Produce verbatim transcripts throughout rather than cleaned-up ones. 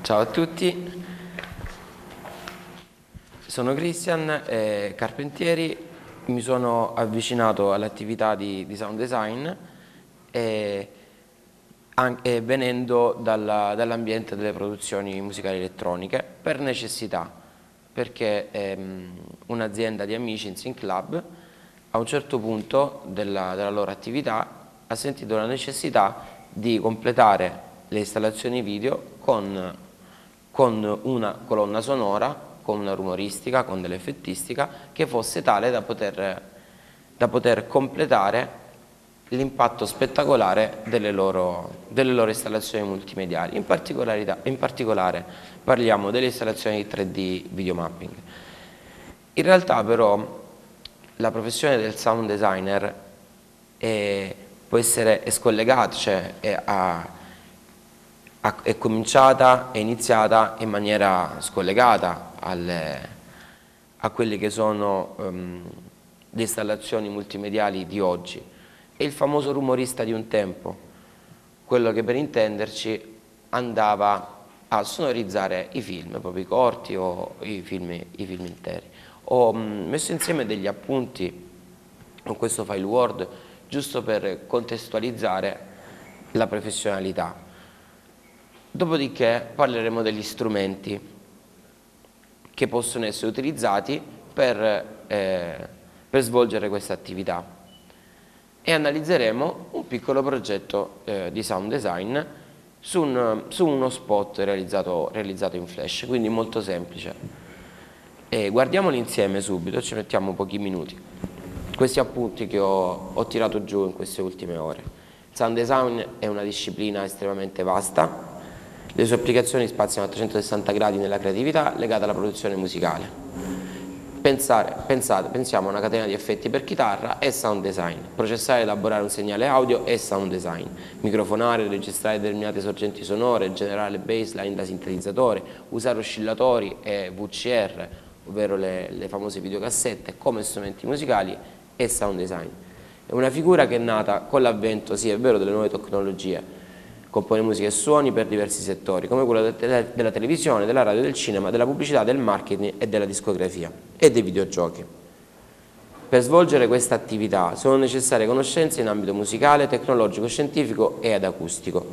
Ciao a tutti, sono Cristian eh, Carpentieri, mi sono avvicinato all'attività di, di sound design e, anche, venendo dalla, dall'ambiente delle produzioni musicali elettroniche per necessità, perché ehm, un'azienda di amici in Sync Lab a un certo punto della, della loro attività ha sentito la necessità di completare le installazioni video con con una colonna sonora, con una rumoristica, con dell'effettistica che fosse tale da poter, da poter completare l'impatto spettacolare delle loro, delle loro installazioni multimediali. In, in particolare parliamo delle installazioni di tre D videomapping. In realtà però la professione del sound designer è, può essere è scollegata, cioè è a è cominciata, è iniziata in maniera scollegata alle, a quelle che sono um, le installazioni multimediali di oggi. È il famoso rumorista di un tempo, quello che per intenderci andava a sonorizzare i film, proprio corti o i film, i film interi. Ho um, messo insieme degli appunti con questo file Word giusto per contestualizzare la professionalità. Dopodiché parleremo degli strumenti che possono essere utilizzati per, eh, per svolgere questa attività e analizzeremo un piccolo progetto eh, di sound design su, un, su uno spot realizzato, realizzato in Flash, quindi molto semplice. E guardiamoli insieme subito, ci mettiamo pochi minuti. Questi appunti che ho, ho tirato giù in queste ultime ore. Il sound design è una disciplina estremamente vasta. Le sue applicazioni spaziano a trecentosessanta gradi nella creatività legata alla produzione musicale. Pensare, pensate, pensiamo a una catena di effetti per chitarra è sound design. Processare e elaborare un segnale audio è sound design. Microfonare, registrare determinate sorgenti sonore, generare le baseline da sintetizzatore, usare oscillatori e V C R, ovvero le, le famose videocassette, come strumenti musicali è sound design. È una figura che è nata con l'avvento, sì è vero, delle nuove tecnologie, compone musica e suoni per diversi settori, come quello della televisione, della radio, del cinema, della pubblicità, del marketing e della discografia e dei videogiochi. Per svolgere questa attività sono necessarie conoscenze in ambito musicale, tecnologico, scientifico e ad acustico.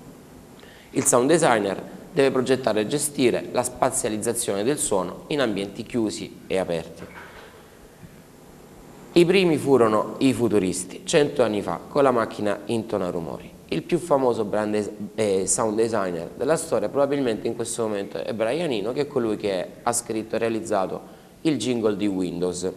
Il sound designer deve progettare e gestire la spazializzazione del suono in ambienti chiusi e aperti. I primi furono i futuristi, cento anni fa, con la macchina intona rumori. Il più famoso brand eh, sound designer della storia probabilmente in questo momento è Brian Eno, che è colui che ha scritto e realizzato il jingle di Windows.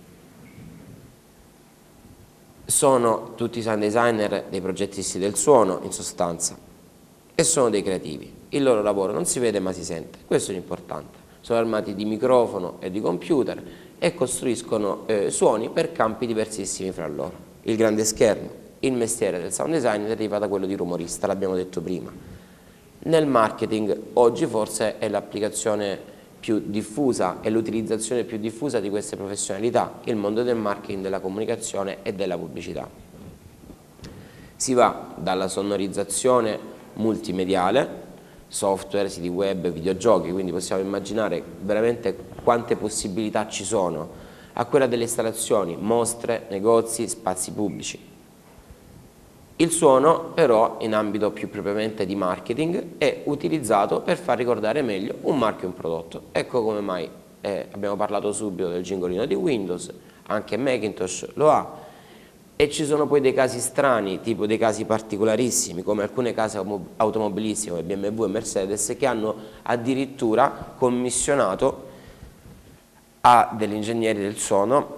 Sono tutti sound designer dei progettisti del suono, in sostanza, e sono dei creativi. Il loro lavoro non si vede ma si sente, questo è l'importante. Sono armati di microfono e di computer e costruiscono eh, suoni per campi diversissimi fra loro. Il grande schermo. Il mestiere del sound design deriva da quello di rumorista, l'abbiamo detto prima. Nel marketing oggi forse è l'applicazione più diffusa e l'utilizzazione più diffusa di queste professionalità, il mondo del marketing, della comunicazione e della pubblicità. Si va dalla sonorizzazione multimediale, software, siti web, videogiochi, quindi possiamo immaginare veramente quante possibilità ci sono, a quella delle installazioni, mostre, negozi, spazi pubblici. Il suono però in ambito più propriamente di marketing è utilizzato per far ricordare meglio un marchio e un prodotto. Ecco come mai eh, abbiamo parlato subito del gingolino di Windows, anche Macintosh lo ha, e ci sono poi dei casi strani, tipo dei casi particolarissimi come alcune case automobilistiche come B M W e Mercedes che hanno addirittura commissionato a degli ingegneri del suono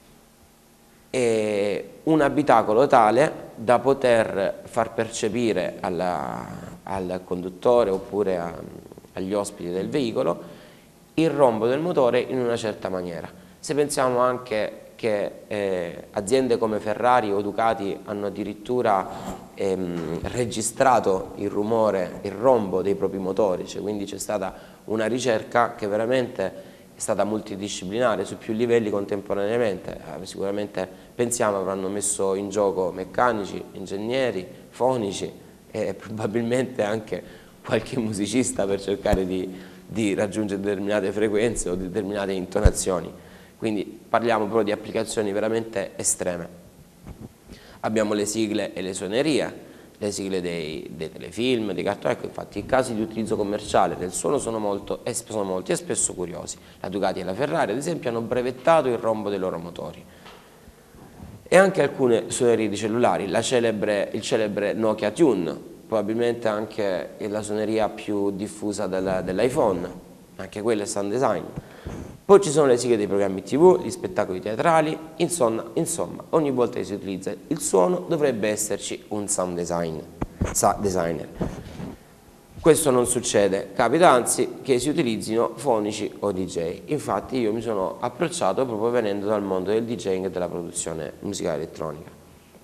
e un abitacolo tale da poter far percepire alla, al conduttore oppure a, agli ospiti del veicolo il rombo del motore in una certa maniera. Se pensiamo anche che eh, aziende come Ferrari o Ducati hanno addirittura ehm, registrato il rumore, il rombo dei propri motori, cioè, quindi c'è stata una ricerca che veramente è stata multidisciplinare su più livelli contemporaneamente. Eh, sicuramente pensiamo avranno messo in gioco meccanici, ingegneri, fonici e probabilmente anche qualche musicista per cercare di, di raggiungere determinate frequenze o determinate intonazioni. Quindi parliamo proprio di applicazioni veramente estreme. Abbiamo le sigle e le suonerie, le sigle dei, dei telefilm, dei cartoni. Ecco, infatti i casi di utilizzo commerciale del suono sono, molto, sono molti e spesso curiosi. La Ducati e la Ferrari, ad esempio, hanno brevettato il rombo dei loro motori. E anche alcune suonerie di cellulari, la celebre, il celebre Nokia Tune, probabilmente anche la suoneria più diffusa dell'iPhone, anche quella è sound design. Poi ci sono le sigle dei programmi tivù, gli spettacoli teatrali, insomma, insomma ogni volta che si utilizza il suono dovrebbe esserci un sound design, designer. Questo non succede, capita anzi che si utilizzino fonici o D J. Infatti io mi sono approcciato proprio venendo dal mondo del DJing e della produzione musicale elettronica.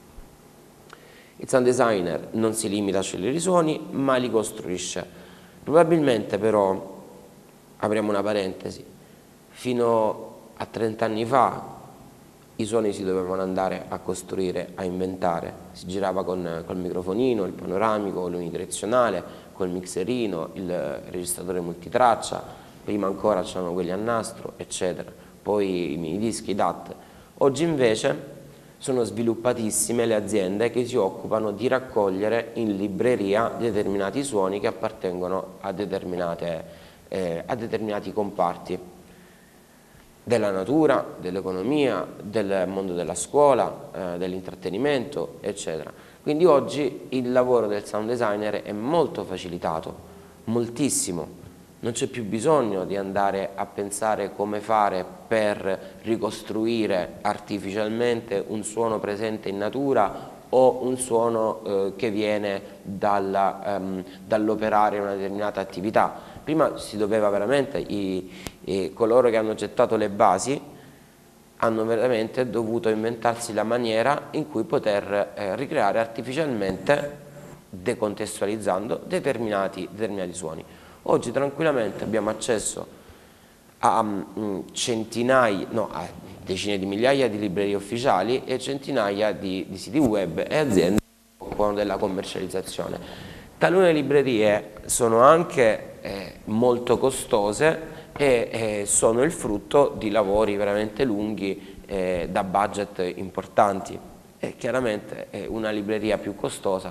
Il sound designer non si limita a scegliere i suoni, ma li costruisce. Probabilmente però, apriamo una parentesi, fino a trenta anni fa i suoni si dovevano andare a costruire, a inventare. Si girava con col microfonino, il panoramico, l'unidirezionale, col mixerino, il registratore multitraccia, prima ancora c'erano quelli a nastro, eccetera. Poi i mini dischi, i D A T. Oggi invece sono sviluppatissime le aziende che si occupano di raccogliere in libreria determinati suoni che appartengono a, determinate, eh, a determinati comparti della natura, dell'economia, del mondo della scuola, eh, dell'intrattenimento, eccetera. Quindi oggi il lavoro del sound designer è molto facilitato, moltissimo. Non c'è più bisogno di andare a pensare come fare per ricostruire artificialmente un suono presente in natura o un suono eh, che viene ehm, dall'operare una determinata attività. Prima si doveva veramente, i, i, coloro che hanno gettato le basi hanno veramente dovuto inventarsi la maniera in cui poter eh, ricreare artificialmente, decontestualizzando, determinati, determinati suoni. Oggi tranquillamente abbiamo accesso a um, centinaia, no, a decine di migliaia di librerie ufficiali e centinaia di, di siti web e aziende che si occupano della commercializzazione. Talune librerie sono anche eh, molto costose e eh, sono il frutto di lavori veramente lunghi eh, da budget importanti e chiaramente eh, una libreria più costosa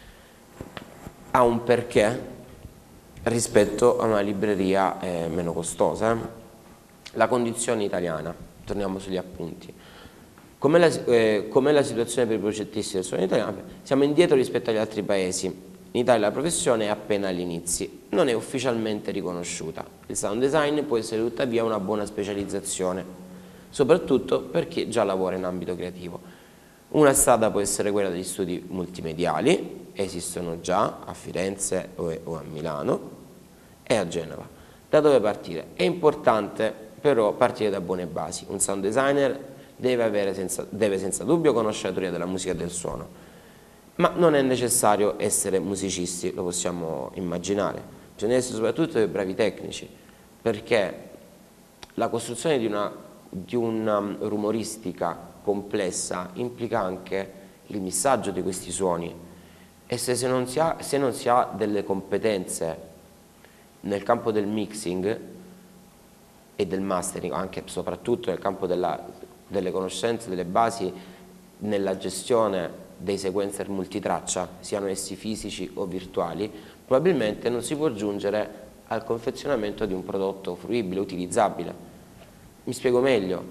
ha un perché rispetto a una libreria eh, meno costosa. La condizione italiana, torniamo sugli appunti. Com'è la, eh, com'è la situazione per i progettisti del suono italiano? Siamo indietro rispetto agli altri paesi. In Italia la professione è appena agli inizi, non è ufficialmente riconosciuta. Il sound design può essere tuttavia una buona specializzazione, soprattutto per chi già lavora in ambito creativo. Una strada può essere quella degli studi multimediali, esistono già a Firenze o a Milano e a Genova. Da dove partire? È importante però partire da buone basi. Un sound designer deve, avere senza, deve senza dubbio conoscere la teoria della musica e del suono, ma non è necessario essere musicisti, lo possiamo immaginare. Bisogna essere soprattutto dei bravi tecnici, perché la costruzione di una, di una rumoristica complessa implica anche il missaggio di questi suoni e se, se, non si ha, se non si ha delle competenze nel campo del mixing e del mastering, anche soprattutto nel campo della, delle conoscenze, delle basi nella gestione dei sequencer multitraccia, siano essi fisici o virtuali, probabilmente non si può giungere al confezionamento di un prodotto fruibile, utilizzabile. Mi spiego meglio.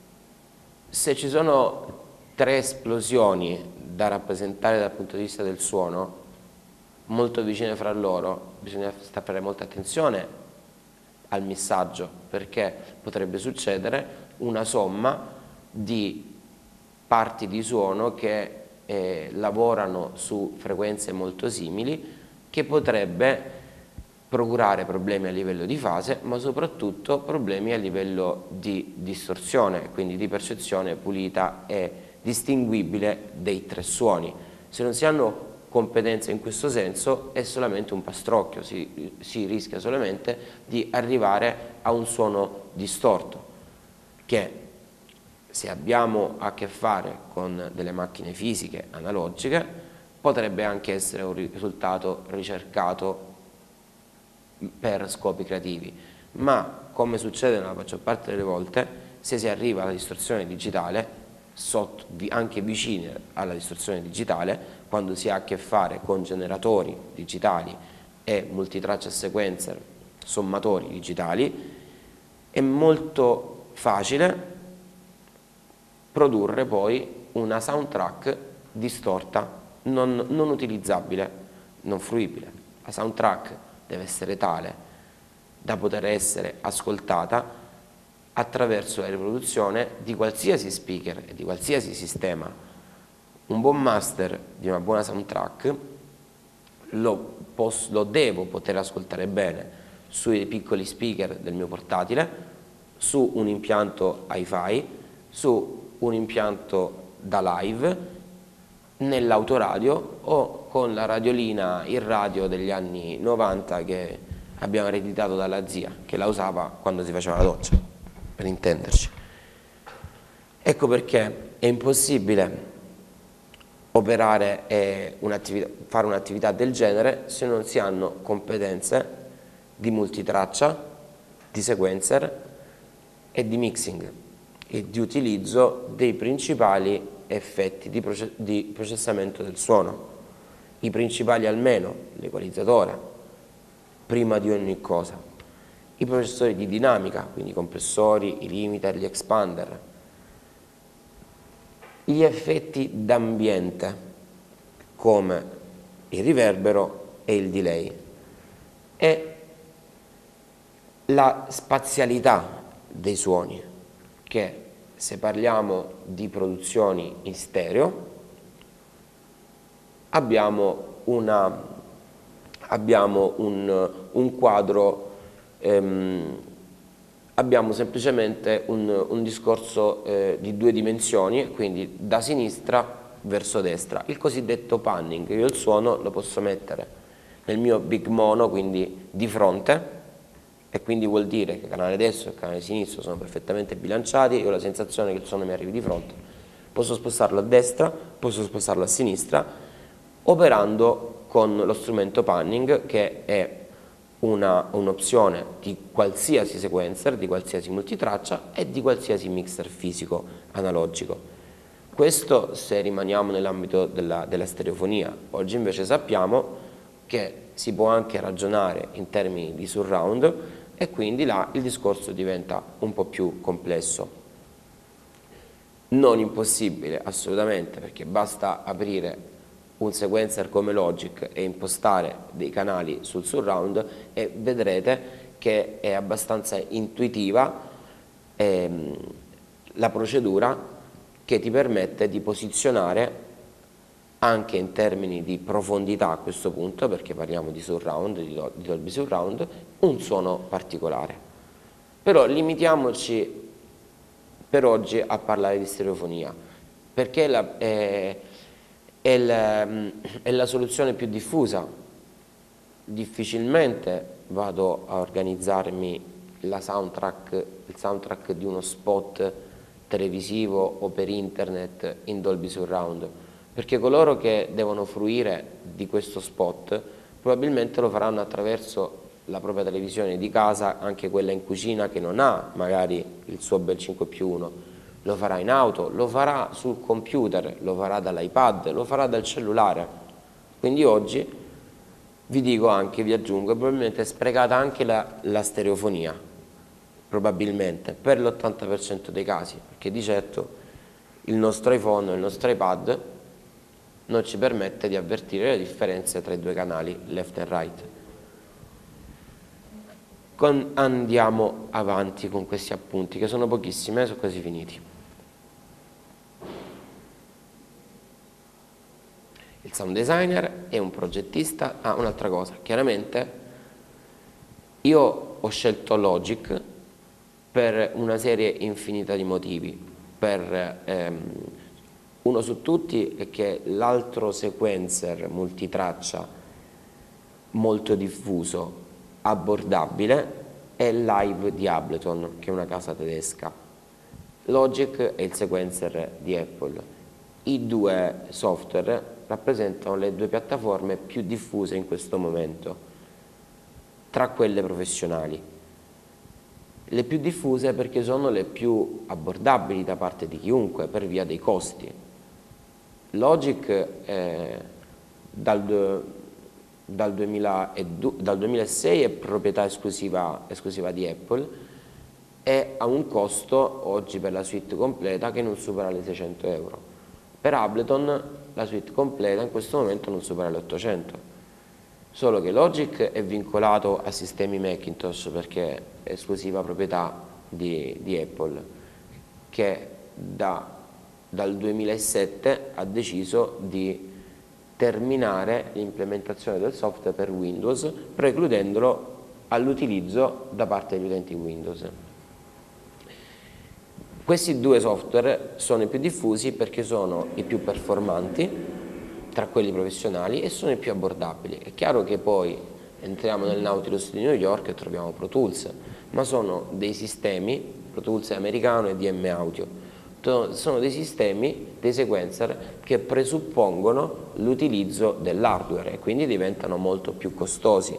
Se ci sono tre esplosioni da rappresentare dal punto di vista del suono, molto vicine fra loro, bisogna fare molta attenzione al missaggio, perché potrebbe succedere una somma di parti di suono che eh, lavorano su frequenze molto simili, che potrebbe procurare problemi a livello di fase, ma soprattutto problemi a livello di distorsione, quindi di percezione pulita e distinguibile dei tre suoni. Se non si hanno competenze in questo senso è solamente un pastrocchio, si, si rischia solamente di arrivare a un suono distorto, che se abbiamo a che fare con delle macchine fisiche analogiche potrebbe anche essere un risultato ricercato per scopi creativi, ma come succede nella maggior parte delle volte, se si arriva alla distorsione digitale, sotto, anche vicine alla distorsione digitale, quando si ha a che fare con generatori digitali e multitraccia sequencer, sommatori digitali, è molto facile produrre poi una soundtrack distorta, non, non utilizzabile, non fruibile. La soundtrack deve essere tale da poter essere ascoltata attraverso la riproduzione di qualsiasi speaker e di qualsiasi sistema. Un buon master di una buona soundtrack lo, posso, lo devo poter ascoltare bene sui piccoli speaker del mio portatile, su un impianto hi-fi, su un impianto da live, nell'autoradio o con la radiolina in radio degli anni novanta che abbiamo ereditato dalla zia, che la usava quando si faceva la doccia, per intenderci. Ecco perché è impossibile operare e un'attività, fare un'attività del genere se non si hanno competenze di multitraccia, di sequencer e di mixing e di utilizzo dei principali effetti di, proce di processamento del suono, i principali almeno, l'equalizzatore, prima di ogni cosa, i processori di dinamica, quindi i compressori, i limiter, gli expander, gli effetti d'ambiente come il riverbero e il delay e la spazialità dei suoni, che se parliamo di produzioni in stereo abbiamo, una, abbiamo un, un quadro, ehm, abbiamo semplicemente un, un discorso eh, di due dimensioni, quindi da sinistra verso destra, il cosiddetto panning. Io il suono lo posso mettere nel mio big mono, quindi di fronte, e quindi vuol dire che il canale destro e il canale sinistro sono perfettamente bilanciati, io ho la sensazione che il suono mi arrivi di fronte, posso spostarlo a destra, posso spostarlo a sinistra, operando con lo strumento panning, che è un'opzione di qualsiasi sequencer, di qualsiasi multitraccia e di qualsiasi mixer fisico analogico. Questo se rimaniamo nell'ambito della, della stereofonia. Oggi invece sappiamo che si può anche ragionare in termini di surround e quindi là il discorso diventa un po' più complesso. Non impossibile assolutamente, perché basta aprire un sequencer come Logic e impostare dei canali sul surround e vedrete che è abbastanza intuitiva ehm, la procedura che ti permette di posizionare anche in termini di profondità a questo punto, perché parliamo di surround, di Dolby Surround, un suono particolare. Però limitiamoci per oggi a parlare di stereofonia, perché la, è, è, la, è la soluzione più diffusa. Difficilmente vado a organizzarmi la soundtrack, il soundtrack di uno spot televisivo o per internet in Dolby Surround, perché coloro che devono fruire di questo spot probabilmente lo faranno attraverso la propria televisione di casa, anche quella in cucina che non ha magari il suo bel cinque più uno, lo farà in auto, lo farà sul computer, lo farà dall'iPad, lo farà dal cellulare. Quindi oggi vi dico anche, vi aggiungo, probabilmente è sprecata anche la, la stereofonia, probabilmente per l'ottanta per cento dei casi, perché di certo il nostro iPhone o il nostro iPad non ci permette di avvertire le differenze tra i due canali left e right. Con, andiamo avanti con questi appunti, che sono pochissimi, eh, sono quasi finiti. Il sound designer è un progettista. Ah, un'altra cosa, chiaramente io ho scelto Logic per una serie infinita di motivi, per ehm, uno su tutti è che l'altro sequencer multitraccia molto diffuso, abbordabile, è Live di Ableton, che è una casa tedesca. Logic è il sequencer di Apple. I due software rappresentano le due piattaforme più diffuse in questo momento. tra quelle professionali. Le più diffuse perché sono le più abbordabili da parte di chiunque per via dei costi. Logic eh, dal, dal, duemiladue, dal duemilasei è proprietà esclusiva, esclusiva di Apple e ha un costo oggi per la suite completa che non supera le seicento euro. Per Ableton la suite completa in questo momento non supera le ottocento. Solo che Logic è vincolato a sistemi Macintosh perché è esclusiva proprietà di, di Apple, che da, dal duemilasette ha deciso di terminare l'implementazione del software per Windows, precludendolo all'utilizzo da parte degli utenti Windows. Questi due software sono i più diffusi perché sono i più performanti tra quelli professionali e sono i più abbordabili. È chiaro che poi entriamo nel Nautilus di New York e troviamo Pro Tools, ma sono dei sistemi, Pro Tools è americano e D M Audio, sono dei sistemi, dei sequencer che presuppongono l'utilizzo dell'hardware e quindi diventano molto più costosi.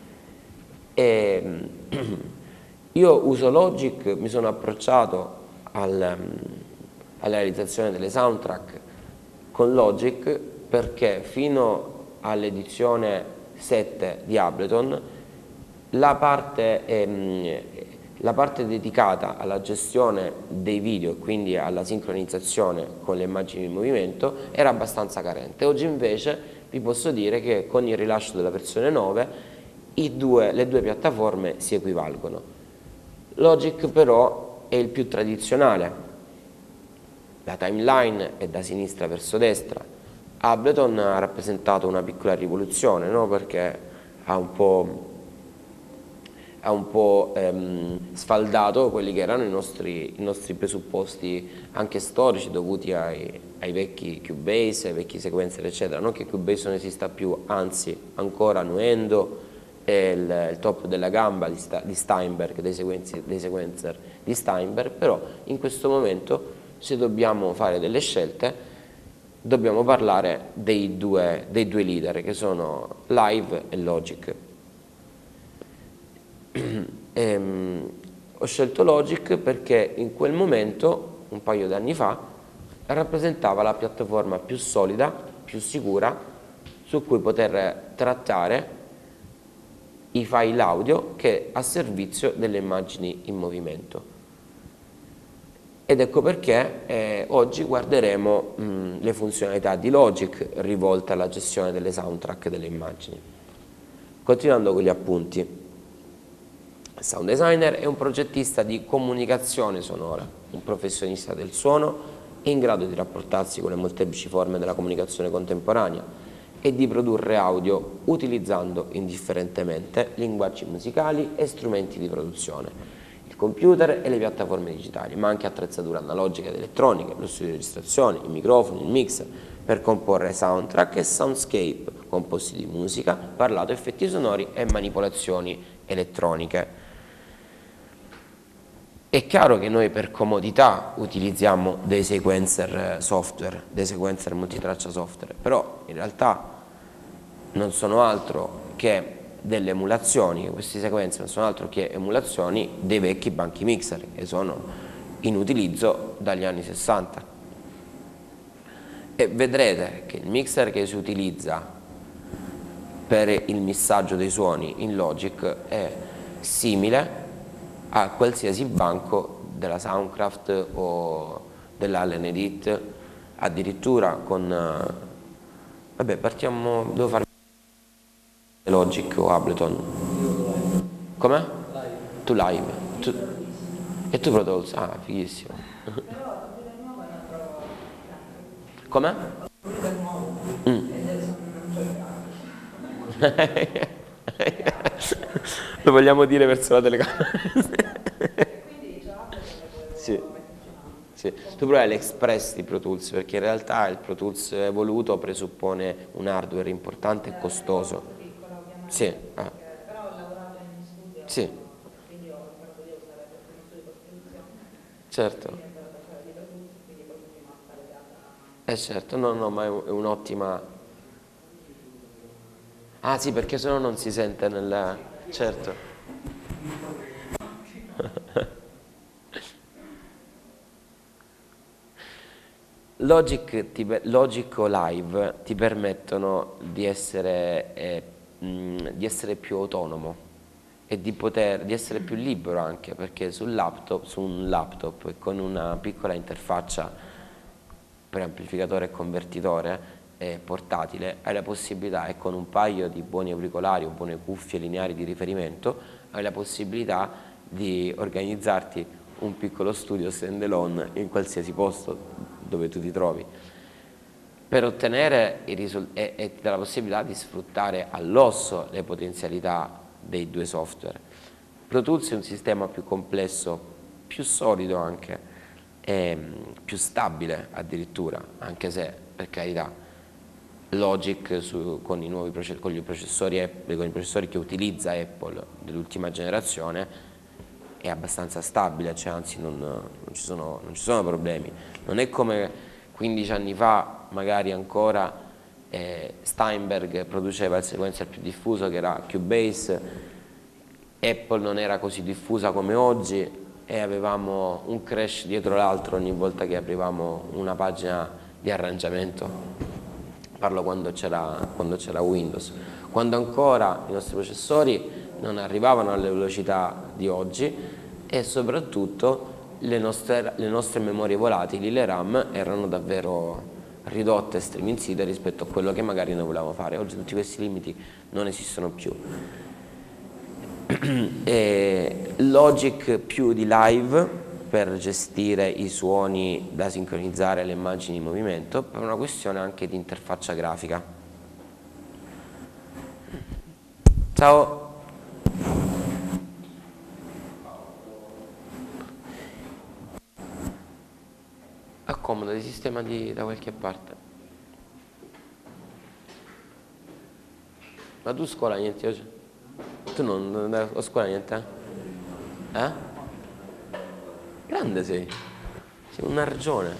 E io uso Logic, mi sono approcciato al, alla realizzazione delle soundtrack con Logic perché fino all'edizione sette di Ableton la parte, ehm, la parte dedicata alla gestione dei video e quindi alla sincronizzazione con le immagini in movimento era abbastanza carente. Oggi invece vi posso dire che con il rilascio della versione nove i due, le due piattaforme si equivalgono. Logic però è il più tradizionale, la timeline è da sinistra verso destra. Ableton ha rappresentato una piccola rivoluzione, no? Perché ha un po', ha un po' ehm, sfaldato quelli che erano i nostri, i nostri presupposti anche storici dovuti ai, ai vecchi Cubase, ai vecchi sequencer eccetera. Non che Cubase non esista più, anzi ancora Nuendo è il, il top della gamba di, Sta, di Steinberg, dei, sequenzi, dei sequencer di Steinberg, però in questo momento se dobbiamo fare delle scelte dobbiamo parlare dei due, dei due leader che sono Live e Logic. ehm, ho scelto Logic perché in quel momento, un paio di anni fa, rappresentava la piattaforma più solida, più sicura su cui poter trattare i file audio che a servizio delle immagini in movimento. Ed ecco perché eh, oggi guarderemo mh, le funzionalità di Logic rivolte alla gestione delle soundtrack delle immagini. Continuando con gli appunti, il sound designer è un progettista di comunicazione sonora, un professionista del suono in grado di rapportarsi con le molteplici forme della comunicazione contemporanea e di produrre audio utilizzando indifferentemente linguaggi musicali e strumenti di produzione, computer e le piattaforme digitali, ma anche attrezzature analogiche ed elettroniche, lo studio di registrazione, i microfoni, il mixer, per comporre soundtrack e soundscape, composti di musica, parlato, effetti sonori e manipolazioni elettroniche. È chiaro che noi per comodità utilizziamo dei sequencer software, dei sequencer multitraccia software, però in realtà non sono altro che delle emulazioni, questi sequenze non sono altro che emulazioni dei vecchi banchi mixer che sono in utilizzo dagli anni sessanta e vedrete che il mixer che si utilizza per il missaggio dei suoni in Logic è simile a qualsiasi banco della Soundcraft o dell'Allen Edit, addirittura con vabbè partiamo, devo fare Logic o Ableton? Come? Tu live. Tu... E tu Pro Tools? Ah, fighissimo. Come? Mm. Lo vogliamo dire verso la telecamera? Sì. Sì. Tu però hai l'Express di Pro Tools perché in realtà il Pro Tools evoluto presuppone un hardware importante e costoso. Sì, ah. Però ho lavorato in studio, Sì. quindi ho imparato io a usare il primo studio di post-produzione. Certo. Quindi ho imparato a fare di tutto, quindi poi sono rimasta legata a... Eh certo, no, no, ma è un'ottima... Ah sì, perché sennò non si sente nel... Certo. Logic, ti, Logic o Live ti permettono di essere, eh, mh, di essere più autonomo e di, poter, di essere più libero anche, perché sul laptop, su un laptop e con una piccola interfaccia per amplificatore e convertitore eh, portatile hai la possibilità, e con un paio di buoni auricolari o buone cuffie lineari di riferimento hai la possibilità di organizzarti un piccolo studio stand alone in qualsiasi posto dove tu ti trovi, per ottenere i risultati, e, e ti dà la possibilità di sfruttare all'osso le potenzialità dei due software. Pro Tools è un sistema più complesso, più solido anche, e più stabile addirittura, anche se, per carità, Logic su, con, i nuovi process, con, gli processori, con i processori che utilizza Apple dell'ultima generazione è abbastanza stabile, cioè anzi non, non, ci sono, non ci sono problemi. Non è come quindici anni fa, magari ancora, eh, Steinberg produceva il sequencer più diffuso che era Cubase, Apple non era così diffusa come oggi e avevamo un crash dietro l'altro ogni volta che aprivamo una pagina di arrangiamento. Parlo quando c'era quando c'era Windows, quando ancora i nostri processori non arrivavano alle velocità di oggi e soprattutto le nostre, le nostre memorie volatili, le RAM, erano davvero ridotte e striminzite rispetto a quello che magari noi volevamo fare. Oggi tutti questi limiti non esistono più. E Logic più di Live per gestire i suoni da sincronizzare alle immagini in movimento, per una questione anche di interfaccia grafica. Ciao! Accomoda di sistema di, da qualche parte. Ma tu scuola niente oggi? Tu non, non andai a scuola niente? Eh? Grande sei. Sei un argione.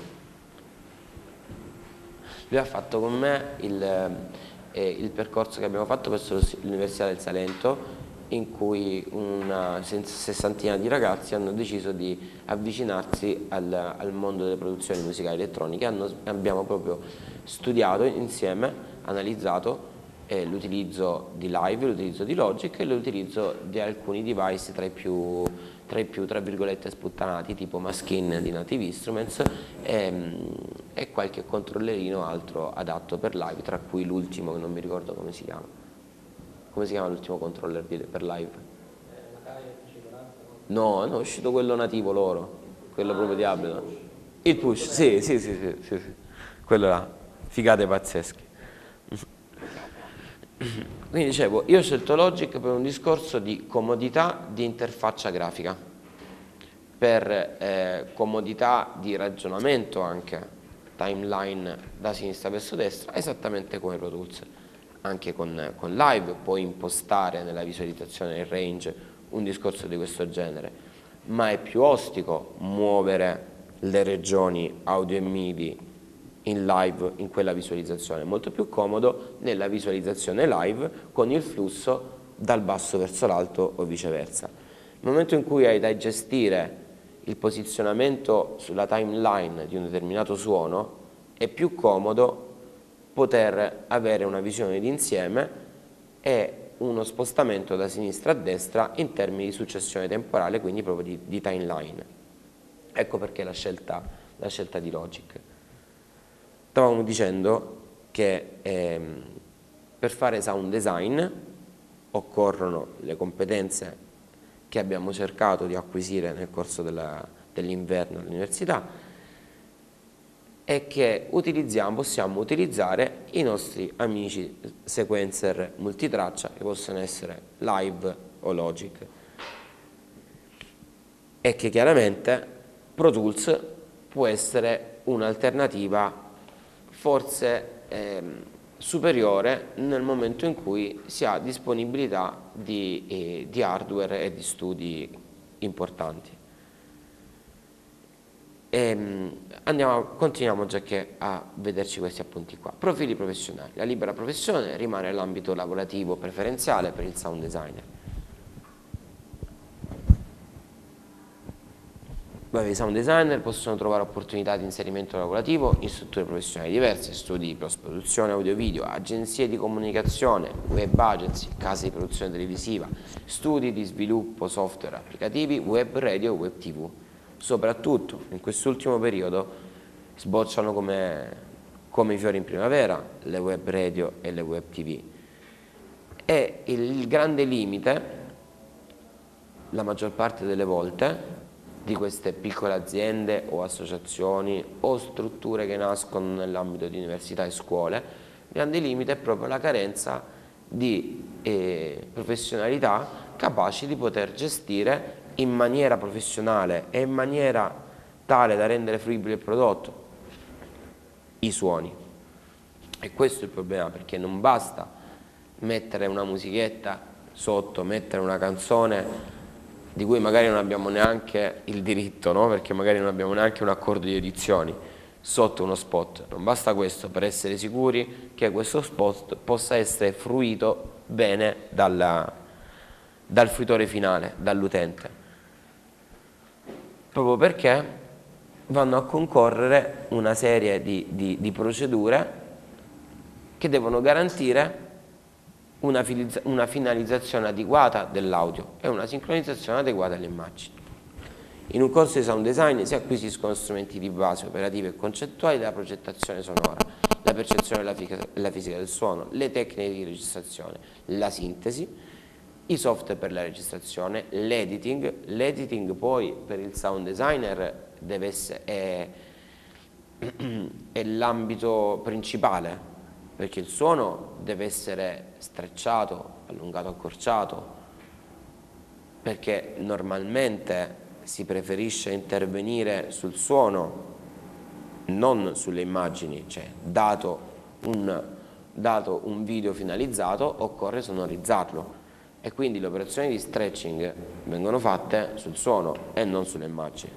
Lui ha fatto con me il, eh, il percorso che abbiamo fatto presso l'Università del Salento, in cui una sessantina di ragazzi hanno deciso di avvicinarsi al, al mondo delle produzioni musicali elettroniche. Hanno, abbiamo proprio studiato insieme, analizzato eh, l'utilizzo di Live, l'utilizzo di Logic e l'utilizzo di alcuni device tra i più, tra i più tra virgolette sputtanati, tipo Maskin di Native Instruments e, e qualche controllerino altro adatto per Live, tra cui l'ultimo che non mi ricordo come si chiama. Come si chiama l'ultimo controller per Live? No, no, è uscito quello nativo loro, quello proprio di Ableton. Il push, sì, sì, sì, sì, sì, sì. Quello là, figate pazzesche. Quindi dicevo, io ho scelto Logic per un discorso di comodità di interfaccia grafica, per eh, comodità di ragionamento anche, timeline da sinistra verso destra, esattamente come Pro Tools. Anche con, con Live puoi impostare nella visualizzazione del range un discorso di questo genere, ma è più ostico muovere le regioni audio e MIDI in live in quella visualizzazione, è molto più comodo nella visualizzazione live con il flusso dal basso verso l'alto o viceversa. Nel momento in cui hai da gestire il posizionamento sulla timeline di un determinato suono, è più comodo poter avere una visione d'insieme e uno spostamento da sinistra a destra in termini di successione temporale, quindi proprio di, di timeline. Ecco perché la scelta, la scelta di Logic. Stavamo dicendo che ehm, per fare sound design occorrono le competenze che abbiamo cercato di acquisire nel corso dell'inverno all'università e che utilizziamo, possiamo utilizzare i nostri amici sequencer multitraccia, che possono essere Live o Logic, e che chiaramente Pro Tools può essere un'alternativa forse ehm, superiore nel momento in cui si ha disponibilità di, eh, di hardware e di studi importanti. E andiamo, continuiamo già che a vederci questi appunti qua. Profili professionali. La libera professione rimane l'ambito lavorativo preferenziale per il sound designer. Vabbè, i sound designer possono trovare opportunità di inserimento lavorativo in strutture professionali diverse, studi di post-produzione audio-video, agenzie di comunicazione, web agency, case di produzione televisiva, studi di sviluppo software applicativi, web radio e web tv. Soprattutto in quest'ultimo periodo sbocciano come, come i fiori in primavera le web radio e le web tv. E il grande limite, la maggior parte delle volte, di queste piccole aziende o associazioni o strutture che nascono nell'ambito di università e scuole, il grande limite è proprio la carenza di eh, professionalità capaci di poter gestire in maniera professionale e in maniera tale da rendere fruibile il prodotto i suoni. E questo è il problema, perché non basta mettere una musichetta sotto, mettere una canzone di cui magari non abbiamo neanche il diritto, no? Perché magari non abbiamo neanche un accordo di edizioni sotto uno spot. Non basta questo per essere sicuri che questo spot possa essere fruito bene dalla, dal fruitore finale, dall'utente, proprio perché vanno a concorrere una serie di, di, di procedure che devono garantire Una, una finalizzazione adeguata dell'audio e una sincronizzazione adeguata alle immagini. In un corso di sound design si acquisiscono strumenti di base operativi e concettuali della progettazione sonora, la percezione e la fisica del suono, le tecniche di registrazione, la sintesi, i software per la registrazione, l'editing. L'editing poi per il sound designer deve essere, è, è l'ambito principale, perché il suono deve essere strecciato, allungato, accorciato, perché normalmente si preferisce intervenire sul suono, non sulle immagini, cioè dato un, dato un video finalizzato occorre sonorizzarlo e quindi le operazioni di stretching vengono fatte sul suono e non sulle immagini.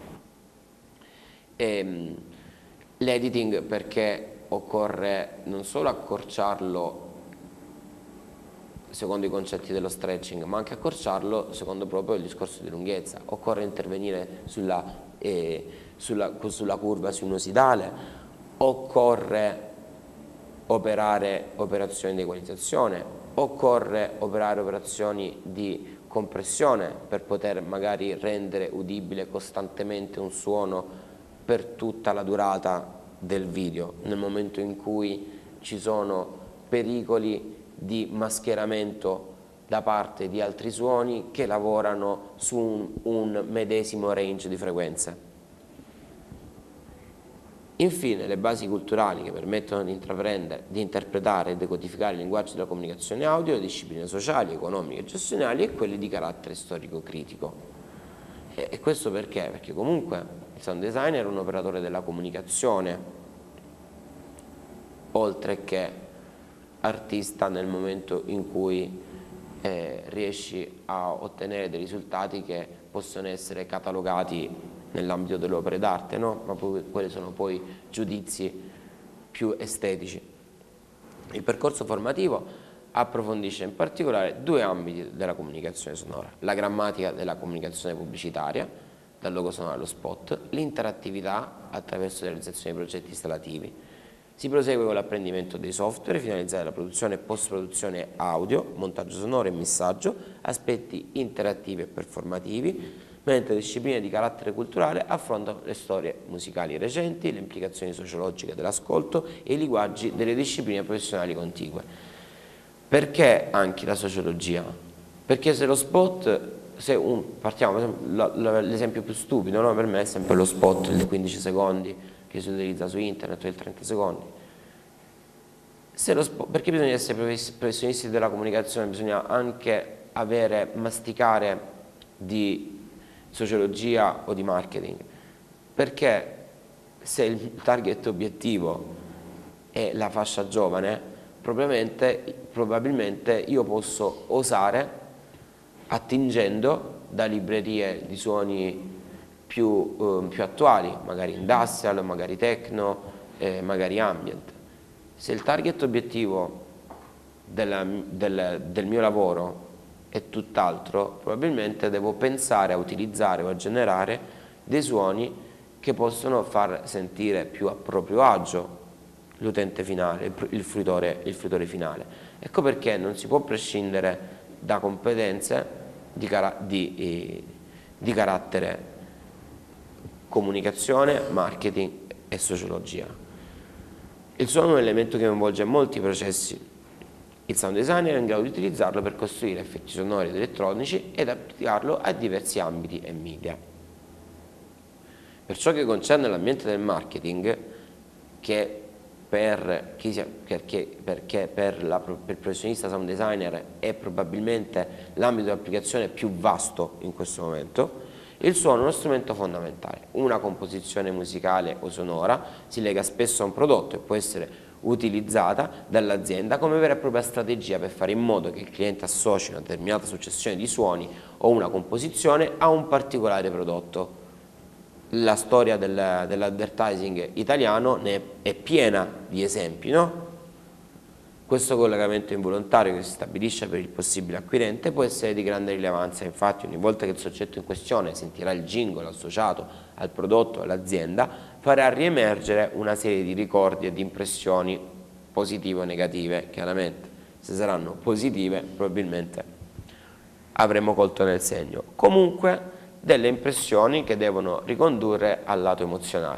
L'editing perché occorre non solo accorciarlo secondo i concetti dello stretching, ma anche accorciarlo secondo proprio il discorso di lunghezza. Occorre intervenire sulla, eh, sulla, sulla curva sinusoidale, occorre operare operazioni di equalizzazione, occorre operare operazioni di compressione per poter magari rendere udibile costantemente un suono per tutta la durata del video, nel momento in cui ci sono pericoli di mascheramento da parte di altri suoni che lavorano su un, un medesimo range di frequenze. Infine, le basi culturali che permettono di intraprendere, di interpretare e decodificare il linguaggio della comunicazione audio, le discipline sociali, economiche e gestionali e quelle di carattere storico-critico. E, e questo perché? Perché comunque il sound designer è un operatore della comunicazione, oltre che artista nel momento in cui eh, riesci a ottenere dei risultati che possono essere catalogati nell'ambito delle opere d'arte, no? Ma poi, quelli sono poi giudizi più estetici. Il percorso formativo approfondisce in particolare due ambiti della comunicazione sonora: la grammatica della comunicazione pubblicitaria, dal logo sonoro allo spot, l'interattività attraverso la realizzazione di progetti installativi. Si prosegue con l'apprendimento dei software finalizzati alla produzione e post-produzione audio, montaggio sonoro e missaggio, aspetti interattivi e performativi, mentre discipline di carattere culturale affrontano le storie musicali recenti, le implicazioni sociologiche dell'ascolto e i linguaggi delle discipline professionali contigue. Perché anche la sociologia? Perché se lo spot, se un, partiamo, l'esempio più stupido, no? Per me è sempre lo spot di quindici secondi che si utilizza su internet o il trenta secondi. Se lo spot, perché bisogna essere professionisti della comunicazione? Bisogna anche avere, masticare di sociologia o di marketing, perché se il target obiettivo è la fascia giovane, probabilmente, probabilmente io posso osare attingendo da librerie di suoni più, eh, più attuali, magari industrial, magari techno, eh, magari ambient. Se il target obiettivo della, del, del mio lavoro è tutt'altro, probabilmente devo pensare a utilizzare o a generare dei suoni che possono far sentire più a proprio agio l'utente finale, il, il, fruitore, il fruitore finale. Ecco perché non si può prescindere da competenze di, cara di, eh, di carattere comunicazione, marketing e sociologia. Il suono è un elemento che coinvolge molti processi. Il sound designer è in grado di utilizzarlo per costruire effetti sonori ed elettronici ed applicarlo a diversi ambiti e media. Per ciò che concerne l'ambiente del marketing, che per, chi sia, perché, perché per, la, per il professionista sound designer è probabilmente l'ambito di applicazione più vasto in questo momento, il suono è uno strumento fondamentale. Una composizione musicale o sonora si lega spesso a un prodotto e può essere utilizzata dall'azienda come vera e propria strategia per fare in modo che il cliente associ una determinata successione di suoni o una composizione a un particolare prodotto. La storia del, dell'advertising italiano ne è, è piena di esempi, no? Questo collegamento involontario che si stabilisce per il possibile acquirente può essere di grande rilevanza, infatti ogni volta che il soggetto in questione sentirà il jingle associato al prodotto o all'azienda farà riemergere una serie di ricordi e di impressioni positive o negative. Chiaramente se saranno positive probabilmente avremo colto nel segno, comunque delle impressioni che devono ricondurre al lato emozionale.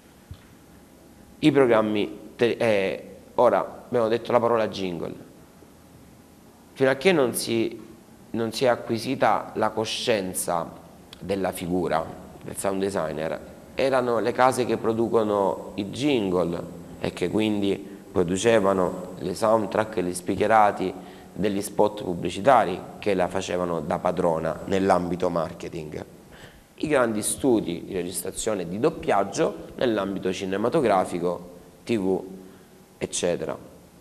I programmi, eh, ora abbiamo detto la parola jingle, fino a che non si, non si è acquisita la coscienza della figura del sound designer, erano le case che producono i jingle e che quindi producevano le soundtrack e gli speakerati degli spot pubblicitari che la facevano da padrona nell'ambito marketing. I grandi studi di registrazione e di doppiaggio nell'ambito cinematografico, tv, eccetera.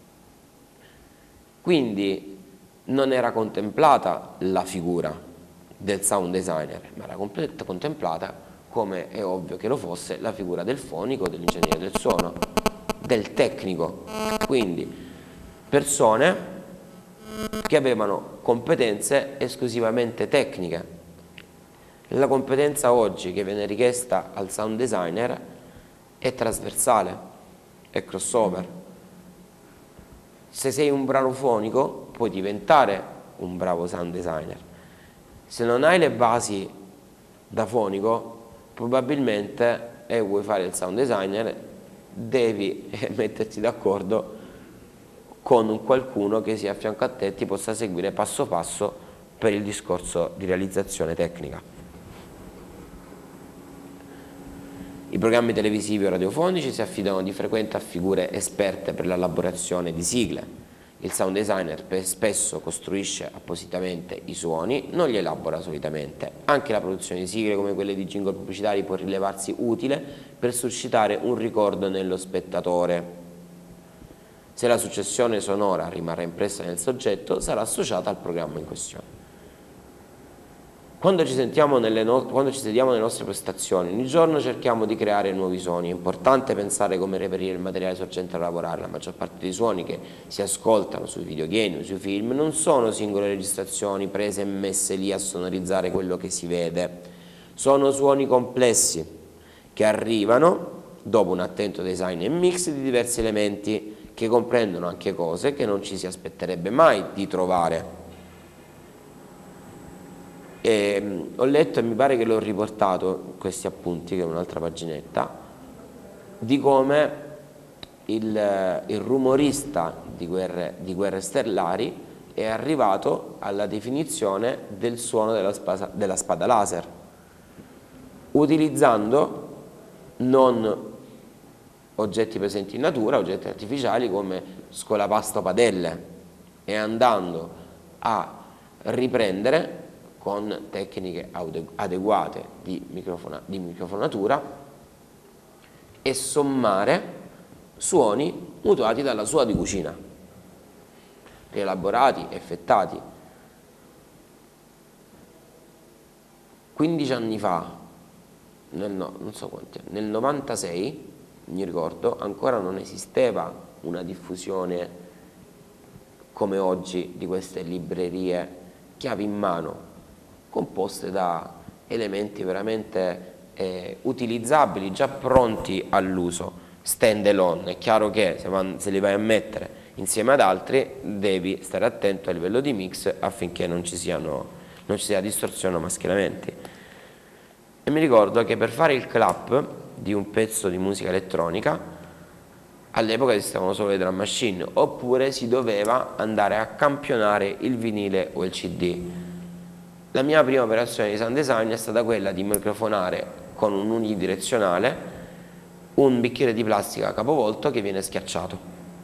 Quindi non era contemplata la figura del sound designer, ma era contemplata, come è ovvio che lo fosse, la figura del fonico, dell'ingegnere del suono, del tecnico. Quindi persone che avevano competenze esclusivamente tecniche. La competenza oggi che viene richiesta al sound designer è trasversale, è crossover. Se sei un bravo fonico puoi diventare un bravo sound designer. Se non hai le basi da fonico, probabilmente, e vuoi fare il sound designer, devi metterti d'accordo con qualcuno che sia a fianco a te e ti possa seguire passo passo per il discorso di realizzazione tecnica. I programmi televisivi o radiofonici si affidano di frequente a figure esperte per l'elaborazione di sigle. Il sound designer spesso costruisce appositamente i suoni, non li elabora solitamente. Anche la produzione di sigle come quelle di jingle pubblicitari può rilevarsi utile per suscitare un ricordo nello spettatore. Se la successione sonora rimarrà impressa nel soggetto, sarà associata al programma in questione. Quando ci, sentiamo nelle no quando ci sediamo nelle nostre prestazioni, ogni giorno cerchiamo di creare nuovi suoni. È importante pensare come reperire il materiale sorgente a lavorare. La maggior parte dei suoni che si ascoltano sui videogame o sui film non sono singole registrazioni prese e messe lì a sonorizzare quello che si vede. Sono suoni complessi che arrivano dopo un attento design e mix di diversi elementi che comprendono anche cose che non ci si aspetterebbe mai di trovare. E, ho letto e mi pare che l'ho riportato questi appunti, che è un'altra paginetta, di come il, il rumorista di guerre, di guerre stellari è arrivato alla definizione del suono della spada, della spada laser, utilizzando non oggetti presenti in natura, oggetti artificiali come scolapasta o padelle, e andando a riprendere con tecniche adeguate di, microfona, di microfonatura e sommare suoni mutuati dalla sua di cucina, rielaborati, effettati. quindici anni fa, nel, no, non so quanti, nel novantasei, mi ricordo, ancora non esisteva una diffusione come oggi di queste librerie chiavi in mano, composte da elementi veramente eh, utilizzabili, già pronti all'uso, stand alone. È chiaro che se, van, se li vai a mettere insieme ad altri devi stare attento a livello di mix affinché non ci, siano, non ci sia distorsione o mascheramenti. E mi ricordo che per fare il clap di un pezzo di musica elettronica all'epoca esistevano solo le drum machine, oppure si doveva andare a campionare il vinile o il C D. La mia prima operazione di sound design è stata quella di microfonare con un unidirezionale un bicchiere di plastica capovolto che viene schiacciato.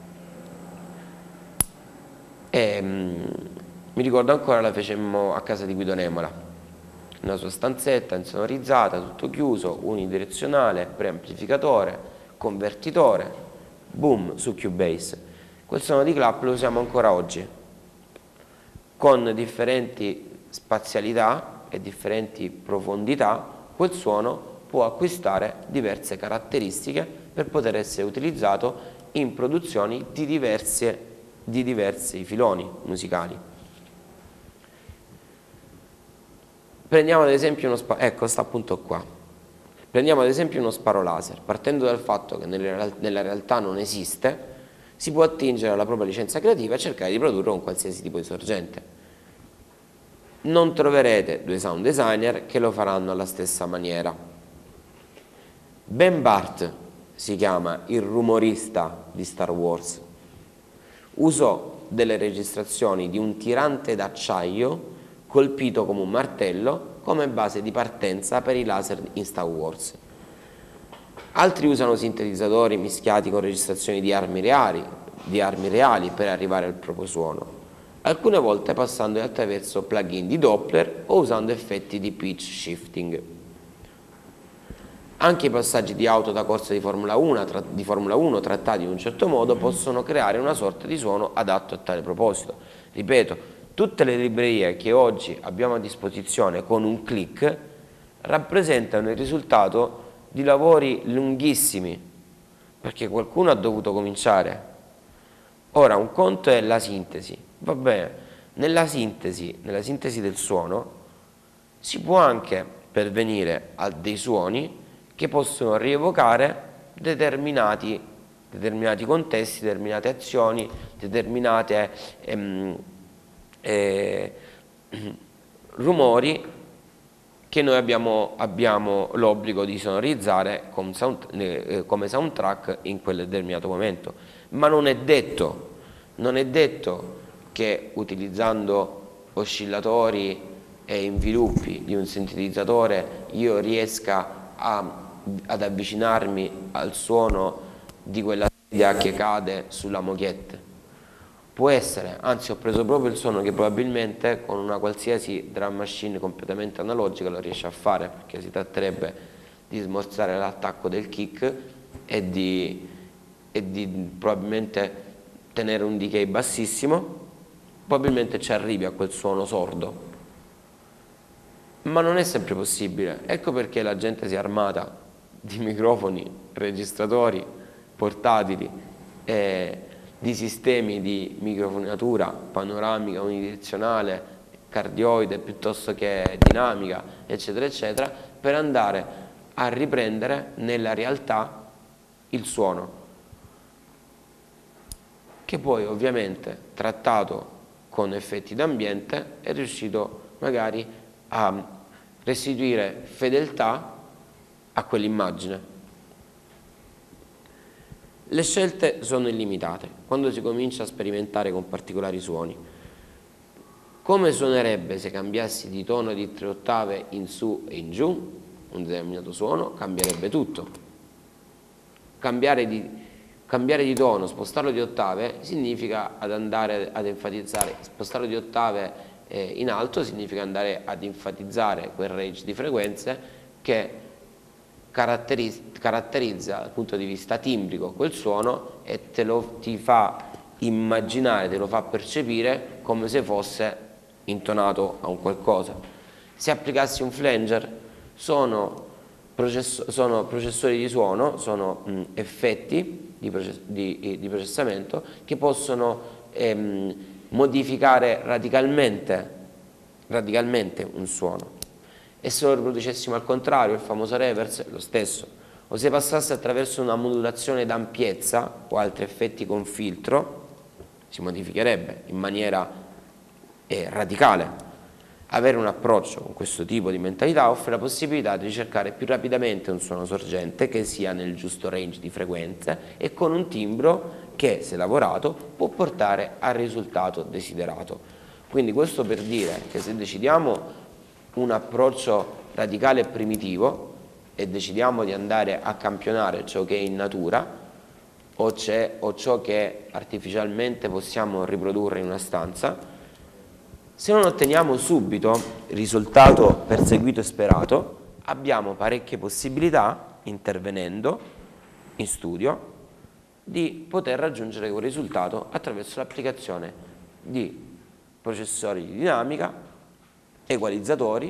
E, mm, mi ricordo ancora, la fecemmo a casa di Guido Nemola, una sua stanzetta insonorizzata, tutto chiuso, unidirezionale, preamplificatore, convertitore, boom, su Cubase. Quel suono di clap lo usiamo ancora oggi, con differenti spazialità e differenti profondità. Quel suono può acquistare diverse caratteristiche per poter essere utilizzato in produzioni di, diverse, di diversi filoni musicali. Prendiamo ad esempio uno sparo, ecco sta appunto qua. Prendiamo ad esempio uno sparo laser, partendo dal fatto che nella realtà non esiste, si può attingere alla propria licenza creativa e cercare di produrre un qualsiasi tipo di sorgente. Non troverete due sound designer che lo faranno alla stessa maniera. Ben Bart si chiama il rumorista di Star Wars. Usò delle registrazioni di un tirante d'acciaio colpito come un martello come base di partenza per i laser in Star Wars. Altri usano sintetizzatori mischiati con registrazioni di armi reali, di armi reali per arrivare al proprio suono, alcune volte passando attraverso plugin di Doppler o usando effetti di pitch shifting. Anche i passaggi di auto da corsa di Formula uno, tra, di Formula uno trattati in un certo modo possono creare una sorta di suono adatto a tale proposito. Ripeto, tutte le librerie che oggi abbiamo a disposizione con un click rappresentano il risultato di lavori lunghissimi, perché qualcuno ha dovuto cominciare. Ora, un conto è la sintesi, va bene, nella sintesi, nella sintesi del suono si può anche pervenire a dei suoni che possono rievocare determinati, determinati contesti, determinate azioni, determinate ehm, eh, rumori che noi abbiamo, abbiamo l'obbligo di sonorizzare come, sound, eh, come soundtrack in quel determinato momento. Ma non è detto, non è detto che utilizzando oscillatori e inviluppi di un sintetizzatore io riesca a ad avvicinarmi al suono di quella sedia che cade sulla moquette. Può essere, anzi ho preso proprio il suono che probabilmente con una qualsiasi drum machine completamente analogica lo riesce a fare, perché si tratterebbe di smorzare l'attacco del kick e di, e di probabilmente tenere un decay bassissimo, probabilmente ci arrivi a quel suono sordo. Ma non è sempre possibile, ecco perché la gente si è armata di microfoni, registratori portatili e di sistemi di microfonatura panoramica, unidirezionale, cardioide piuttosto che dinamica, eccetera, eccetera, per andare a riprendere nella realtà il suono, che poi ovviamente trattato con effetti d'ambiente è riuscito magari a restituire fedeltà a quell'immagine. Le scelte sono illimitate quando si comincia a sperimentare con particolari suoni. Come suonerebbe se cambiassi di tono di tre ottave in su e in giù un determinato suono? Cambierebbe tutto. Cambiare di, cambiare di tono, spostarlo di ottave significa ad andare ad enfatizzare, spostarlo di ottave eh, in alto significa andare ad enfatizzare quel range di frequenze che caratterizza dal punto di vista timbrico quel suono e te lo ti fa immaginare, te lo fa percepire come se fosse intonato a un qualcosa. Se applicassi un flanger sono, process sono processori di suono, sono mh, effetti di, process di, di processamento che possono ehm, modificare radicalmente, radicalmente un suono. E se lo riproducessimo al contrario, il famoso reverse, lo stesso. O se passasse attraverso una modulazione d'ampiezza o altri effetti con filtro, si modificherebbe in maniera eh, radicale. Avere un approccio con questo tipo di mentalità offre la possibilità di ricercare più rapidamente un suono sorgente che sia nel giusto range di frequenze e con un timbro che, se lavorato, può portare al risultato desiderato. Quindi questo per dire che se decidiamo un approccio radicale e primitivo e decidiamo di andare a campionare ciò che è in natura o, c'è, o ciò che artificialmente possiamo riprodurre in una stanza, se non otteniamo subito il risultato perseguito e sperato, abbiamo parecchie possibilità, intervenendo in studio, di poter raggiungere quel risultato attraverso l'applicazione di processori di dinamica, equalizzatori,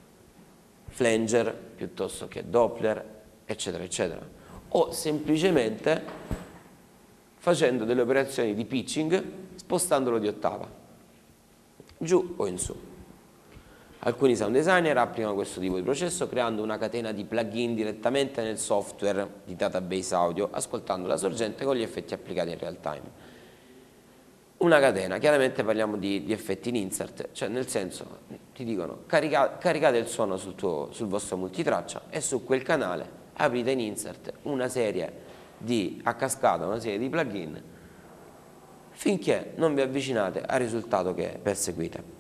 flanger piuttosto che Doppler, eccetera, eccetera. O semplicemente facendo delle operazioni di pitching, spostandolo di ottava, giù o in su. Alcuni sound designer applicano questo tipo di processo creando una catena di plugin direttamente nel software di database audio, ascoltando la sorgente con gli effetti applicati in real time. Una catena, chiaramente parliamo di, di effetti in insert, cioè nel senso ti dicono carica, caricate il suono sul, tuo, sul vostro multitraccia e su quel canale aprite in insert una serie di, a cascata, una serie di plugin finché non vi avvicinate al risultato che perseguite.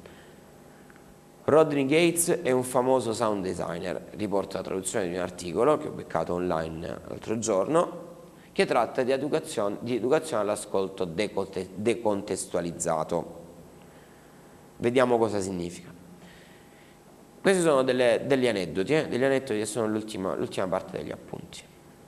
Rodney Gates è un famoso sound designer, riporta la traduzione di un articolo che ho beccato online l'altro giorno, che tratta di educazione, di educazione all'ascolto decontestualizzato. Vediamo cosa significa. Questi sono delle, degli aneddoti, eh? degli aneddoti che sono l'ultima parte degli appunti,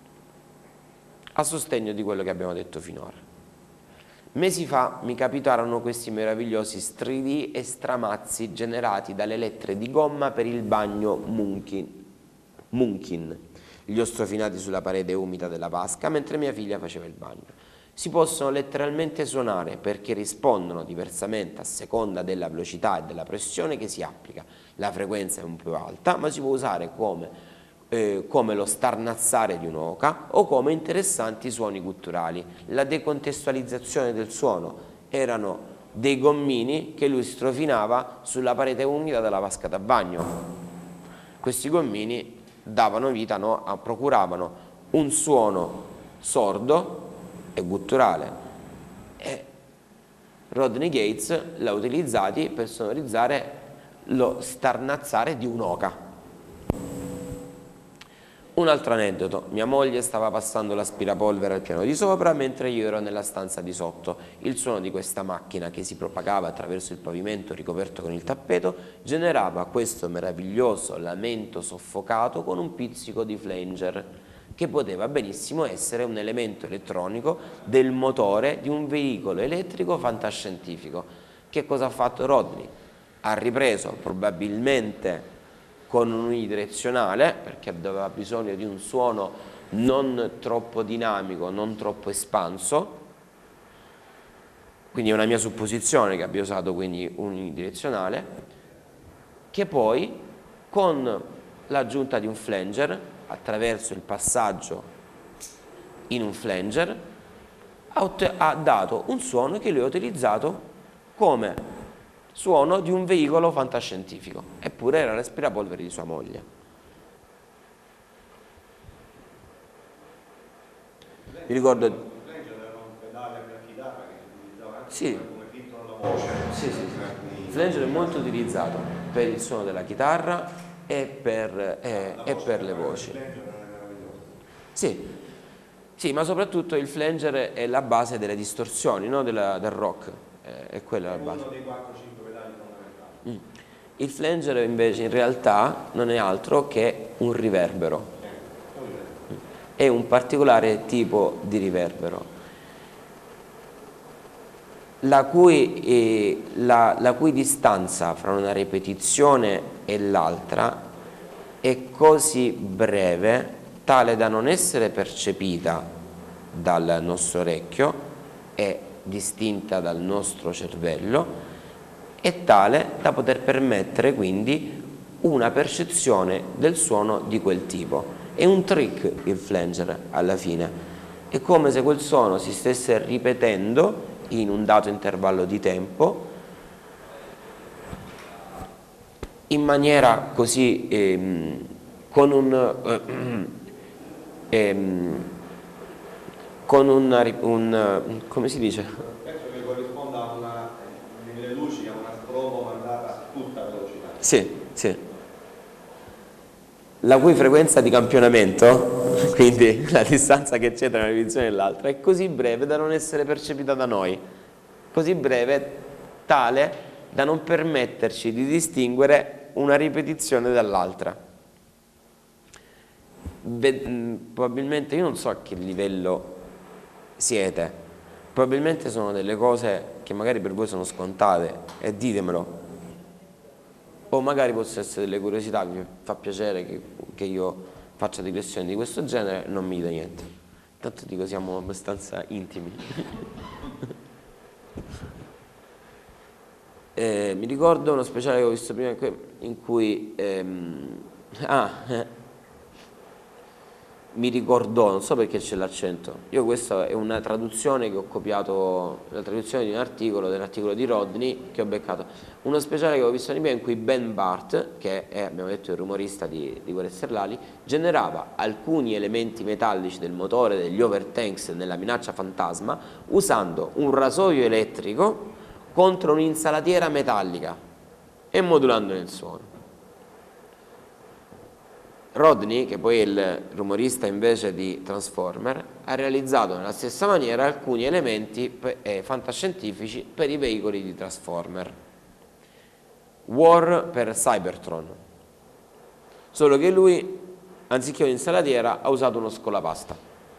a sostegno di quello che abbiamo detto finora. Mesi fa mi capitarono questi meravigliosi stridii e stramazzi generati dalle lettere di gomma per il bagno Munkin, Munkin, gli ho strofinati sulla parete umida della vasca mentre mia figlia faceva il bagno. Si possono letteralmente suonare perché rispondono diversamente a seconda della velocità e della pressione che si applica. La frequenza è un po' alta, ma si può usare come Eh, come lo starnazzare di un'oca o come interessanti suoni gutturali. La decontestualizzazione del suono erano dei gommini che lui strofinava sulla parete umida della vasca da bagno. Questi gommini davano vita, no, a, procuravano un suono sordo e gutturale e Rodney Gates l'ha utilizzati per sonorizzare lo starnazzare di un'oca. Un altro aneddoto, mia moglie stava passando l'aspirapolvere al piano di sopra mentre io ero nella stanza di sotto. Il suono di questa macchina che si propagava attraverso il pavimento ricoperto con il tappeto generava questo meraviglioso lamento soffocato con un pizzico di flanger, che poteva benissimo essere un elemento elettronico del motore di un veicolo elettrico fantascientifico. Che cosa ha fatto Rodney? Ha ripreso probabilmente con un unidirezionale, perché aveva bisogno di un suono non troppo dinamico, non troppo espanso, quindi è una mia supposizione che abbia usato quindi un unidirezionale, che poi con l'aggiunta di un flanger, attraverso il passaggio in un flanger, ha dato un suono che lui ha utilizzato come suono di un veicolo fantascientifico, eppure era l'aspirapolvere di sua moglie. Mi ricordo... Il flanger era un pedale per chitarra che si utilizzava anche sì. come filtro alla voce. Sì, sì, sì. Il flanger è molto utilizzato per il suono della chitarra e per, eh, e per le voci. Il flanger è meraviglioso. Sì. Sì, ma soprattutto il flanger è la base delle distorsioni, no? Della, del rock, eh, è quella la base. Uno dei quattro cinque pedali fondamentali. Mm. Il flanger invece in realtà non è altro che un riverbero, è un particolare tipo di riverbero, la cui, eh, la, la cui distanza fra una ripetizione e l'altra è così breve tale da non essere percepita dal nostro orecchio, è distinta dal nostro cervello, è tale da poter permettere quindi una percezione del suono di quel tipo. È un trick il flanger alla fine, è come se quel suono si stesse ripetendo in un dato intervallo di tempo in maniera così ehm, con un eh, ehm, con un, un come si dice? Penso che corrisponda a una delle luci, a una strobo mandata a tutta velocità. Sì, sì. La cui frequenza di campionamento, quindi la distanza che c'è tra una ripetizione e l'altra, è così breve da non essere percepita da noi, così breve tale da non permetterci di distinguere una ripetizione dall'altra. Probabilmente, io non so a che livello siete, probabilmente sono delle cose che magari per voi sono scontate e ditemelo, o magari possono essere delle curiosità, mi fa piacere che, che io faccia digressioni di questo genere, non mi dite niente, tanto dico siamo abbastanza intimi. eh, mi ricordo uno speciale che ho visto prima in cui ehm, ah, eh, mi ricordò, non so perché c'è l'accento, io questa è una traduzione che ho copiato, la traduzione di un articolo, dell'articolo di Rodney che ho beccato, uno speciale che ho visto in cui Ben Bart, che è, abbiamo detto, il rumorista di, di Guerre Sterlali, generava alcuni elementi metallici del motore degli overtanks nella Minaccia Fantasma usando un rasoio elettrico contro un'insalatiera metallica e modulandone il suono. Rodney, che poi è il rumorista invece di Transformer, ha realizzato nella stessa maniera alcuni elementi eh, fantascientifici per i veicoli di Transformer. War per Cybertron, solo che lui, anziché un'insalatiera, ha usato uno scolapasta.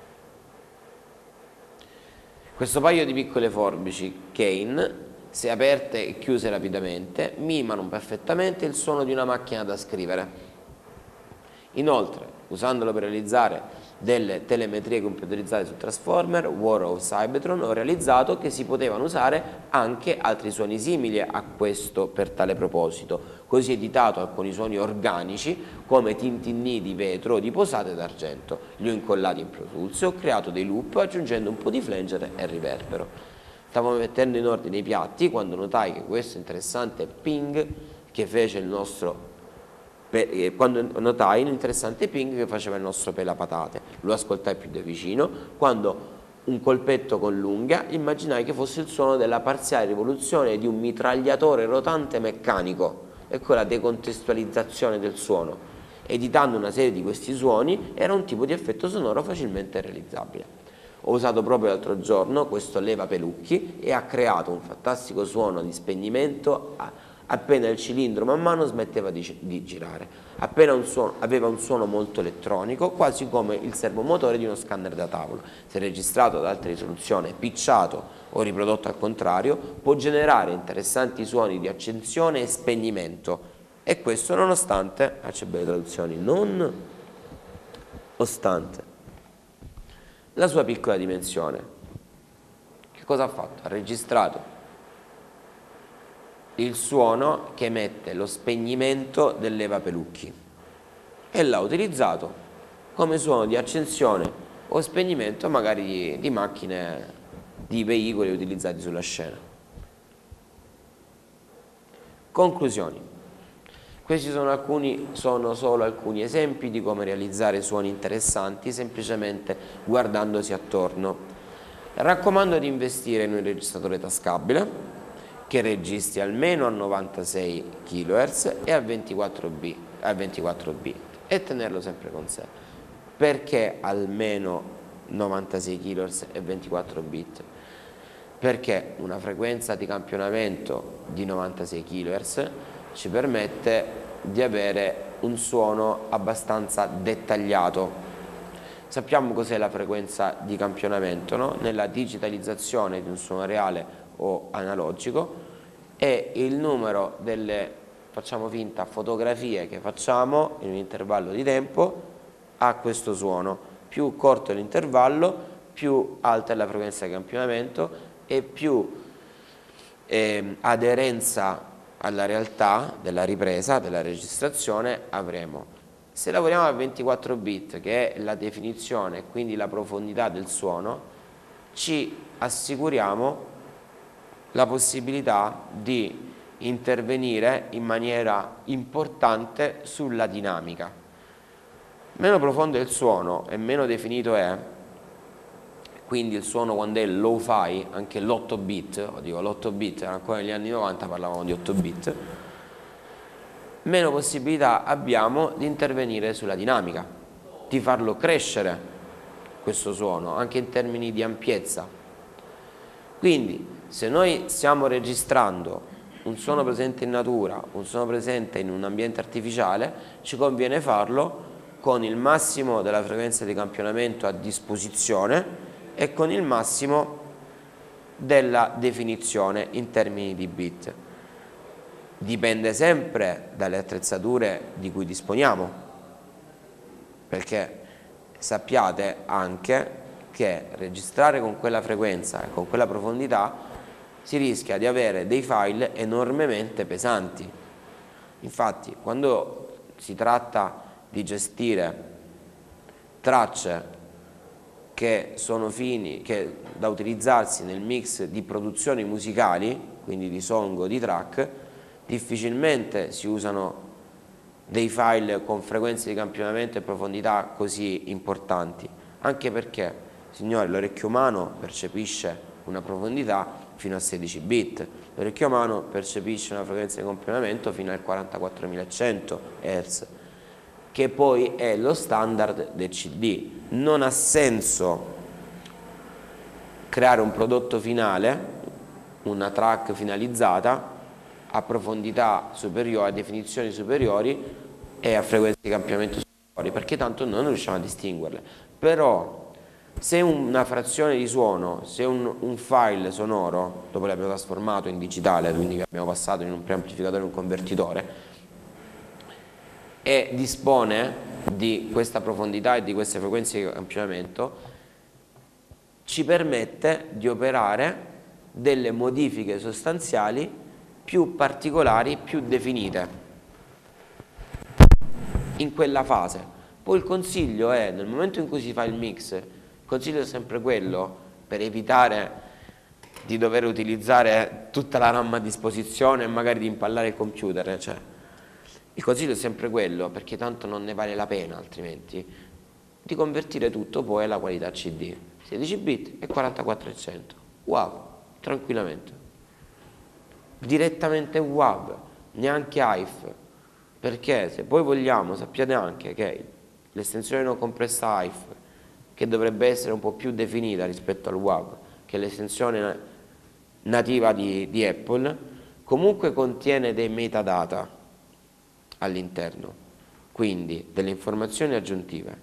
Questo paio di piccole forbici Kane, se aperte e chiuse rapidamente, mimano perfettamente il suono di una macchina da scrivere. Inoltre, usandolo per realizzare delle telemetrie computerizzate su Transformer, War of Cybertron, ho realizzato che si potevano usare anche altri suoni simili a questo per tale proposito. Così ho editato alcuni suoni organici come tintinnii di vetro o di posate d'argento. Li ho incollati in Pro Tools e ho creato dei loop aggiungendo un po' di flanger e riverbero. Stavo mettendo in ordine i piatti quando notai che questo interessante ping che fece il nostro quando notai un interessante ping che faceva il nostro pelapatate, lo ascoltai più da vicino, quando un colpetto con l'unghia immaginai che fosse il suono della parziale rivoluzione di un mitragliatore rotante meccanico. Ecco la decontestualizzazione del suono. Editando una serie di questi suoni era un tipo di effetto sonoro facilmente realizzabile. Ho usato proprio l'altro giorno questo leva pelucchi e ha creato un fantastico suono di spegnimento a appena il cilindro man mano smetteva di, di girare, appena un suono, aveva un suono molto elettronico, quasi come il servomotore di uno scanner da tavolo. Se registrato ad alta risoluzione, pitchato o riprodotto al contrario, può generare interessanti suoni di accensione e spegnimento, e questo nonostante, ah, c'è belle traduzioni, non ostante la sua piccola dimensione. Che cosa ha fatto? Ha registrato il suono che emette lo spegnimento del levapelucchi e l'ha utilizzato come suono di accensione o spegnimento magari di, di macchine, di veicoli utilizzati sulla scena. Conclusioni. Questi sono, alcuni, sono solo alcuni esempi di come realizzare suoni interessanti semplicemente guardandosi attorno. Raccomando di investire in un registratore tascabile che registri almeno a novantasei chilohertz e a ventiquattro bit e tenerlo sempre con sé. Perché almeno novantasei chilohertz e ventiquattro bit? Perché una frequenza di campionamento di novantasei chilohertz ci permette di avere un suono abbastanza dettagliato. Sappiamo cos'è la frequenza di campionamento, no? Nella digitalizzazione di un suono reale o analogico è il numero delle, facciamo finta, fotografie che facciamo in un intervallo di tempo a questo suono. Più corto è l'intervallo, più alta è la frequenza di campionamento e più eh, aderenza alla realtà della ripresa, della registrazione, avremo, se lavoriamo a ventiquattro bit, che è la definizione e quindi la profondità del suono, ci assicuriamo la possibilità di intervenire in maniera importante sulla dinamica. Meno profondo è il suono e meno definito è, quindi il suono quando è low-fi, anche l'otto bit, o dico l'otto bit, ancora negli anni novanta parlavamo di otto bit, meno possibilità abbiamo di intervenire sulla dinamica, di farlo crescere questo suono, anche in termini di ampiezza. Quindi se noi stiamo registrando un suono presente in natura, un suono presente in un ambiente artificiale, ci conviene farlo con il massimo della frequenza di campionamento a disposizione e con il massimo della definizione in termini di bit. Dipende sempre dalle attrezzature di cui disponiamo, perché sappiate anche che registrare con quella frequenza e con quella profondità si rischia di avere dei file enormemente pesanti. Infatti, quando si tratta di gestire tracce che sono fini, che da utilizzarsi nel mix di produzioni musicali, quindi di song o di track, difficilmente si usano dei file con frequenze di campionamento e profondità così importanti, anche perché, signori, l'orecchio umano percepisce una profondità fino a sedici bit, l'orecchio umano percepisce una frequenza di campionamento fino al quarantaquattromilacento hertz, che poi è lo standard del C D. Non ha senso creare un prodotto finale, una track finalizzata a profondità superiori, a definizioni superiori e a frequenze di campionamento superiori, perché tanto noi non riusciamo a distinguerle. Però se una frazione di suono, se un, un file sonoro, dopo l'abbiamo trasformato in digitale, quindi abbiamo passato in un preamplificatore e un convertitore, e dispone di questa profondità e di queste frequenze di campionamento, ci permette di operare delle modifiche sostanziali più particolari, più definite in quella fase. Poi il consiglio è, nel momento in cui si fa il mix, il consiglio è sempre quello, per evitare di dover utilizzare tutta la RAM a disposizione e magari di impallare il computer, cioè, il consiglio è sempre quello, perché tanto non ne vale la pena altrimenti, di convertire tutto poi alla qualità C D, sedici bit e quarantaquattrocento, wow, tranquillamente, direttamente W A V, neanche A I F, perché se poi vogliamo, sappiate anche che l'estensione non compressa A I F, che dovrebbe essere un po' più definita rispetto al W A V, che è l'estensione nativa di, di Apple, comunque contiene dei metadata all'interno, quindi delle informazioni aggiuntive,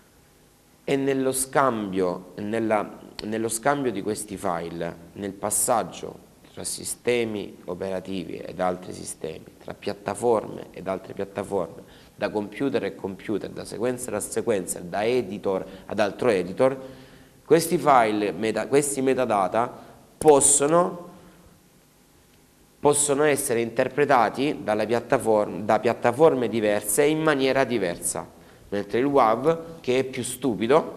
e nello scambio, nella, nello scambio di questi file, nel passaggio tra sistemi operativi ed altri sistemi, tra piattaforme ed altre piattaforme, da computer a computer, da sequencer a sequencer, da editor ad altro editor, questi file, meta, questi metadata possono, possono essere interpretati dalla piattaforma, da piattaforme diverse in maniera diversa, mentre il W A V, che è più stupido,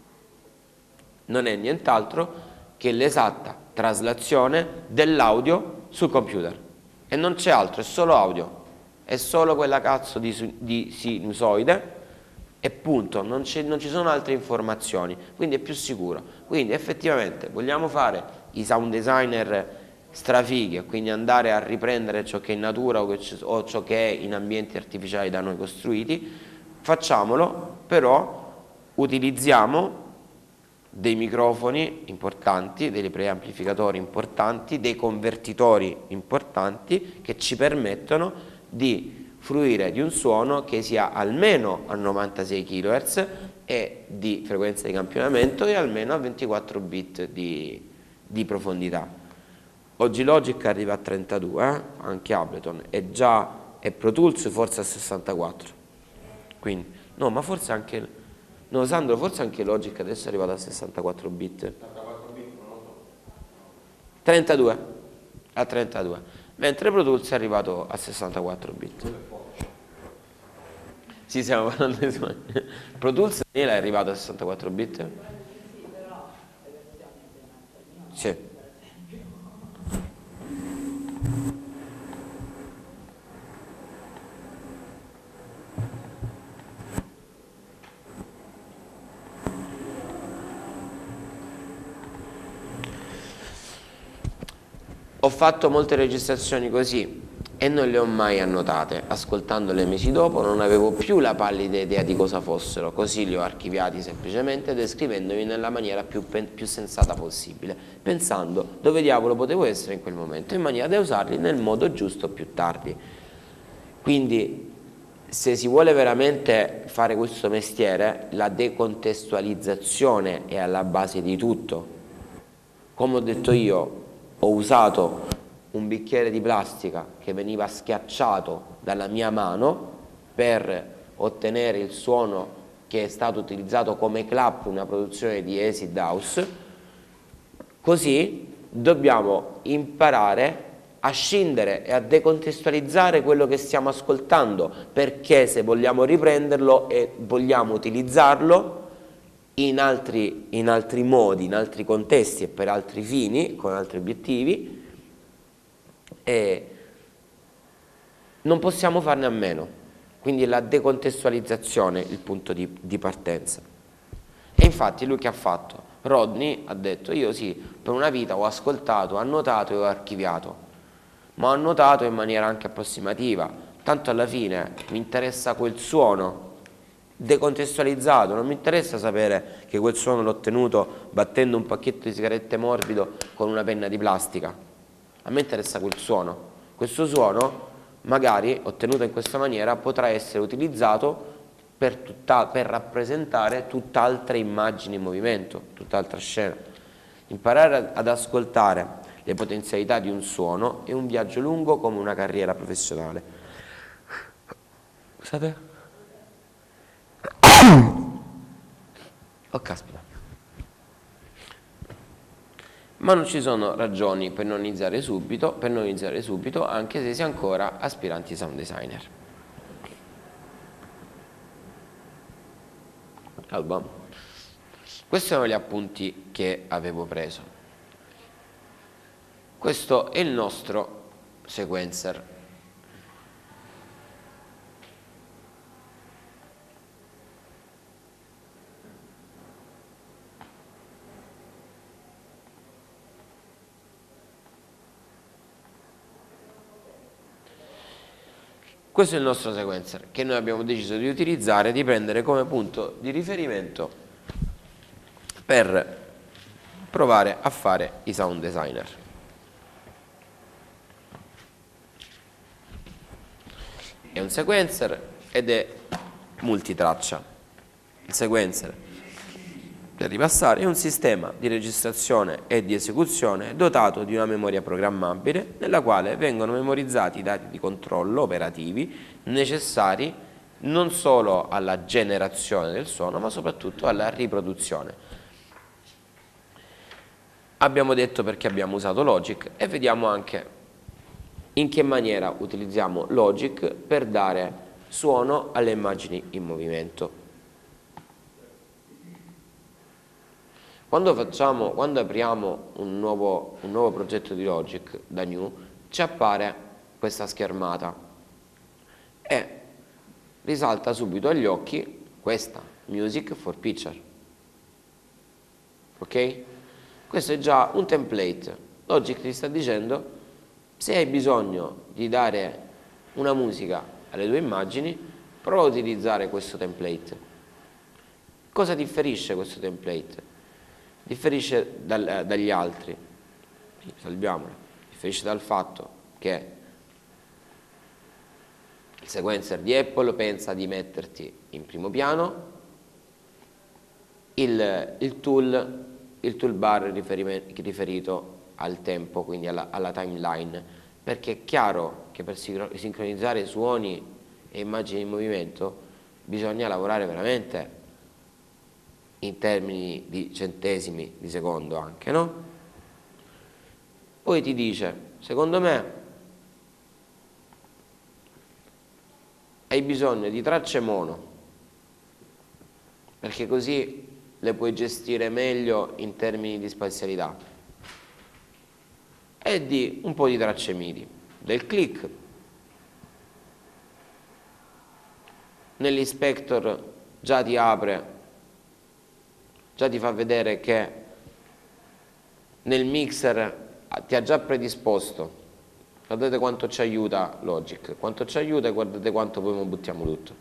non è nient'altro che l'esatta traslazione dell'audio sul computer, e non c'è altro, è solo audio, è solo quella cazzo di, di sinusoide e punto, non, non ci sono altre informazioni, quindi è più sicuro. Quindi effettivamente vogliamo fare i sound designer strafighi e quindi andare a riprendere ciò che è in natura o, che o ciò che è in ambienti artificiali da noi costruiti, facciamolo, però utilizziamo dei microfoni importanti, dei preamplificatori importanti, dei convertitori importanti che ci permettono di fruire di un suono che sia almeno a novantasei chilohertz e di frequenza di campionamento e almeno a ventiquattro bit di, di profondità. Oggi Logic arriva a trentadue, eh? Anche Ableton, e già è Pro Tools forse a sessantaquattro, quindi no, ma forse anche no, Sandro, forse anche Logic adesso è arrivato a sessantaquattro bit, trentadue, a trentadue. mentre Pro Tools è arrivato a sessantaquattro bit. Sì, stiamo parlando di Pro Tools è arrivato a sessantaquattro bit? Sì. Ho fatto molte registrazioni così e non le ho mai annotate. Ascoltandole mesi dopo non avevo più la pallida idea di cosa fossero, così li ho archiviati semplicemente descrivendomi nella maniera più, più sensata possibile, pensando dove diavolo potevo essere in quel momento, in maniera da usarli nel modo giusto più tardi. Quindi, se si vuole veramente fare questo mestiere, la decontestualizzazione è alla base di tutto. Come ho detto io, ho usato un bicchiere di plastica che veniva schiacciato dalla mia mano per ottenere il suono che è stato utilizzato come clap in una produzione di Acid House. Così dobbiamo imparare a scindere e a decontestualizzare quello che stiamo ascoltando, perché se vogliamo riprenderlo e vogliamo utilizzarlo in altri, in altri modi, in altri contesti e per altri fini, con altri obiettivi, e non possiamo farne a meno. Quindi la decontestualizzazione è il punto di, di partenza. E infatti lui che ha fatto? Rodney ha detto: io sì, per una vita ho ascoltato, ho annotato e ho archiviato, ma ho annotato in maniera anche approssimativa, tanto alla fine mi interessa quel suono decontestualizzato, non mi interessa sapere che quel suono l'ho ottenuto battendo un pacchetto di sigarette morbido con una penna di plastica. A me interessa quel suono. Questo suono, magari ottenuto in questa maniera, potrà essere utilizzato per, tutta, per rappresentare tutt'altre immagini in movimento, tutt'altra scena. Imparare ad ascoltare le potenzialità di un suono è un viaggio lungo come una carriera professionale. Scusate? Oh caspita. Ma non ci sono ragioni per non iniziare subito, per non iniziare subito, anche se si è ancora aspiranti sound designer. Allora, questi sono gli appunti che avevo preso. Questo è il nostro sequencer. Questo è il nostro sequencer che noi abbiamo deciso di utilizzare, di prendere come punto di riferimento per provare a fare i sound designer. È un sequencer ed è multitraccia. Il sequencer, per ripassare, è un sistema di registrazione e di esecuzione dotato di una memoria programmabile nella quale vengono memorizzati i dati di controllo operativi necessari non solo alla generazione del suono ma soprattutto alla riproduzione. Abbiamo detto perché abbiamo usato Logic e vediamo anche in che maniera utilizziamo Logic per dare suono alle immagini in movimento. Quando, facciamo, quando apriamo un nuovo, un nuovo progetto di Logic da New, ci appare questa schermata e risalta subito agli occhi questa, Music for Picture. Ok? Questo è già un template. Logic ti sta dicendo: se hai bisogno di dare una musica alle tue immagini, prova a utilizzare questo template. Cosa differisce questo template? Differisce dal, dagli altri, salviamolo, differisce dal fatto che il sequencer di Apple pensa di metterti in primo piano, il, il tool, il toolbar riferito al tempo, quindi alla, alla timeline, perché è chiaro che per sincronizzare suoni e immagini in movimento bisogna lavorare veramente in termini di centesimi di secondo anche, no? Poi ti dice: secondo me hai bisogno di tracce mono, perché così le puoi gestire meglio in termini di spazialità, e di un po' di tracce MIDI, del click. Nell'inspector già ti apre, già ti fa vedere che nel mixer ti ha già predisposto. Guardate quanto ci aiuta Logic, quanto ci aiuta e guardate quanto poi buttiamo tutto.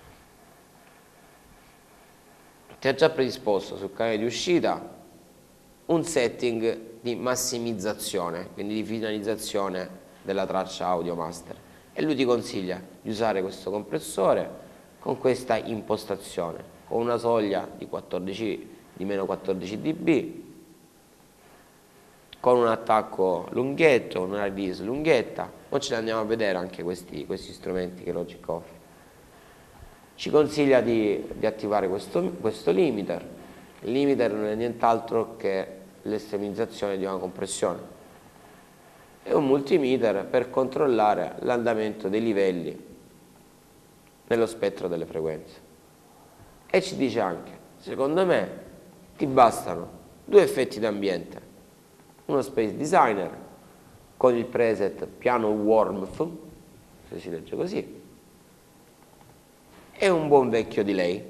Ti ha già predisposto sul canale di uscita un setting di massimizzazione, quindi di finalizzazione della traccia audio master, e lui ti consiglia di usare questo compressore con questa impostazione, con una soglia di, quattordici, di meno quattordici decibel, con un attacco lunghetto, una release lunghetta. Ora ce ne andiamo a vedere anche questi, questi strumenti che Logic offre. Ci consiglia di, di attivare questo, questo limiter. Il limiter non è nient'altro che l'estremizzazione di una compressione. È un multimeter per controllare l'andamento dei livelli nello spettro delle frequenze. E ci dice anche, secondo me, ti bastano due effetti d'ambiente, uno Space Designer con il preset piano warmth, se si legge così, e un buon vecchio delay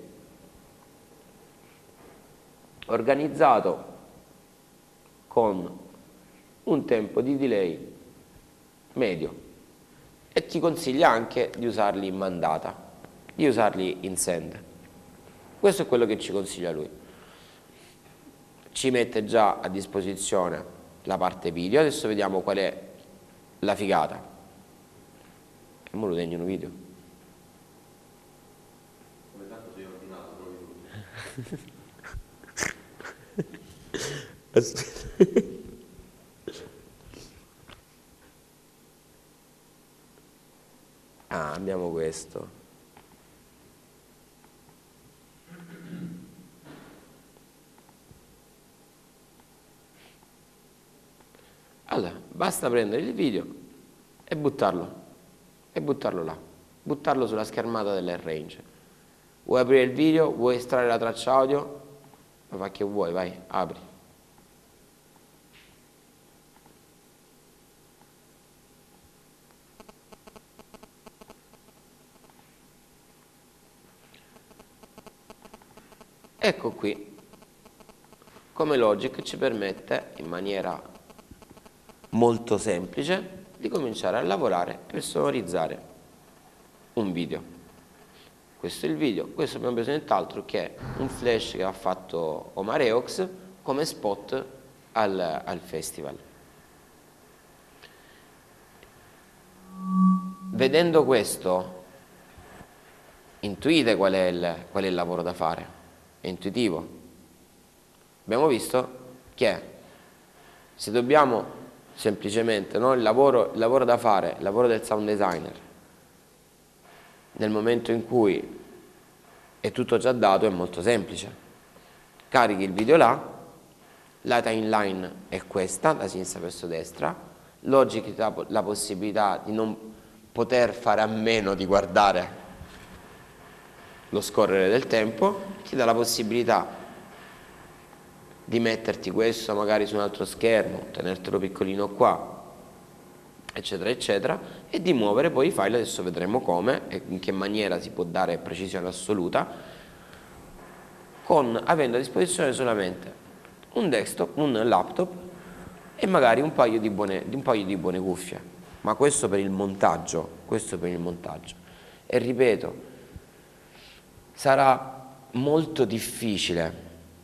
organizzato con un tempo di delay medio, e ti consiglia anche di usarli in mandata, di usarli in send. Questo è quello che ci consiglia lui. Ci mette già a disposizione la parte video. Adesso vediamo qual è la figata. E mo lo tengono video. Come tanto sei ordinato proprio. Ah, abbiamo questo. Allora, basta prendere il video e buttarlo, e buttarlo là, buttarlo sulla schermata dell'R-Range. Vuoi aprire il video, vuoi estrarre la traccia audio, ma fa che vuoi, vai, apri. Ecco qui come Logic ci permette in maniera molto semplice di cominciare a lavorare per sonorizzare un video. Questo è il video. Questo abbiamo preso nient'altro che un flash che ha fatto Omareox come spot al, al festival. Vedendo questo, intuite qual è il, qual è il lavoro da fare. È intuitivo. Abbiamo visto che se dobbiamo semplicemente, no, il, lavoro, il lavoro da fare, il lavoro del sound designer, nel momento in cui è tutto già dato, è molto semplice. Carichi il video là, la timeline è questa, da sinistra verso destra. Logic ti dà la possibilità di non poter fare a meno di guardare lo scorrere del tempo, ti dà la possibilità di metterti questo magari su un altro schermo, tenertelo piccolino qua, eccetera eccetera, e di muovere poi i file. Adesso vedremo come e in che maniera si può dare precisione assoluta, con avendo a disposizione solamente un desktop, un laptop e magari un paio di buone, un paio di buone cuffie. Ma questo per il montaggio, questo per il montaggio. E ripeto, sarà molto difficile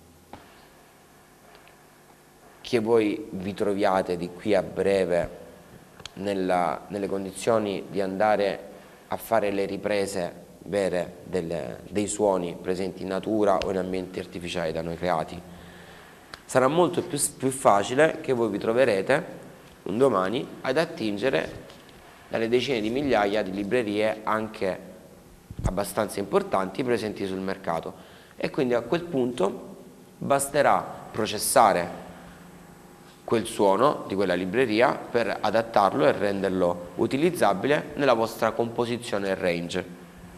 che voi vi troviate di qui a breve nella, nelle condizioni di andare a fare le riprese vere delle, dei suoni presenti in natura o in ambienti artificiali da noi creati. Sarà molto più, più facile che voi vi troverete un domani ad attingere dalle decine di migliaia di librerie anche abbastanza importanti presenti sul mercato, e quindi a quel punto basterà processare quel suono di quella libreria per adattarlo e renderlo utilizzabile nella vostra composizione range.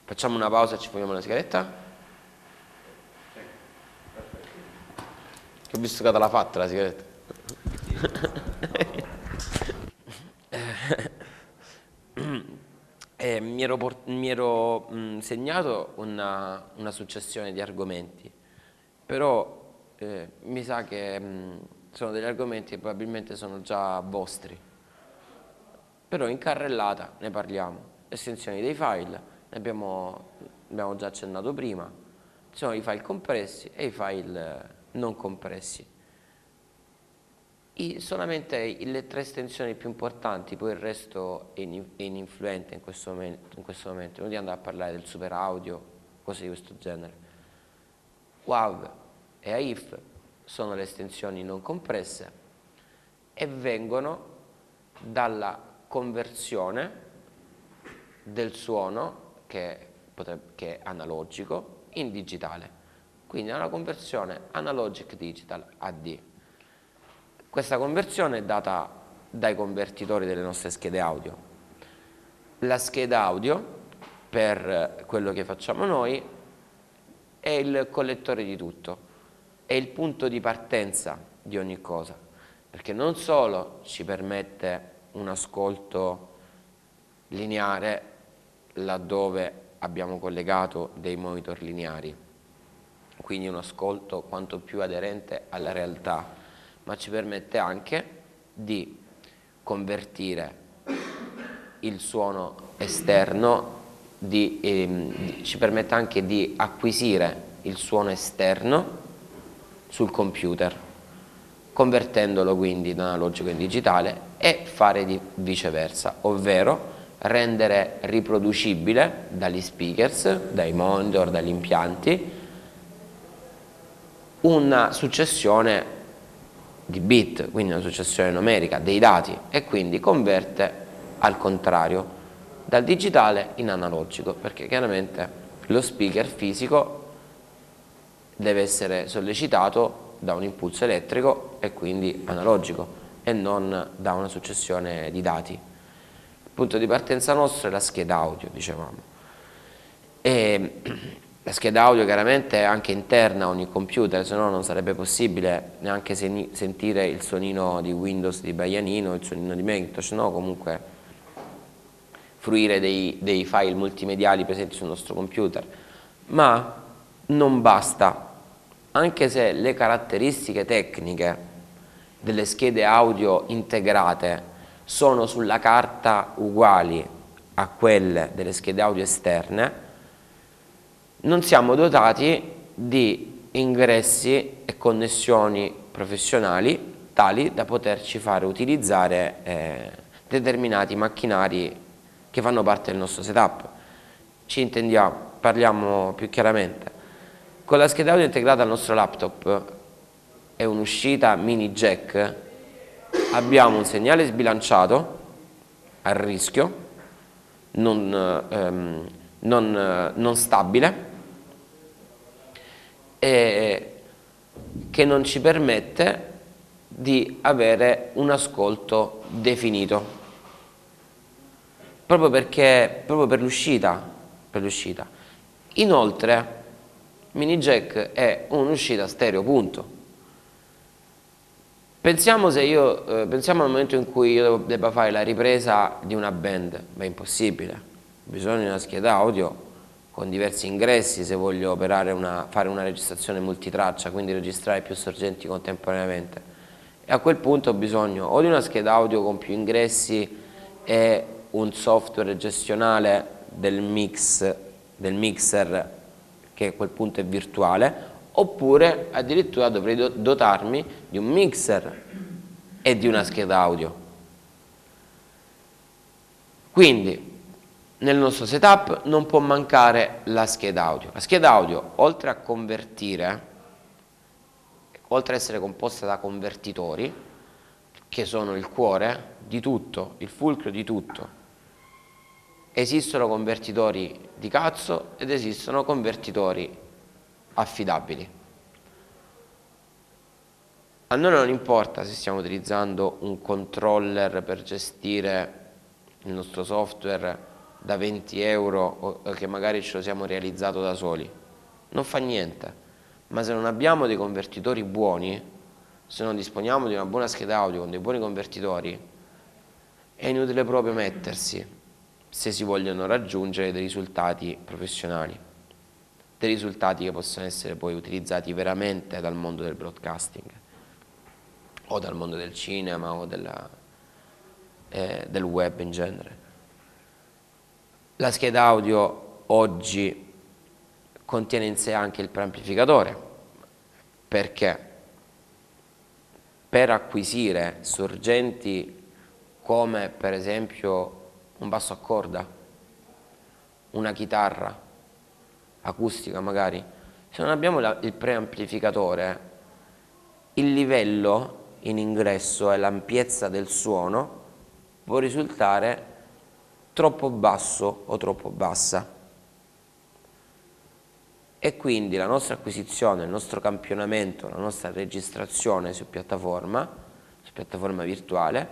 Facciamo una pausa e ci fumiamo una sigaretta? Che ho visto che te l'ha fatta la sigaretta. eh, mi ero, port- mi ero mh, segnato una, una successione di argomenti, però eh, mi sa che mh, sono degli argomenti che probabilmente sono già vostri, però in carrellata ne parliamo. Estensioni dei file, ne abbiamo, abbiamo già accennato prima, ci sono i file compressi e i file eh, non compressi. I, solamente le tre estensioni più importanti, poi il resto è, in, è ininfluente in questo momento, in questo momento. Non di andare a parlare del super audio, cose di questo genere. WAV e A I F sono le estensioni non compresse e vengono dalla conversione del suono che, potrebbe, che è analogico in digitale, quindi è una conversione analogic digital A D. Questa conversione è data dai convertitori delle nostre schede audio. La scheda audio, per quello che facciamo noi, è il collettore di tutto, è il punto di partenza di ogni cosa, perché non solo ci permette un ascolto lineare laddove abbiamo collegato dei monitor lineari, quindi un ascolto quanto più aderente alla realtà, ma ci permette anche di convertire il suono esterno, di, ehm, di, ci permette anche di acquisire il suono esterno sul computer, convertendolo quindi da analogico in digitale e fare di viceversa, ovvero rendere riproducibile dagli speakers, dai monitor, dagli impianti, una successione di bit, quindi una successione numerica dei dati, e quindi converte al contrario dal digitale in analogico, perché chiaramente lo speaker fisico deve essere sollecitato da un impulso elettrico e quindi analogico e non da una successione di dati. Il punto di partenza nostro è la scheda audio, dicevamo, e la scheda audio chiaramente è anche interna a ogni computer, se no non sarebbe possibile neanche sentire il suonino di Windows di Baianino, il suonino di Macintosh, no? Comunque fruire dei, dei file multimediali presenti sul nostro computer. Ma non basta, anche se le caratteristiche tecniche delle schede audio integrate sono sulla carta uguali a quelle delle schede audio esterne, non siamo dotati di ingressi e connessioni professionali tali da poterci fare utilizzare eh, determinati macchinari che fanno parte del nostro setup. Ci intendiamo, parliamo più chiaramente. Con la scheda audio integrata al nostro laptop e un'uscita mini jack abbiamo un segnale sbilanciato a rischio, non, ehm, non, non stabile, e che non ci permette di avere un ascolto definito, proprio perché proprio per l'uscita per l'uscita. Inoltre mini jack è un'uscita stereo, punto. Pensiamo, se io, eh, pensiamo al momento in cui io debba fare la ripresa di una band, ma è impossibile, bisogna di una scheda audio con diversi ingressi se voglio operare una, fare una registrazione multitraccia, quindi registrare più sorgenti contemporaneamente, e a quel punto ho bisogno o di una scheda audio con più ingressi e un software gestionale del mix, del mixer, che a quel punto è virtuale, oppure addirittura dovrei dotarmi di un mixer e di una scheda audio. Quindi nel nostro setup non può mancare la scheda audio. La scheda audio, oltre a convertire, oltre ad essere composta da convertitori, che sono il cuore di tutto, il fulcro di tutto, esistono convertitori di cazzo ed esistono convertitori affidabili. A noi non importa se stiamo utilizzando un controller per gestire il nostro software da venti euro o che magari ce lo siamo realizzato da soli, non fa niente, ma se non abbiamo dei convertitori buoni, se non disponiamo di una buona scheda audio con dei buoni convertitori, è inutile proprio mettersi se si vogliono raggiungere dei risultati professionali, dei risultati che possono essere poi utilizzati veramente dal mondo del broadcasting o dal mondo del cinema o della, eh, del web in genere. La scheda audio oggi contiene in sé anche il preamplificatore, perché per acquisire sorgenti come per esempio un basso a corda, una chitarra acustica magari, se non abbiamo la, il preamplificatore, il livello in ingresso e l'ampiezza del suono può risultare troppo basso o troppo bassa, e quindi la nostra acquisizione, il nostro campionamento, la nostra registrazione su piattaforma, su piattaforma virtuale,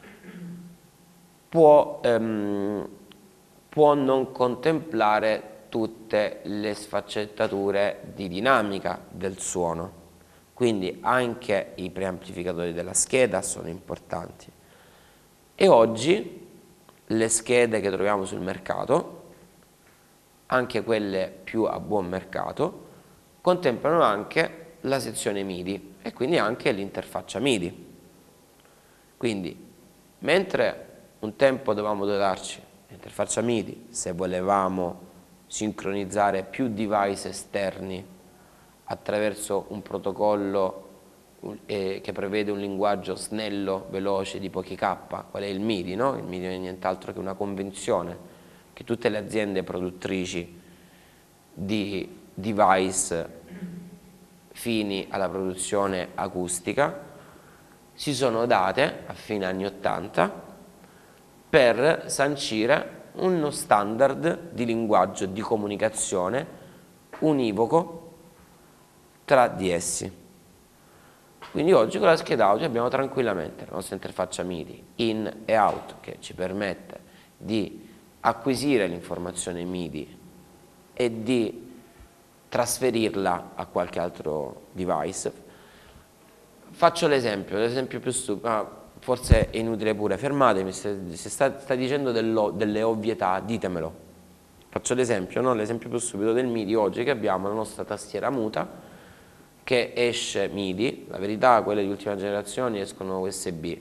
può, ehm, può non contemplare tutte le sfaccettature di dinamica del suono. Quindi anche i preamplificatori della scheda sono importanti. E oggi le schede che troviamo sul mercato, anche quelle più a buon mercato, contemplano anche la sezione MIDI e quindi anche l'interfaccia MIDI. Quindi, mentre un tempo dovevamo dotarci l'interfaccia MIDI se volevamo sincronizzare più device esterni attraverso un protocollo eh, che prevede un linguaggio snello, veloce, di pochi K, qual è il MIDI, no? Il MIDI non è nient'altro che una convenzione che tutte le aziende produttrici di device fini alla produzione acustica si sono date a fine anni ottanta per sancire uno standard di linguaggio di comunicazione univoco tra di essi. Quindi oggi con la scheda audio abbiamo tranquillamente la nostra interfaccia MIDI in e out che ci permette di acquisire l'informazione MIDI e di trasferirla a qualche altro device. Faccio l'esempio, l'esempio più stupido, ah, forse è inutile pure, fermatemi, se, se sta, sta dicendo dello, delle ovvietà, ditemelo. Faccio l'esempio, no? L'esempio più stupido del MIDI oggi, che abbiamo la nostra tastiera muta che esce MIDI, la verità quelle di ultima generazione escono U S B,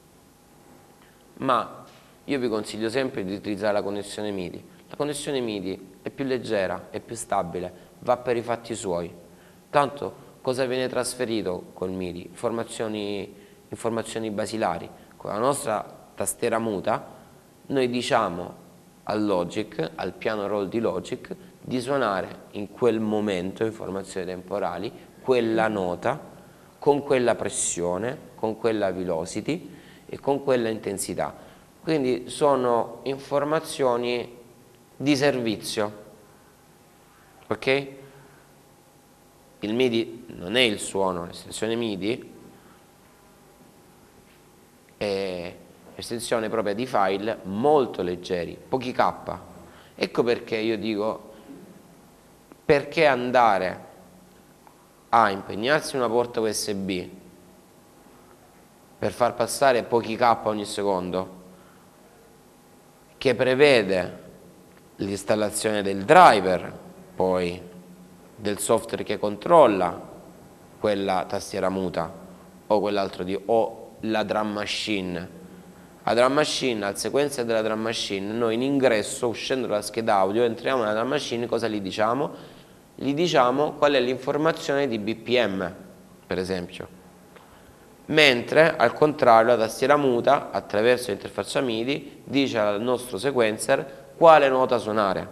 ma io vi consiglio sempre di utilizzare la connessione MIDI. La connessione MIDI è più leggera, è più stabile, va per i fatti suoi. Tanto cosa viene trasferito col MIDI? Informazioni, informazioni basilari. Con la nostra tastiera muta noi diciamo al Logic, al piano roll di Logic, di suonare in quel momento, informazioni temporali, quella nota, con quella pressione, con quella velocity e con quella intensità. Quindi sono informazioni di servizio, ok? Il MIDI non è il suono, l'estensione MIDI è un'estensione propria di file molto leggeri, pochi K. Ecco perché io dico, perché andare a impegnarsi una porta U S B per far passare pochi K ogni secondo, che prevede l'installazione del driver, poi del software che controlla quella tastiera muta o quell'altro di o la drum machine. La drum machine, al sequencer della drum machine, noi in ingresso, uscendo dalla scheda audio, entriamo nella drum machine, cosa gli diciamo? Gli diciamo qual è l'informazione di B P M, per esempio. Mentre, al contrario, la tastiera muta, attraverso l'interfaccia MIDI, dice al nostro sequencer quale nota suonare.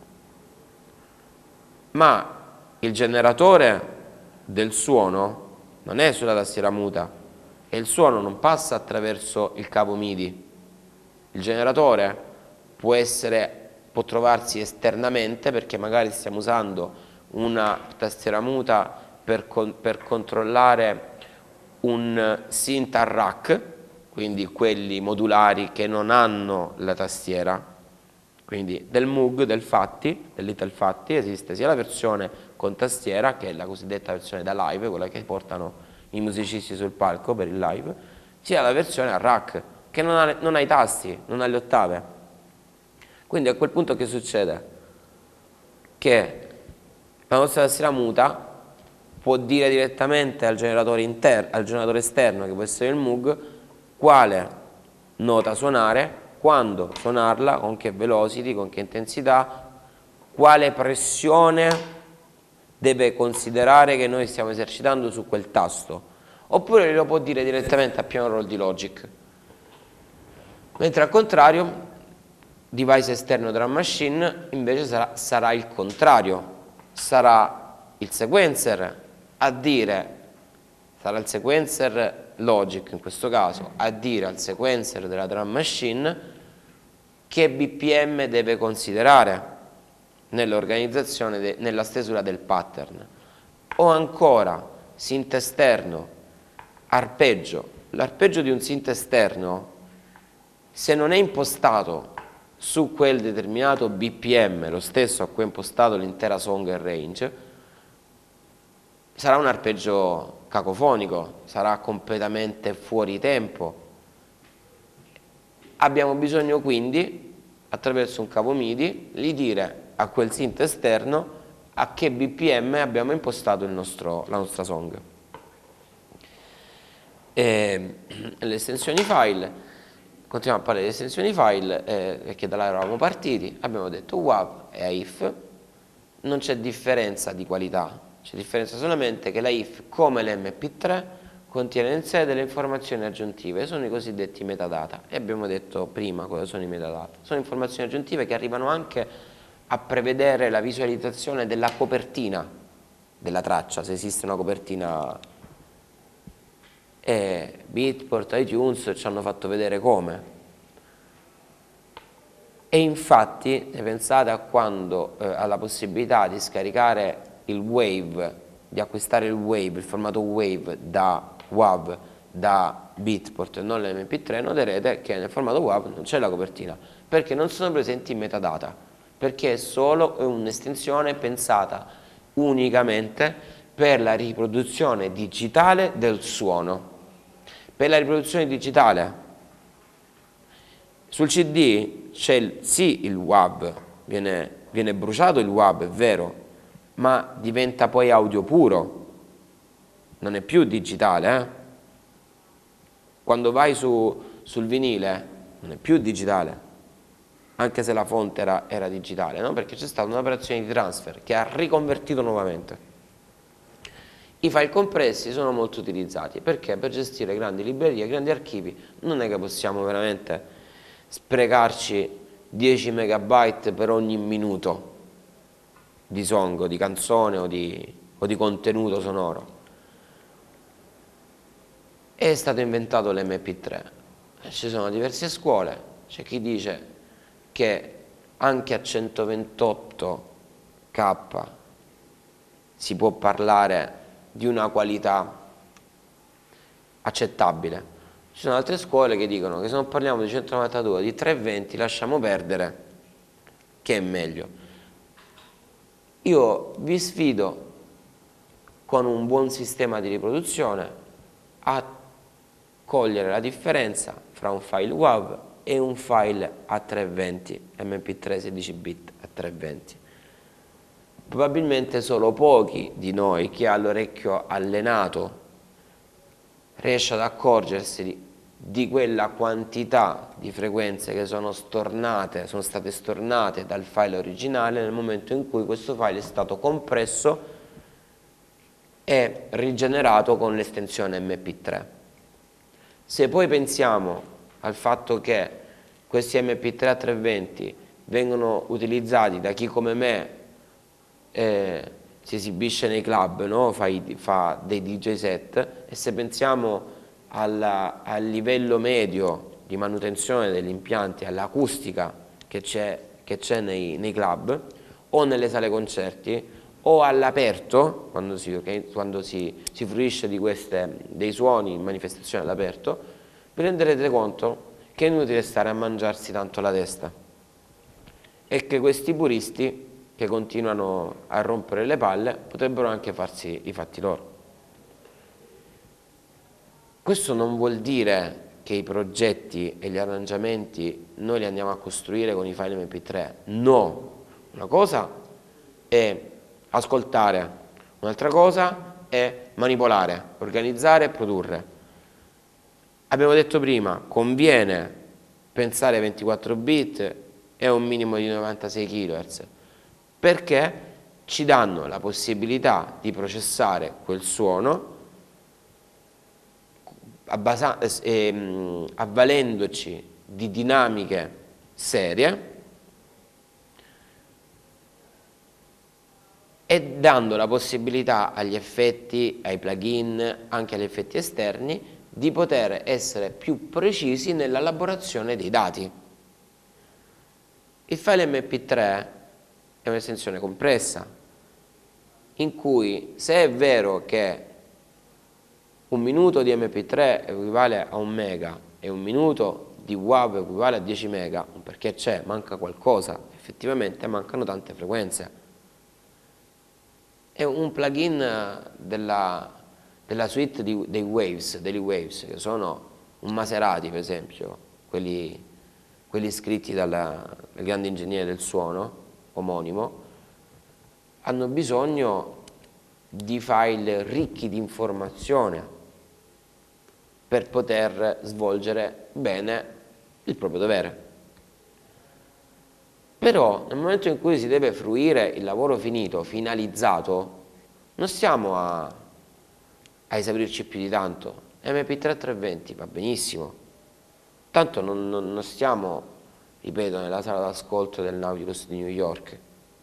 Ma il generatore del suono non è sulla tastiera muta e il suono non passa attraverso il cavo MIDI. Il generatore può essere, può trovarsi esternamente, perché magari stiamo usando una tastiera muta per, con, per controllare un synth a rack, quindi quelli modulari che non hanno la tastiera, Quindi del Moog, del Fatti, del Little Fatti, esiste sia la versione con tastiera, che è la cosiddetta versione da live, quella che portano i musicisti sul palco per il live, sia la versione a rack, che non ha, non ha i tasti, non ha le ottave. Quindi a quel punto che succede? Che la nostra tastiera muta può dire direttamente al generatore, inter, al generatore esterno, che può essere il Moog, quale nota suonare, quando suonarla, con che velocity, con che intensità, quale pressione deve considerare che noi stiamo esercitando su quel tasto, oppure lo può dire direttamente a piano roll di Logic. Mentre al contrario, device esterno drum machine invece sarà, sarà il contrario, sarà il sequencer a dire, sarà il sequencer Logic in questo caso, a dire al sequencer della drum machine che B P M deve considerare nell'organizzazione, nella stesura del pattern. O ancora, synth esterno, arpeggio. L'arpeggio di un synth esterno, se non è impostato su quel determinato B P M, lo stesso a cui è impostato l'intera song e range, sarà un arpeggio cacofonico, sarà completamente fuori tempo. Abbiamo bisogno quindi, attraverso un cavo MIDI, di dire a quel synth esterno a che B P M abbiamo impostato il nostro, la nostra song. E le estensioni file, continuiamo a parlare di estensioni file, eh, perché da là eravamo partiti, abbiamo detto W A V e A I F, non c'è differenza di qualità, c'è differenza solamente che la I F, come l'M P tre, contiene in sé delle informazioni aggiuntive, sono i cosiddetti metadata, e abbiamo detto prima cosa sono i metadata. Sono informazioni aggiuntive che arrivano anche a prevedere la visualizzazione della copertina della traccia, se esiste una copertina. E Beatport, iTunes ci hanno fatto vedere come. E infatti, se pensate a quando eh, alla possibilità di scaricare il Wave, di acquistare il Wave, il formato Wave da W A V, da Beatport e non l'M P tre, noterete che nel formato W A V non c'è la copertina, perché non sono presenti i metadata, perché è solo un'estensione pensata unicamente per la riproduzione digitale del suono. Per la riproduzione digitale sul C D c'è sì il W A V, viene, viene bruciato il W A V, è vero, ma diventa poi audio puro, non è più digitale. Eh? Quando vai su, sul vinile non è più digitale, anche se la fonte era, era digitale, no? Perché c'è stata un'operazione di transfer che ha riconvertito nuovamente. I file compressi sono molto utilizzati perché per gestire grandi librerie, grandi archivi, non è che possiamo veramente sprecarci dieci megabyte per ogni minuto di song, di canzone o di, o di contenuto sonoro. È stato inventato l'M P tre, ci sono diverse scuole, c'è chi dice che anche a centoventotto K si può parlare di una qualità accettabile. Ci sono altre scuole che dicono che se non parliamo di centonovantadue, di trecentoventi, lasciamo perdere, che è meglio. Io vi sfido con un buon sistema di riproduzione a cogliere la differenza fra un file W A V e un file a trecentoventi, M P tre sedici bit a trecentoventi. Probabilmente solo pochi di noi chi ha l'orecchio allenato riesce ad accorgersi di, di quella quantità di frequenze che sono stornate, sono state stornate dal file originale nel momento in cui questo file è stato compresso e rigenerato con l'estensione M P tre. Se poi pensiamo al fatto che questi M P tre a trecentoventi vengono utilizzati da chi come me eh, si esibisce nei club, no? fa, i, fa dei D J set, e se pensiamo alla, al livello medio di manutenzione degli impianti, all'acustica che c'è nei, nei club o nelle sale concerti o all'aperto, quando, si, okay, quando si, si fruisce di queste, dei suoni in manifestazione all'aperto, vi renderete conto che è inutile stare a mangiarsi tanto la testa. e che questi puristi che continuano a rompere le palle potrebbero anche farsi i fatti loro. Questo non vuol dire che i progetti e gli arrangiamenti noi li andiamo a costruire con i file M P tre, no, una cosa è ascoltare, un'altra cosa è manipolare, organizzare e produrre. Abbiamo detto prima, conviene pensare ventiquattro bit e un minimo di novantasei kilohertz, perché ci danno la possibilità di processare quel suono avvalendoci di dinamiche serie e dando la possibilità agli effetti, ai plugin, anche agli effetti esterni, di poter essere più precisi nella elaborazione dei dati. Il file M P tre è un'estensione compressa, in cui se è vero che un minuto di M P tre equivale a un mega e un minuto di WAV equivale a dieci mega, perché c'è, manca qualcosa, effettivamente mancano tante frequenze. È un plugin della, della suite di, dei Waves, degli Waves, che sono un Maserati per esempio, quelli, quelli scritti dalla, dal grande ingegnere del suono, omonimo, hanno bisogno di file ricchi di informazione per poter svolgere bene il proprio dovere. Però nel momento in cui si deve fruire il lavoro finito, finalizzato, non stiamo a, a esaurirci più di tanto. M P tre trecentoventi va benissimo, tanto non, non, non stiamo, ripeto, nella sala d'ascolto del Nautilus di New York.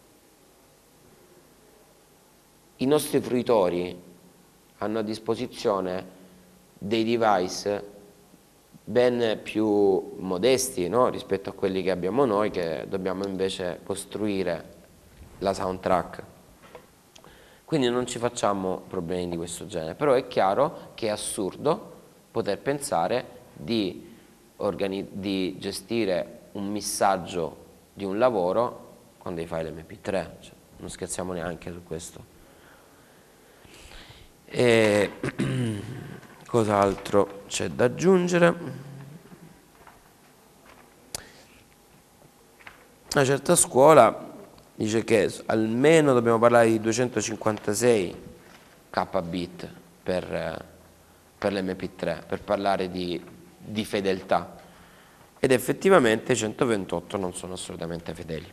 I nostri fruitori hanno a disposizione dei device ben più modesti, no? Rispetto a quelli che abbiamo noi, che dobbiamo invece costruire la soundtrack. Quindi non ci facciamo problemi di questo genere, però è chiaro che è assurdo poter pensare di, di gestire un missaggio di un lavoro con dei file M P tre, cioè, non scherziamo neanche su questo. E cos'altro c'è da aggiungere? Una certa scuola dice che almeno dobbiamo parlare di duecentocinquantasei K bit per, per l'M P tre, per parlare di, di fedeltà, ed effettivamente centoventotto non sono assolutamente fedeli.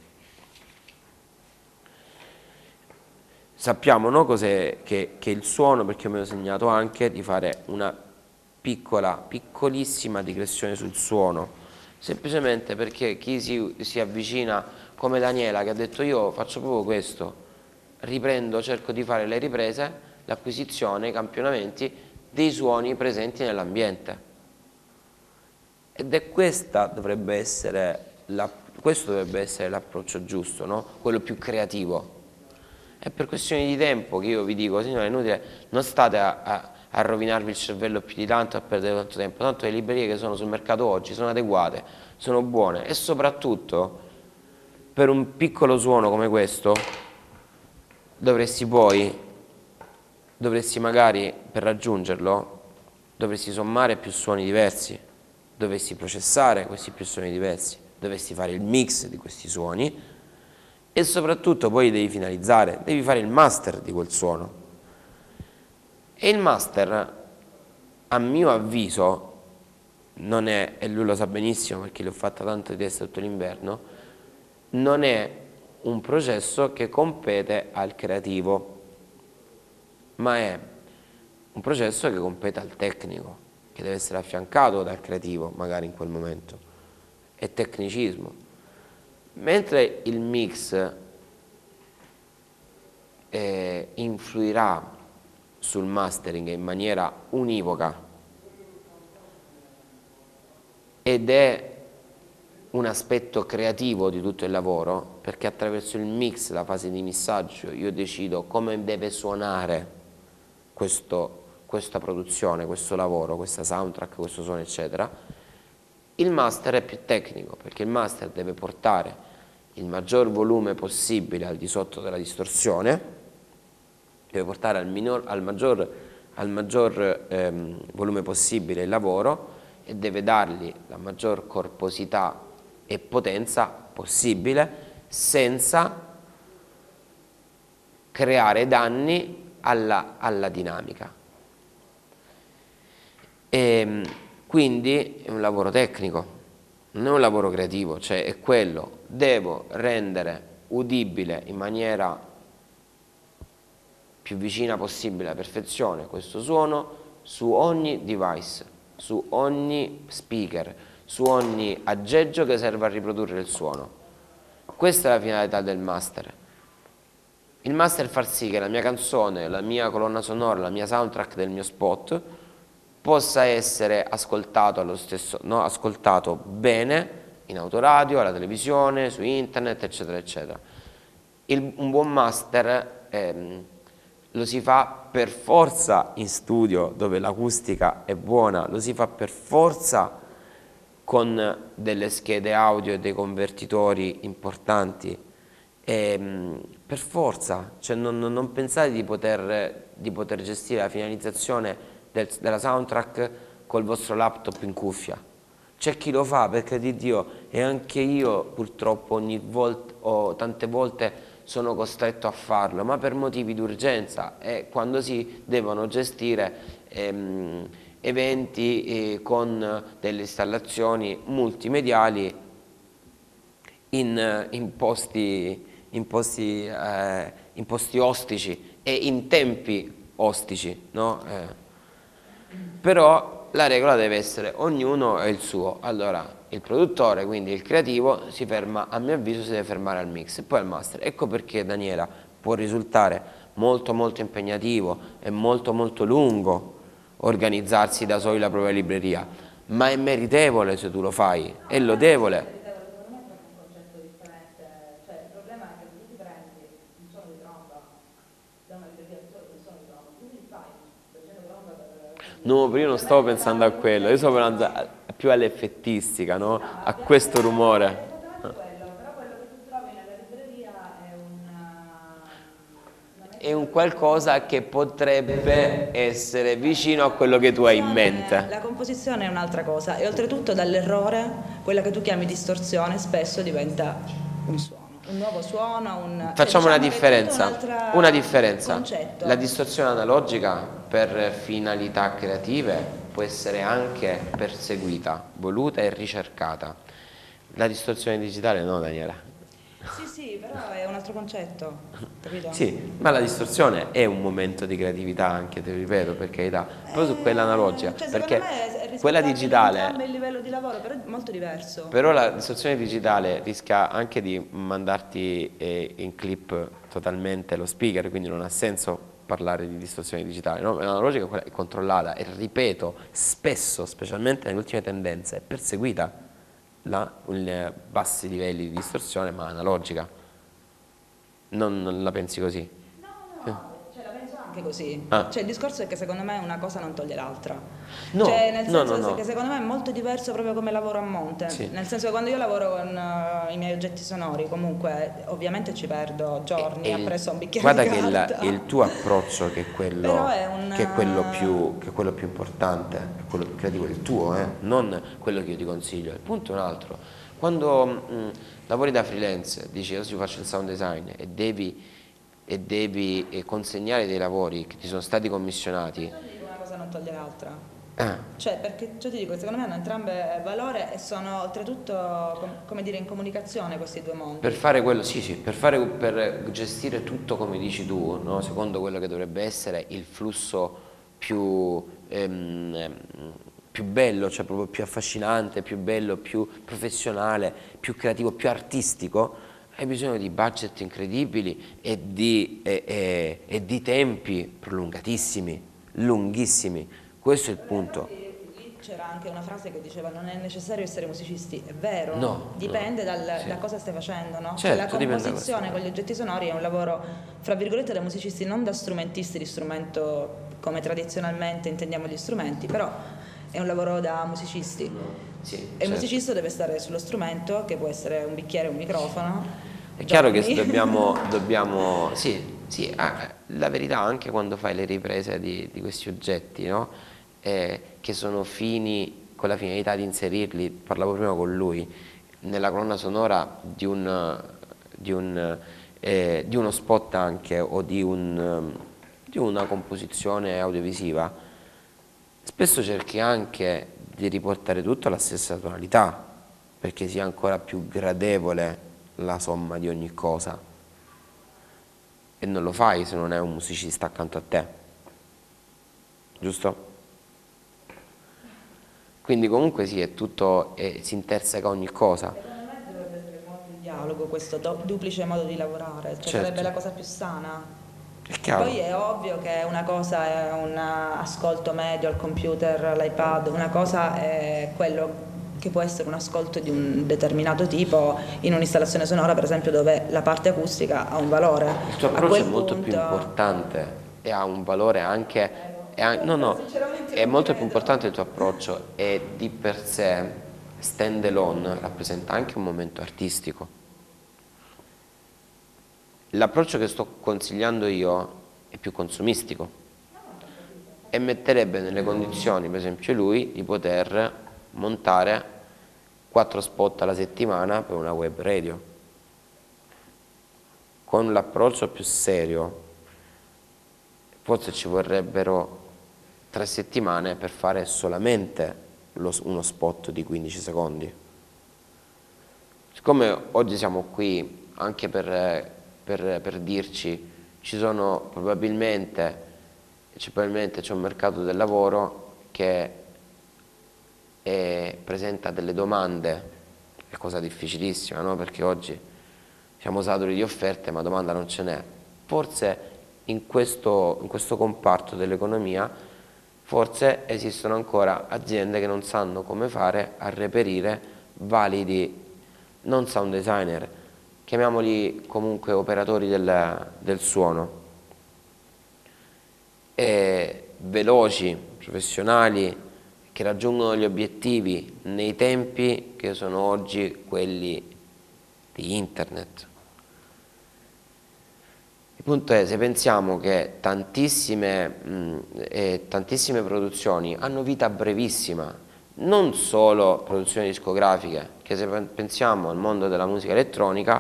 Sappiamo, no, cos'è che, che il suono, perché mi ho segnato anche di fare una piccola, piccolissima digressione sul suono, semplicemente perché chi si, si avvicina come Daniela, che ha detto io faccio proprio questo, riprendo, cerco di fare le riprese, l'acquisizione, i campionamenti dei suoni presenti nell'ambiente. Ed è questa dovrebbe essere la, questo dovrebbe essere l'approccio giusto, no? Quello più creativo. È per questioni di tempo che io vi dico, signore, è inutile, non state a, a, a rovinarvi il cervello più di tanto, a perdere tanto tempo, tanto le librerie che sono sul mercato oggi sono adeguate, sono buone, e soprattutto per un piccolo suono come questo dovresti poi, dovresti magari per raggiungerlo, dovresti sommare più suoni diversi, dovresti processare questi più suoni diversi, dovresti fare il mix di questi suoni, e soprattutto poi devi finalizzare, devi fare il master di quel suono. E il master, a mio avviso, non è, e lui lo sa benissimo perché l'ho fatta tanto di testa tutto l'inverno, non è un processo che compete al creativo, ma è un processo che compete al tecnico, che deve essere affiancato dal creativo, magari in quel momento. È tecnicismo. Mentre il mix eh, influirà sul mastering in maniera univoca ed è un aspetto creativo di tutto il lavoro, perché attraverso il mix, la fase di missaggio, io decido come deve suonare questo, questa produzione, questo lavoro, questa soundtrack, questo suono, eccetera. Il master è più tecnico, perché il master deve portare il maggior volume possibile al di sotto della distorsione, deve portare al, minor, al maggior, al maggior ehm, volume possibile il lavoro e deve dargli la maggior corposità e potenza possibile senza creare danni alla, alla dinamica. E quindi è un lavoro tecnico, non è un lavoro creativo, cioè è quello, devo rendere udibile in maniera più vicina possibile alla perfezione questo suono su ogni device, su ogni speaker, su ogni aggeggio che serve a riprodurre il suono. Questa è la finalità del master. Il master è far sì che la mia canzone, la mia colonna sonora, la mia soundtrack del mio spot possa essere ascoltato, allo stesso, no, ascoltato bene in autoradio, alla televisione, su internet, eccetera, eccetera. Il, un buon master ehm, lo si fa per forza in studio, dove l'acustica è buona, lo si fa per forza con delle schede audio e dei convertitori importanti, ehm, per forza, cioè non, non pensate di poter, di poter gestire la finalizzazione del, della soundtrack col vostro laptop in cuffia. C'è chi lo fa, perché di Dio, e anche io purtroppo ogni volta o tante volte sono costretto a farlo, ma per motivi di urgenza e quando si devono gestire ehm, eventi eh, con delle installazioni multimediali in, in, posti, in, posti, eh, in posti ostici e in tempi ostici, no? Eh. Però la regola deve essere ognuno è il suo. Allora il produttore, quindi il creativo, si ferma, a mio avviso si deve fermare al mix e poi al master. Ecco perché, Daniela, può risultare molto molto impegnativo e molto molto lungo organizzarsi da soli la propria libreria, ma è meritevole se tu lo fai, è lodevole. No, però io non stavo pensando a quello, io stavo pensando a, più all'effettistica, no? A questo rumore. È un qualcosa che potrebbe essere vicino a quello che tu hai in mente. La composizione è un'altra cosa e oltretutto dall'errore, quella che tu chiami distorsione, spesso diventa un suono. Un nuovo suono, un... Facciamo cioè, una differenza, una differenza. Concetto. La distorsione analogica per finalità creative può essere anche perseguita, voluta e ricercata. La distorsione digitale no, Daniela. Sì, sì, però è un altro concetto, capito? Sì, ma la distorsione è un momento di creatività anche, te lo ripeto, per carità, proprio su quella analogica, cioè, perché me quella digitale, il livello di lavoro, però è molto diverso. però la distorsione digitale rischia anche di mandarti eh, in clip totalmente lo speaker, quindi non ha senso parlare di distorsione digitale, no? L'analogica è controllata e, ripeto, spesso, specialmente nelle ultime tendenze, è perseguita la, in bassi livelli di distorsione, ma analogica. Non, non la pensi così? No, no, cioè la penso anche così. Ah. Cioè il discorso è che secondo me una cosa non toglie l'altra. No, cioè nel no, senso no, no. che secondo me è molto diverso proprio come lavoro a monte. Sì. Nel senso che quando io lavoro con uh, i miei oggetti sonori, comunque ovviamente ci perdo giorni E- e a il- preso un bicchiere guarda di che carta. il, il tuo approccio, che è quello, Però è un- che è quello, più, che è quello più importante, che è quello più creativo, è il tuo, eh? Non quello che io ti consiglio. Il punto è un altro. Quando mh, lavori da freelance, dici adesso io faccio il sound design e devi, e devi eh, consegnare dei lavori che ti sono stati commissionati. Io ti dico una cosa non toglie l'altra. Ah. Cioè, perché cioè, ti dico, secondo me hanno entrambe valore e sono oltretutto, com- come dire, in comunicazione questi due mondi. Per fare quello, sì, sì, per, fare, per gestire tutto come dici tu, no? Secondo quello che dovrebbe essere il flusso più, ehm, più bello, cioè proprio più affascinante, più bello, più professionale, più creativo, più artistico, hai bisogno di budget incredibili e di, e, e, e di tempi prolungatissimi, lunghissimi. Questo è il punto. Lì c'era anche una frase che diceva non è necessario essere musicisti, è vero, No, dipende no, dal, sì. da cosa stai facendo, no? Certo, Cioè, la dipende da composizione cosa. con gli oggetti sonori è un lavoro, fra virgolette, da musicisti, non da strumentisti di strumento come tradizionalmente intendiamo gli strumenti, però è un lavoro da musicisti. Sì, E il certo. musicista deve stare sullo strumento, che può essere un bicchiere, un microfono. È chiaro che Giovanni. dobbiamo, dobbiamo sì, sì, ah, la verità anche quando fai le riprese di, di questi oggetti, no? Eh, che sono fini con la finalità di inserirli, parlavo prima con lui, nella colonna sonora di, un, di, un, eh, di uno spot anche o di, un, di una composizione audiovisiva, spesso cerchi anche di riportare tutto alla stessa tonalità, perché sia ancora più gradevole la somma di ogni cosa, e non lo fai se non è un musicista accanto a te, giusto? Quindi comunque sì, è tutto, è, si interseca ogni cosa. Secondo me dovrebbe essere molto il dialogo, questo do- duplice modo di lavorare, cioè Certo. sarebbe la cosa più sana. È chiaro. Poi è ovvio che una cosa è un ascolto medio al computer, all'iPad, una cosa è quello che può essere un ascolto di un determinato tipo in un'installazione sonora, per esempio, dove la parte acustica ha un valore. Il tuo A approccio quel è molto punto- più importante e ha un valore anche, è an- no no, è molto più importante il tuo approccio, e di per sé stand alone rappresenta anche un momento artistico. L'approccio che sto consigliando io è più consumistico e metterebbe nelle condizioni, per esempio lui, di poter montare quattro spot alla settimana per una web radio. Con l'approccio più serio forse ci vorrebbero tre settimane per fare solamente lo- uno spot di quindici secondi. Siccome oggi siamo qui anche per, per, per dirci, ci sono probabilmente, c'è probabilmente c'è un mercato del lavoro che è, presenta delle domande, è cosa difficilissima, no? Perché oggi siamo saturi di offerte ma domanda non ce n'è. Forse in questo, in questo comparto dell'economia forse esistono ancora aziende che non sanno come fare a reperire validi, non sound designer, chiamiamoli comunque operatori del, del suono, e veloci, professionali, che raggiungono gli obiettivi nei tempi che sono oggi quelli di internet. Il punto è, se pensiamo che tantissime, mh, eh, tantissime produzioni hanno vita brevissima, non solo produzioni discografiche, che se pensiamo al mondo della musica elettronica,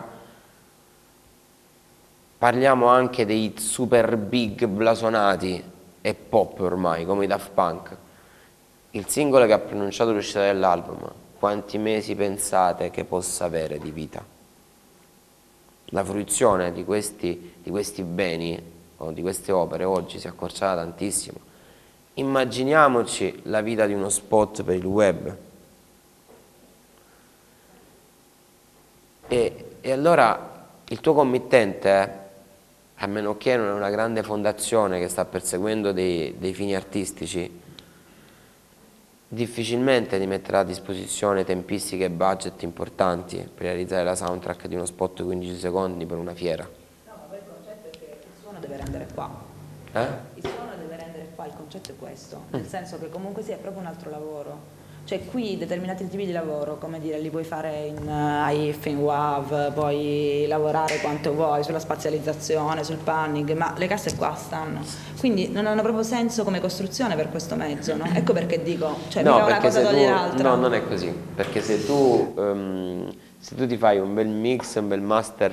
parliamo anche dei super big blasonati e pop ormai, come i Daft Punk. Il singolo che ha pronunciato l'uscita dell'album, quanti mesi pensate che possa avere di vita? La fruizione di questi, di questi beni o di queste opere oggi si è accorciata tantissimo. Immaginiamoci la vita di uno spot per il web. E, e allora il tuo committente, a meno che non è una grande fondazione che sta perseguendo dei, dei fini artistici, difficilmente ti metterà a disposizione tempistiche e budget importanti per realizzare la soundtrack di uno spot di quindici secondi per una fiera. No, ma poi il concetto è che il suono deve rendere qua. Eh? Il suono deve rendere qua, il concetto è questo, nel senso che comunque sia proprio un altro lavoro. Cioè qui determinati tipi di lavoro, come dire, li puoi fare in A I F, in W A V, puoi lavorare quanto vuoi sulla spazializzazione, sul panning, ma le casse qua stanno. Quindi non hanno proprio senso come costruzione per questo mezzo, no? Ecco perché dico, cioè No, mica una perché cosa se toglie tu, l'altra. no, non è così, perché se tu, ehm, se tu ti fai un bel mix, un bel master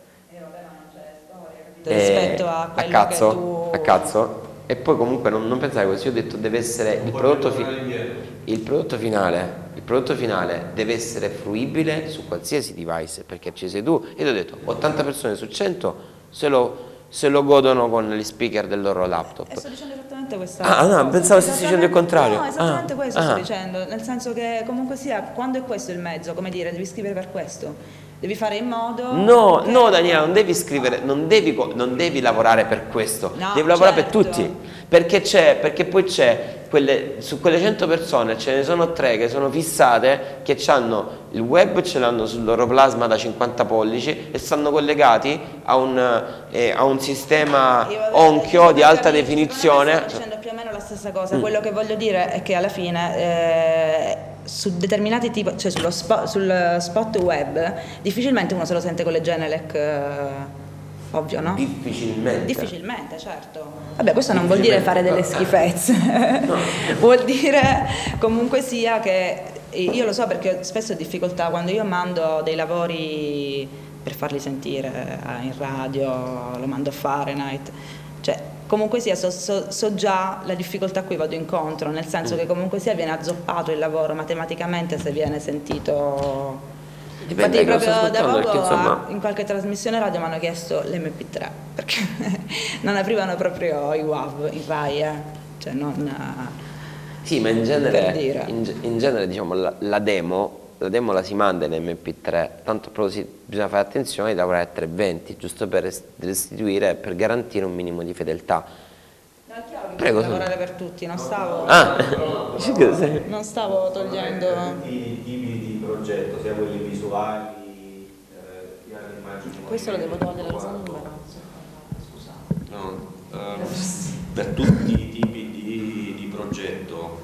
eh, Rispetto a a quello cazzo, che tu... a cazzo, e poi comunque non, non pensare così, io ho detto deve essere il prodotto, fi- il prodotto finale, il prodotto finale deve essere fruibile su qualsiasi device, perché ci sei tu, e ti ho detto ottanta persone su cento se lo, se lo godono con gli speaker del loro laptop. E sto dicendo esattamente questa Ah, no, cosa. pensavo stessi dicendo il contrario. No, esattamente Ah, questo ah. sto dicendo, nel senso che comunque sia, quando è questo il mezzo, come dire, devi scrivere per questo, devi fare in modo... No, che... no Daniela, non devi scrivere, non devi, co- non devi lavorare per questo, No, devi lavorare certo. per tutti, perché c'è, perché poi c'è, quelle, su quelle cento persone ce ne sono tre che sono fissate, che hanno il web, ce l'hanno sul loro plasma da cinquanta pollici e stanno collegati a un, eh, a un sistema Io, vabbè, onkyo di secondo alta me- definizione. secondo me stai dicendo più o meno la stessa cosa. Mm. Quello che voglio dire è che alla fine eh, su determinati tipi, cioè sullo spot, sul spot web, difficilmente uno se lo sente con le Genelec, eh, ovvio, no? Difficilmente. Difficilmente, certo. Vabbè, questo non vuol dire fare delle schifezze, no. Vuol dire comunque sia che io lo so perché spesso ho difficoltà quando io mando dei lavori per farli sentire in radio, lo mando a Fahrenheit, cioè comunque sia so, so, so già la difficoltà a cui vado incontro, nel senso che comunque sia viene azzoppato il lavoro matematicamente se viene sentito. Infatti proprio da poco perché, insomma... in qualche trasmissione radio mi hanno chiesto l'emme pi tre perché non aprivano proprio i WAV in Rai, eh? Cioè non... Sì, ma in genere, in, in genere diciamo la, la demo la demo la si manda in emme pi tre, tanto proprio si, bisogna fare attenzione di lavorare a trecentoventi, giusto per restituire, per garantire un minimo di fedeltà. No, è chiaro che Prego, lavorare per tutti, non stavo, ah. non stavo togliendo... I tipi di progetto, sia quelli visuali, eh, sia le immagini... Questo lo devo togliere, lo so numero. Scusa. No, uh, per tutti i tipi di, di progetto,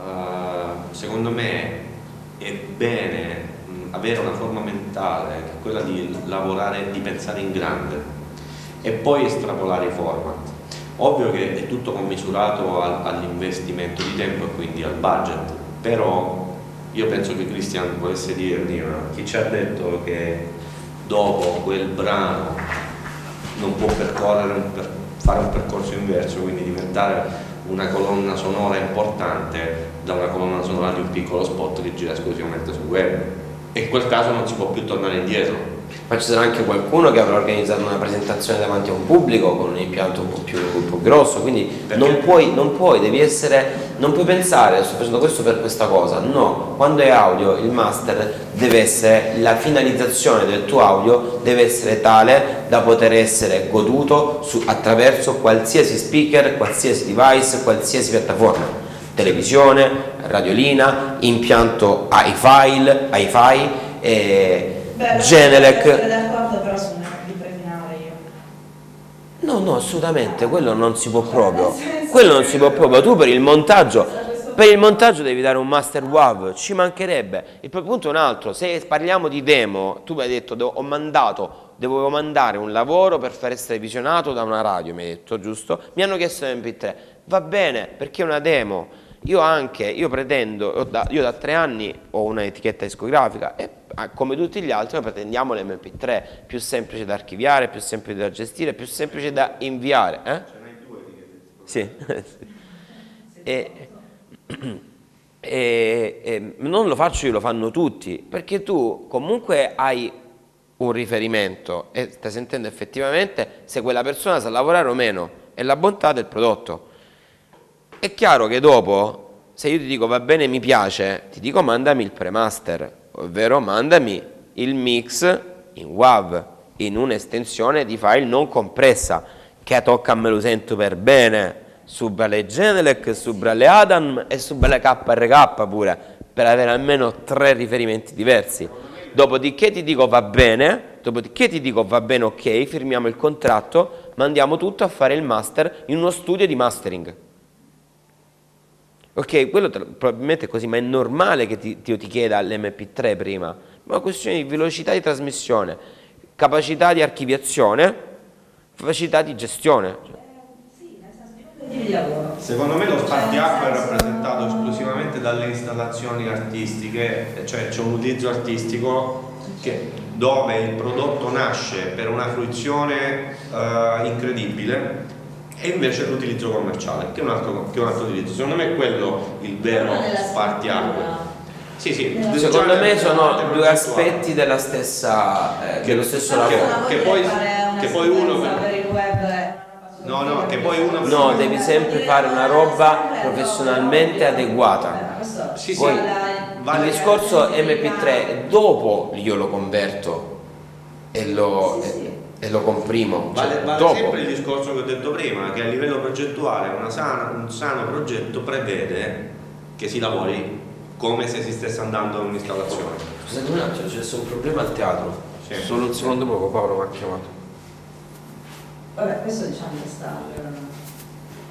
uh, secondo me è bene mh, avere una forma mentale che è quella di lavorare, di pensare in grande e poi estrapolare i format. Ovvio che è tutto commisurato al, all'investimento di tempo e quindi al budget, però io penso che Christian volesse dirmi, chi ci ha detto che dopo quel brano non può percorrere un per, fare un percorso inverso, quindi diventare una colonna sonora importante da una colonna sonora di un piccolo spot che gira esclusivamente sul web, e in quel caso non si può più tornare indietro. Ma ci sarà anche qualcuno che avrà organizzato una presentazione davanti a un pubblico con un impianto un po' più, un po' grosso, quindi non puoi, non puoi, devi essere, non puoi pensare sto facendo questo per questa cosa, no, quando è audio il master deve essere, la finalizzazione del tuo audio deve essere tale da poter essere goduto su, attraverso qualsiasi speaker, qualsiasi device, qualsiasi piattaforma, televisione, radiolina, impianto hi-fi, hi-fi e Genelec. Però sono di prefinare io. No, no, assolutamente, quello non si può proprio. Quello non si può proprio. Tu per il montaggio, per il montaggio devi dare un master WAV, ci mancherebbe. Il punto è un altro, se parliamo di demo, tu mi hai detto ho mandato, dovevo mandare un lavoro per far essere visionato da una radio, mi hai detto, giusto? Mi hanno chiesto l'emme pi tre. Va bene, perché è una demo. Io anche, io pretendo, da, io da tre anni ho un'etichetta discografica e come tutti gli altri noi pretendiamo l'emme pi tre, più semplice da archiviare, più semplice da gestire, più semplice da inviare. Eh? Ce n'hai due etichette? Sì. e, e, e non lo faccio io, lo fanno tutti, perché tu comunque hai un riferimento e stai sentendo effettivamente se quella persona sa lavorare o meno e la bontà del prodotto. È chiaro che dopo, se io ti dico va bene, mi piace, ti dico mandami il pre-master, ovvero mandami il mix in WAV, in un'estensione di file non compressa, che tocca me lo sento per bene, su le Genelec, su le Adam e su le K R K pure, per avere almeno tre riferimenti diversi. Dopodiché ti dico va bene, dopodiché ti dico va bene, ok, firmiamo il contratto, mandiamo tutto a fare il master in uno studio di mastering. Ok, quello probabilmente è così, ma è normale che ti, ti, ti chieda l'emme pi tre prima. Ma è una questione di velocità di trasmissione, capacità di archiviazione, capacità di gestione. Sì, nel senso di lavoro. Secondo me lo spartiacque è rappresentato esclusivamente dalle installazioni artistiche, cioè c'è un utilizzo artistico che, dove il prodotto nasce per una fruizione uh, incredibile, e invece l'utilizzo commerciale, che è un altro, che è un altro utilizzo. Secondo me è quello il vero spartiacque. Sì, sì. Secondo me sono due aspetti della stessa, eh, dello stesso lavoro. Che, che poi, che poi uno per il web. No, no, che poi uno No, devi sempre fare una roba professionalmente adeguata. Sì, sì. Poi, il discorso emme pi tre dopo io lo converto e lo e, e lo comprimo. Vale, cioè, vale dopo. sempre il discorso che ho detto prima, che a livello progettuale una sana, un sano progetto prevede che si lavori come se si stesse andando a un'installazione. Scusate un attimo, c'è un problema al teatro. Sì. Solo un secondo poco, Paolo mi ha chiamato. Vabbè, questo diciamo che sta.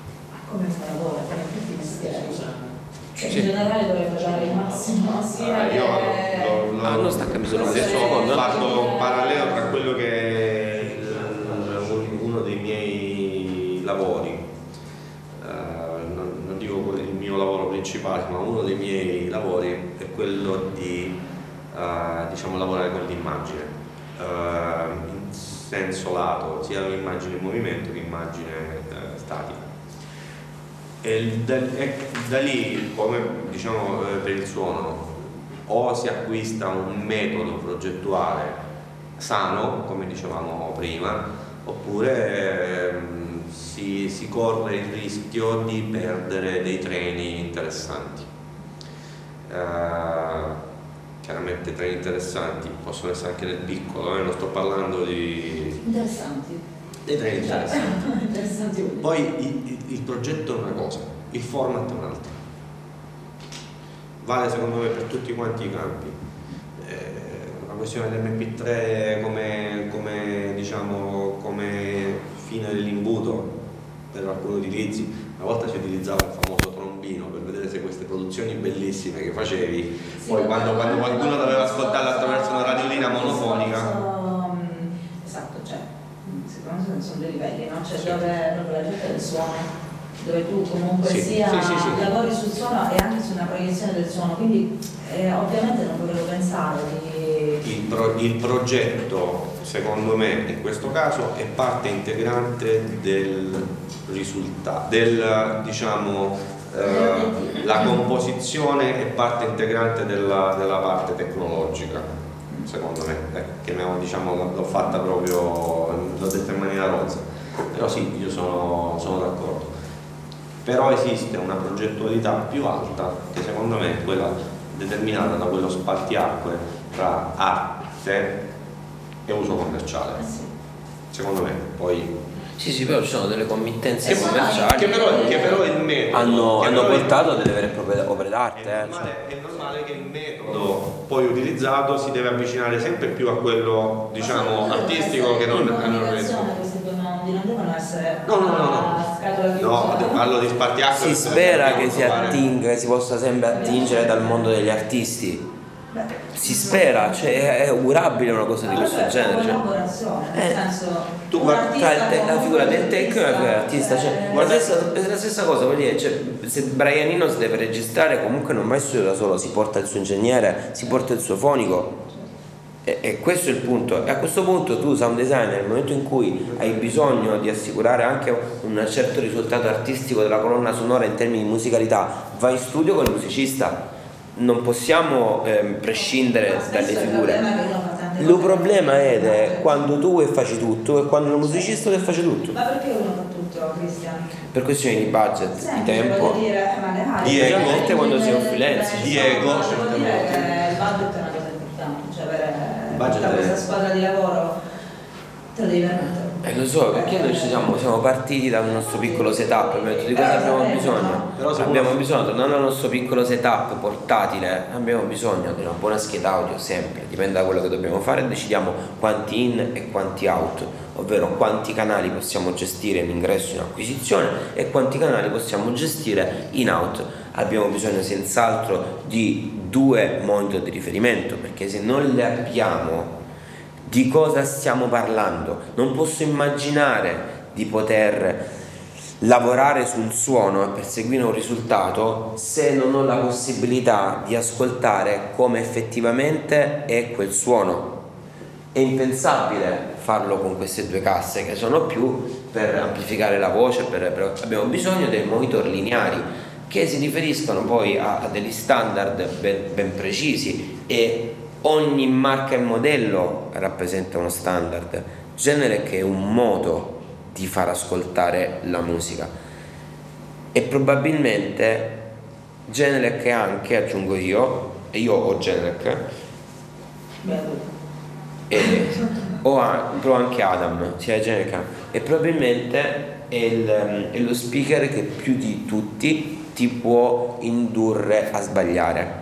come si lavora, come tutti i mestieri. Cioè, Sì. in generale dovrebbe dare il massimo sia Eh, io che... lo, lo, Ah, non staccami solo un adesso secondo. ho fatto un parallelo tra quello che è il- uno dei miei lavori, eh, non, non dico quello- il mio lavoro principale, ma uno dei miei lavori è quello di eh, diciamo lavorare con l'immagine, eh, in senso lato, sia l'immagine in movimento che immagine eh, statica. E da, e da lì, come diciamo eh, per il suono, o si acquista un metodo progettuale sano, come dicevamo prima, oppure ehm, si, si corre il rischio di perdere dei treni interessanti. Eh, chiaramente treni interessanti possono essere anche nel piccolo, eh, non sto parlando di Interessanti. dei treni interessanti. Interessanti. Poi il, il- il progetto è una cosa, il format è un'altra. Vale secondo me per tutti quanti i campi. Eh, la questione dell'emme pi tre come, come, diciamo, come fine dell'imbuto per alcuni utilizzi, una volta si utilizzava il famoso trombino per vedere se queste produzioni bellissime che facevi, Sì, poi ma- quando, quando qualcuno doveva ascoltarla attraverso una radiolina monofonica. Sono- Esatto, cioè, secondo me sono due livelli, no? C'è Sì. dove proprio la gente del suono, dove tu comunque Sì, sia sì, sì, sì. lavori sul suono e anche su una proiezione del suono, quindi eh, ovviamente non dovevo pensare di... Il, pro- il progetto, secondo me, in questo caso è parte integrante del risultato, del diciamo eh, la composizione è parte integrante della, della parte tecnologica, secondo me, eh, che ne ho, diciamo, l'ho fatta proprio, l'ho detta in maniera rozza, però sì, io sono, sono d'accordo. Però esiste una progettualità più alta che secondo me è quella determinata da quello spartiacque tra arte e uso commerciale. Eh sì. Secondo me, poi Sì, sì, però ci sono delle committenze Esatto. commerciali che però, che però il metodo hanno, che hanno però il- portato a delle vere e proprie opere d'arte. È eh, normale, è normale che il metodo poi utilizzato si deve avvicinare sempre più a quello, diciamo, artistico che non a non reso. Questi due mondi non devono essere No, no, no, no. a scatola No, chiusa. parlo di spartiacque. Si spera che si Fare- attinga, che si possa sempre attingere dal mondo degli artisti. Beh, Si spera, cioè è augurabile una cosa di allora, questo è genere. Cioè. collaborazione, nel Eh, senso tu un guarda, artista Tra il te- la con figura un del tecnico e la figura dell'artista, cioè, eh, è, la stessa, è la stessa cosa, vuol dire, cioè, se Brian Eno si deve registrare comunque non va in studio da solo, si porta il suo ingegnere, si porta il suo fonico e, e questo è il punto. E a questo punto tu, sound designer, nel momento in cui hai bisogno di assicurare anche un certo risultato artistico della colonna sonora in termini di musicalità, vai in studio con il musicista. Non possiamo ehm, prescindere Ma dalle spesso il figure. problema è che uno fa tante Il cose problema che- è quando tu e fai tutto e quando il musicista che face tutto. Ma perché uno fa tutto, Cristian? Per questioni di budget, di Semplice, tempo. voglio dire, magari Diego, specialmente quando si è un freelance. Diego, Voglio certe dire volte. che il budget è una cosa importante, cioè avere Budget tutta è- questa squadra di lavoro te lo devi permettere. Eh, lo so, perché noi ci siamo, siamo partiti dal nostro piccolo setup, abbiamo detto di cosa abbiamo bisogno. Però se Abbiamo uno- bisogno, tornando al nostro piccolo setup portatile, abbiamo bisogno di una buona scheda audio sempre, dipende da quello che dobbiamo fare, decidiamo quanti in e quanti out, ovvero quanti canali possiamo gestire in ingresso e in acquisizione e quanti canali possiamo gestire in out. Abbiamo bisogno senz'altro di due monitor di riferimento, perché se non le abbiamo, di cosa stiamo parlando? Non posso immaginare di poter lavorare su un suono e perseguire un risultato se non ho la possibilità di ascoltare come effettivamente è quel suono. È impensabile farlo con queste due casse che sono più per amplificare la voce, per, per- abbiamo bisogno dei monitor lineari che si riferiscono poi a, a degli standard ben, ben precisi e ogni marca e modello rappresenta uno standard. Genelec è un modo di far ascoltare la musica e probabilmente Genelec è anche, aggiungo io, e io ho Genelec Beh, e ho a- però anche Adam, sia Genelec e probabilmente è, il- è lo speaker che più di tutti ti può indurre a sbagliare.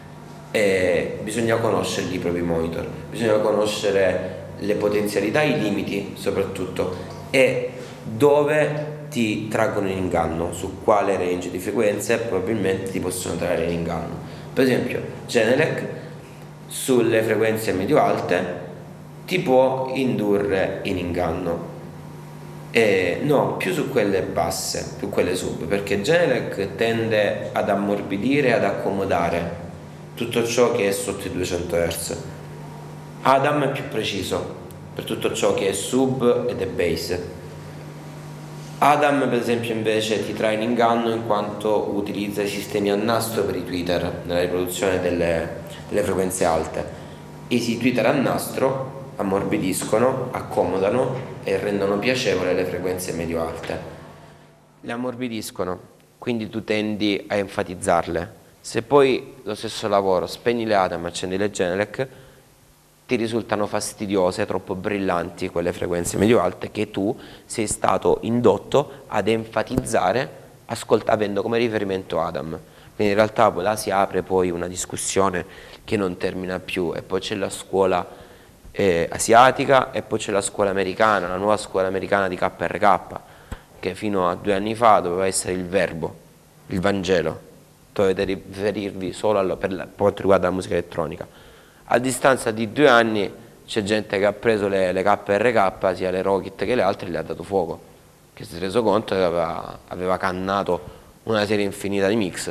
E bisogna conoscere i propri monitor, bisogna conoscere le potenzialità, i limiti soprattutto e dove ti traggono in inganno su quale range di frequenze probabilmente ti possono trarre in inganno. Per esempio Genelec sulle frequenze medio-alte ti può indurre in inganno, e no, più su quelle basse, più quelle sub, perché Genelec tende ad ammorbidire, ad accomodare tutto ciò che è sotto i duecento hertz. Adam è più preciso per tutto ciò che è sub ed è bass. Adam per esempio invece ti trae in inganno in quanto utilizza i sistemi a nastro per i tweeter nella riproduzione delle, delle frequenze alte. I tweeter a nastro ammorbidiscono, accomodano e rendono piacevole le frequenze medio-alte. Le ammorbidiscono, quindi tu tendi a enfatizzarle. Se poi lo stesso lavoro spegni le Adam e accendi le Genelec, ti risultano fastidiose, troppo brillanti quelle frequenze medio-alte che tu sei stato indotto ad enfatizzare avendo come riferimento Adam. Quindi in realtà poi là si apre poi una discussione che non termina più, e poi c'è la scuola eh, asiatica e poi c'è la scuola americana, la nuova scuola americana di K R K, che fino a due anni fa doveva essere il verbo, il Vangelo, dovete riferirvi solo allo, per, la, per quanto riguarda la musica elettronica. A distanza di due anni c'è gente che ha preso le, le K R K, sia le Rocket che le altre, e le ha dato fuoco, che si è reso conto che aveva, aveva cannato una serie infinita di mix.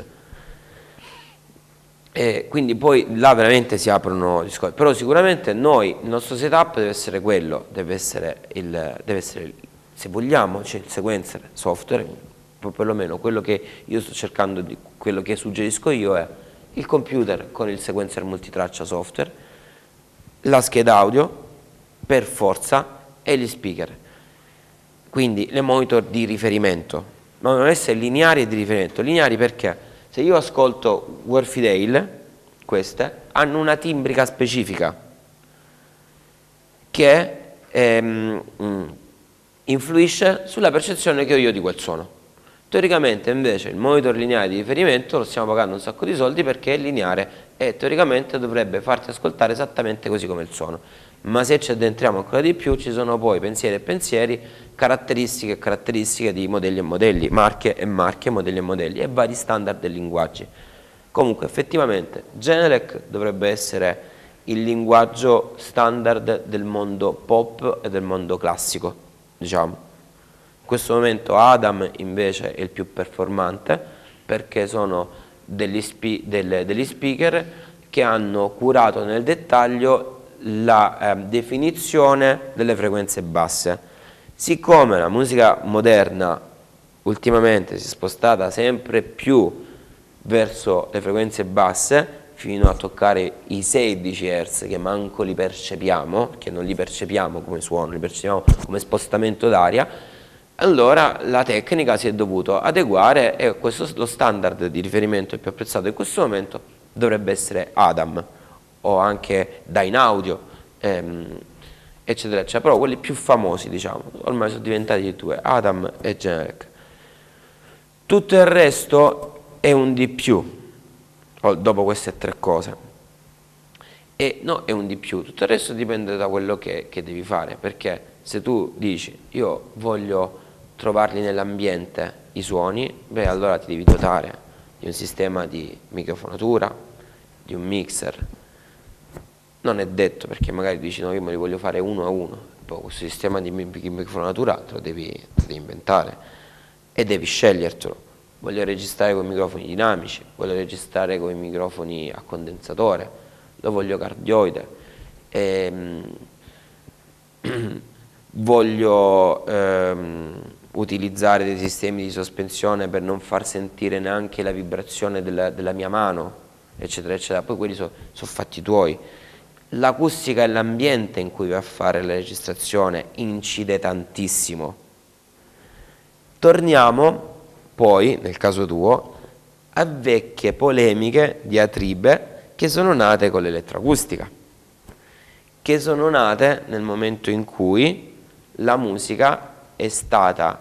E quindi poi là veramente si aprono discorsi. Però sicuramente noi, il nostro setup deve essere quello, deve essere, il, deve essere se vogliamo, c'è il sequencer software, perlomeno quello che io sto cercando, di, quello che suggerisco io è il computer con il sequencer multitraccia software, la scheda audio per forza e gli speaker, quindi le monitor di riferimento, ma devono essere lineari e di riferimento. Lineari perché se io ascolto Warfidale, queste hanno una timbrica specifica che ehm, influisce sulla percezione che ho io di quel suono. Teoricamente invece il monitor lineare di riferimento lo stiamo pagando un sacco di soldi perché è lineare e teoricamente dovrebbe farti ascoltare esattamente così come il suono, ma se ci addentriamo ancora di più ci sono poi pensieri e pensieri, caratteristiche e caratteristiche di modelli e modelli, marche e marche, modelli e modelli e vari standard e linguaggi. Comunque effettivamente Genelec dovrebbe essere il linguaggio standard del mondo pop e del mondo classico, diciamo. In questo momento Adam invece è il più performante perché sono degli, spe delle, degli speaker che hanno curato nel dettaglio la eh, definizione delle frequenze basse. Siccome la musica moderna ultimamente si è spostata sempre più verso le frequenze basse, fino a toccare i sedici hertz che manco li percepiamo, che non li percepiamo come suono, li percepiamo come spostamento d'aria, allora la tecnica si è dovuto adeguare e questo, lo standard di riferimento più apprezzato in questo momento dovrebbe essere Adam o anche Dynaudio, ehm, eccetera, eccetera, però quelli più famosi, diciamo, ormai sono diventati due, Adam e Genelec. Tutto il resto è un di più, dopo queste tre cose. E no, è un di più, tutto il resto dipende da quello che, che devi fare, perché se tu dici io voglio trovarli nell'ambiente i suoni, beh allora ti devi dotare di un sistema di microfonatura, di un mixer. Non è detto, perché magari dici no, io me li voglio fare uno a uno, poi questo sistema di microfonatura te lo devi, te lo devi inventare e devi scegliertelo. Voglio registrare con i microfoni dinamici, voglio registrare con i microfoni a condensatore, lo voglio cardioide, ehm, voglio ehm, utilizzare dei sistemi di sospensione per non far sentire neanche la vibrazione della, della mia mano, eccetera, eccetera. Poi quelli sono so fatti tuoi. L'acustica e l'ambiente in cui vai a fare la registrazione incide tantissimo. Torniamo poi, nel caso tuo, a vecchie polemiche, diatribe, che sono nate con l'elettroacustica, che sono nate nel momento in cui la musica è stata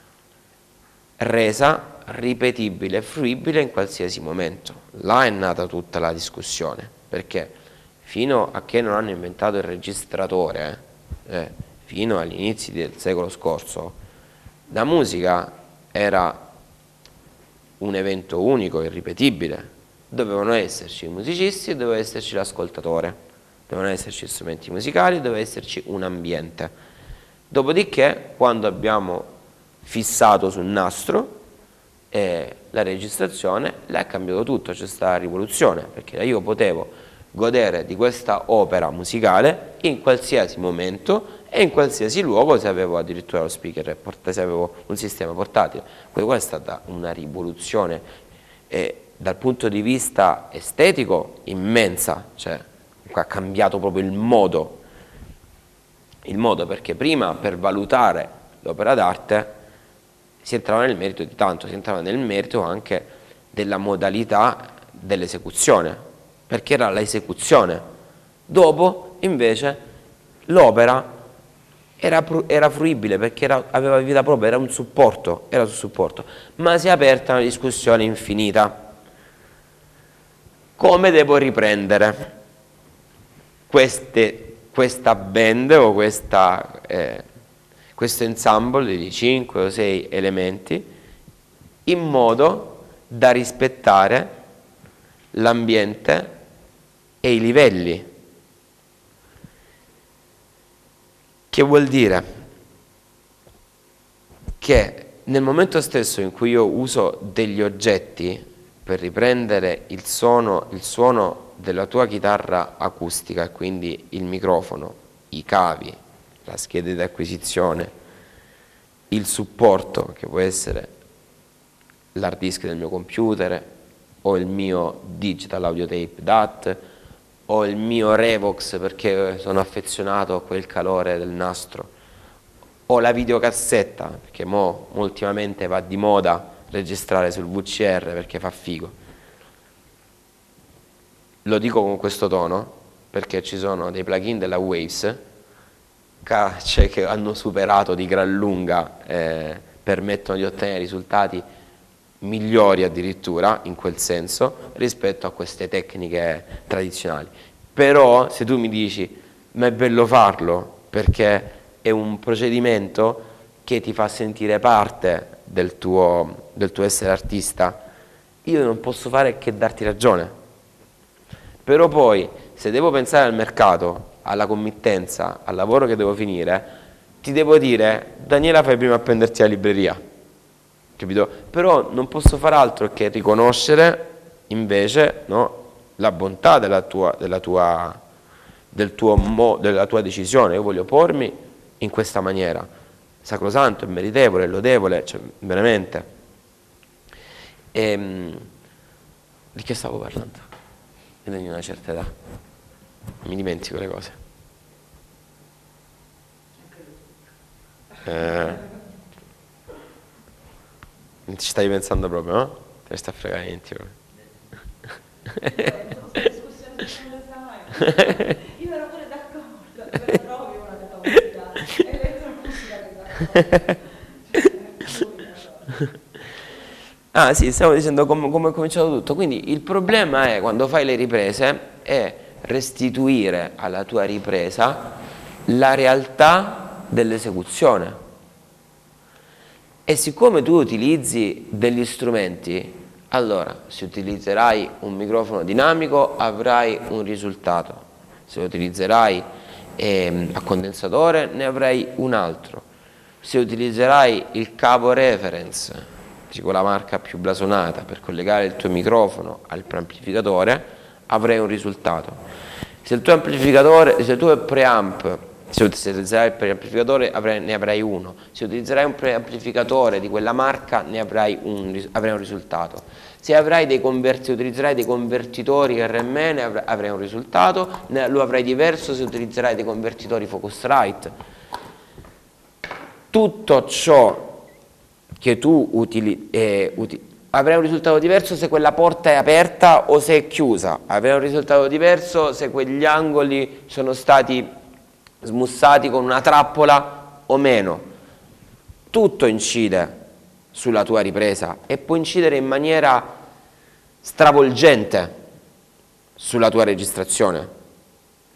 resa ripetibile e fruibile in qualsiasi momento. Là è nata tutta la discussione, perché fino a che non hanno inventato il registratore, eh, fino agli inizi del secolo scorso, La musica era un evento unico, irripetibile, dovevano esserci i musicisti e doveva esserci l'ascoltatore, dovevano esserci strumenti musicali, doveva esserci un ambiente. Dopodiché, quando abbiamo fissato sul nastro eh, la registrazione, l'ha cambiato tutto, c'è stata la rivoluzione, perché io potevo godere di questa opera musicale in qualsiasi momento e in qualsiasi luogo, se avevo addirittura lo speaker, se avevo un sistema portatile. Questa è stata una rivoluzione eh, dal punto di vista estetico immensa, cioè ha cambiato proprio il modo, il modo perché prima per valutare l'opera d'arte si entrava nel merito di tanto, si entrava nel merito anche della modalità dell'esecuzione, perché era l'esecuzione. Dopo invece l'opera era, era fruibile perché era, aveva vita propria, era un supporto, era un supporto, ma si è aperta una discussione infinita. Come devo riprendere queste, questa band o questa, eh, questo ensemble di cinque o sei elementi in modo da rispettare l'ambiente e i livelli? Che vuol dire che nel momento stesso in cui io uso degli oggetti per riprendere il suono, il suono della tua chitarra acustica, quindi il microfono, i cavi, la scheda di acquisizione, il supporto che può essere l'hard disk del mio computer o il mio digital audio tape D A T o il mio Revox perché sono affezionato a quel calore del nastro, o la videocassetta perché mo ultimamente va di moda registrare sul V C R perché fa figo. Lo dico con questo tono perché ci sono dei plugin della Waves cioè, che hanno superato di gran lunga, eh, permettono di ottenere risultati migliori addirittura in quel senso rispetto a queste tecniche tradizionali. Però se tu mi dici ma è bello farlo perché è un procedimento che ti fa sentire parte del tuo, del tuo essere artista, io non posso fare che darti ragione. Però poi se devo pensare al mercato, alla committenza, al lavoro che devo finire, ti devo dire Daniela fai prima a prenderti la libreria, capito? Però non posso fare altro che riconoscere invece, no, la bontà della tua, della tua, del tuo mo, della tua decisione. Io voglio pormi in questa maniera, sacrosanto, è meritevole, è lodevole, cioè veramente. E, di che stavo parlando? Io di una certa età, mi dimentico le cose. Eh, ci stai pensando proprio, no? Te ne sta fregando niente proprio. Io ero pure d'accordo, però trovi una capacità elettromusica. Ah sì, stavo dicendo come, come è cominciato tutto. Quindi il problema è, quando fai le riprese, è restituire alla tua ripresa la realtà dell'esecuzione. E siccome tu utilizzi degli strumenti, allora se utilizzerai un microfono dinamico avrai un risultato, se utilizzerai eh, a condensatore ne avrai un altro, se utilizzerai il cavo reference, con la marca più blasonata, per collegare il tuo microfono al preamplificatore, avrai un risultato. Se il tuo amplificatore, se il tuo preamp, se utilizzerai il preamplificatore avrai, ne avrai uno, se utilizzerai un preamplificatore di quella marca ne avrai un, avrai un risultato. Se avrai dei converti, se utilizzerai dei convertitori R M E ne avrai un risultato, ne, lo avrai diverso se utilizzerai dei convertitori Focusrite. Tutto ciò che tu utili, eh, uti, avrai un risultato diverso se quella porta è aperta o se è chiusa, avrai un risultato diverso se quegli angoli sono stati smussati con una trappola o meno. Tutto incide sulla tua ripresa e può incidere in maniera stravolgente sulla tua registrazione.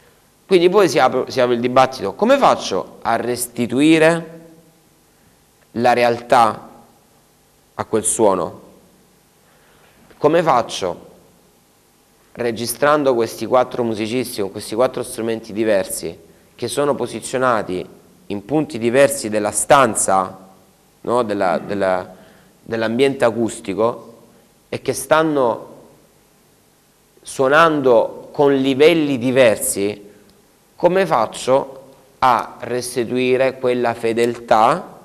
Quindi poi si apre, si apre il dibattito: come faccio a restituire la realtà a quel suono. Come faccio? Registrando questi quattro musicisti con questi quattro strumenti diversi che sono posizionati in punti diversi della stanza, no? della, della, dell'ambiente acustico, e che stanno suonando con livelli diversi, come faccio a restituire quella fedeltà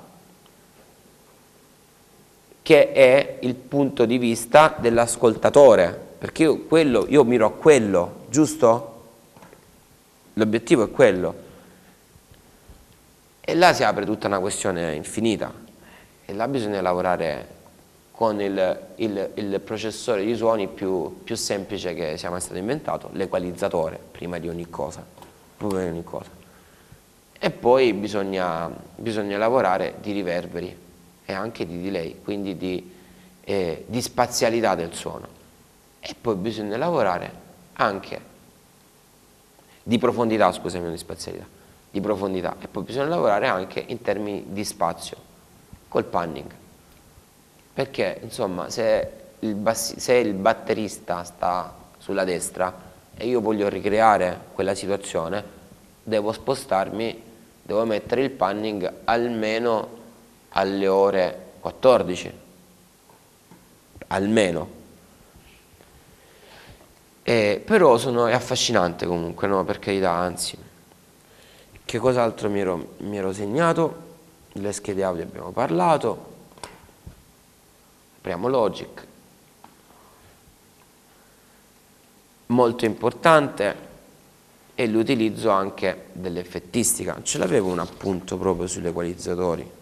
che è il punto di vista dell'ascoltatore? Perché io, quello, io miro a quello, giusto? L'obiettivo è quello. E là si apre tutta una questione infinita. E là bisogna lavorare con il, il, il processore di suoni più, più semplice che sia mai stato inventato, l'equalizzatore, prima di ogni cosa. Prima di ogni cosa. E poi bisogna, bisogna lavorare di riverberi e anche di delay, quindi di, eh, di spazialità del suono. E poi bisogna lavorare anche di profondità, scusami, non di spazialità, di profondità. E poi bisogna lavorare anche in termini di spazio, col panning. Perché, insomma, se il, bassi, se il batterista sta sulla destra e io voglio ricreare quella situazione, devo spostarmi, devo mettere il panning almeno alle ore quattordici. Almeno. Eh, però sono, è affascinante comunque, no? Per carità, anzi. Che cos'altro mi ero, mi ero segnato? Le schede audio abbiamo parlato. Apriamo Logic. Molto importante è l'utilizzo anche dell'effettistica. Ce l'avevo un appunto proprio sugli equalizzatori.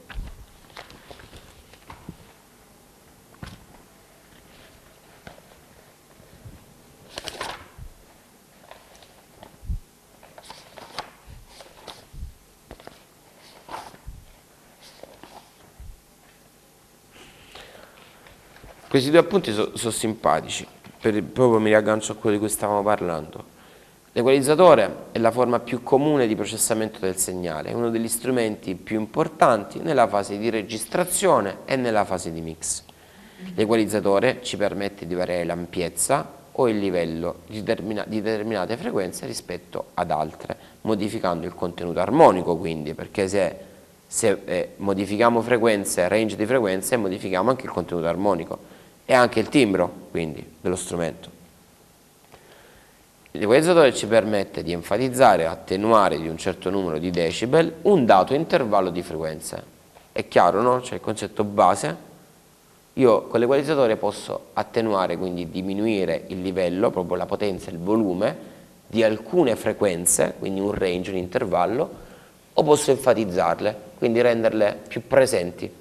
Questi due appunti sono so simpatici, per, proprio mi riaggancio a quello di cui stavamo parlando. L'equalizzatore è la forma più comune di processamento del segnale, è uno degli strumenti più importanti nella fase di registrazione e nella fase di mix. L'equalizzatore ci permette di variare l'ampiezza o il livello di, determina, di determinate frequenze rispetto ad altre, modificando il contenuto armonico, quindi, perché se, se eh, modifichiamo frequenze, range di frequenze, modifichiamo anche il contenuto armonico e anche il timbro, quindi, dello strumento. L'equalizzatore ci permette di enfatizzare e attenuare di un certo numero di decibel un dato intervallo di frequenze. È chiaro, no? C'è il concetto base. Io con l'equalizzatore posso attenuare, quindi diminuire il livello, proprio la potenza, il volume di alcune frequenze, quindi un range, un intervallo, o posso enfatizzarle, quindi renderle più presenti.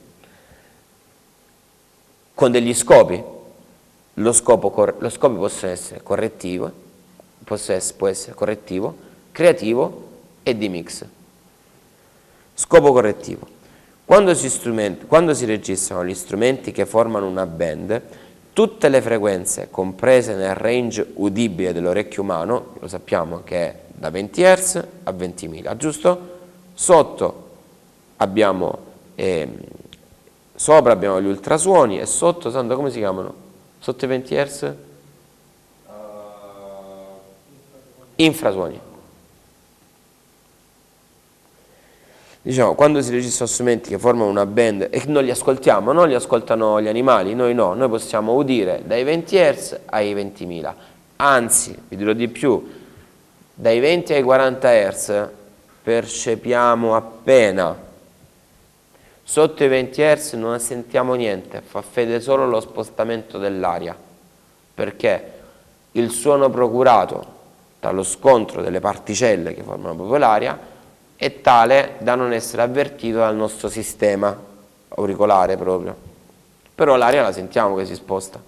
Con degli scopi. Lo scopo, lo scopo possono essere correttivo, può essere, può essere correttivo, creativo e di mix. Scopo correttivo. Quando si, quando si registrano gli strumenti che formano una band, tutte le frequenze comprese nel range udibile dell'orecchio umano, lo sappiamo che è da venti hertz a ventimila, giusto? Sotto abbiamo, eh, sopra abbiamo gli ultrasuoni e sotto, santo, come si chiamano? Sotto i venti hertz? Infrasuoni. Diciamo, quando si registrano strumenti che formano una band e non li ascoltiamo, non li ascoltano gli animali, noi no, noi possiamo udire dai venti hertz ai ventimila. Anzi, vi dirò di più, dai venti ai quaranta hertz percepiamo appena. Sotto i venti hertz non sentiamo niente, fa fede solo lo spostamento dell'aria, perché il suono procurato dallo scontro delle particelle che formano proprio l'aria è tale da non essere avvertito dal nostro sistema auricolare proprio. Però l'aria la sentiamo che si sposta.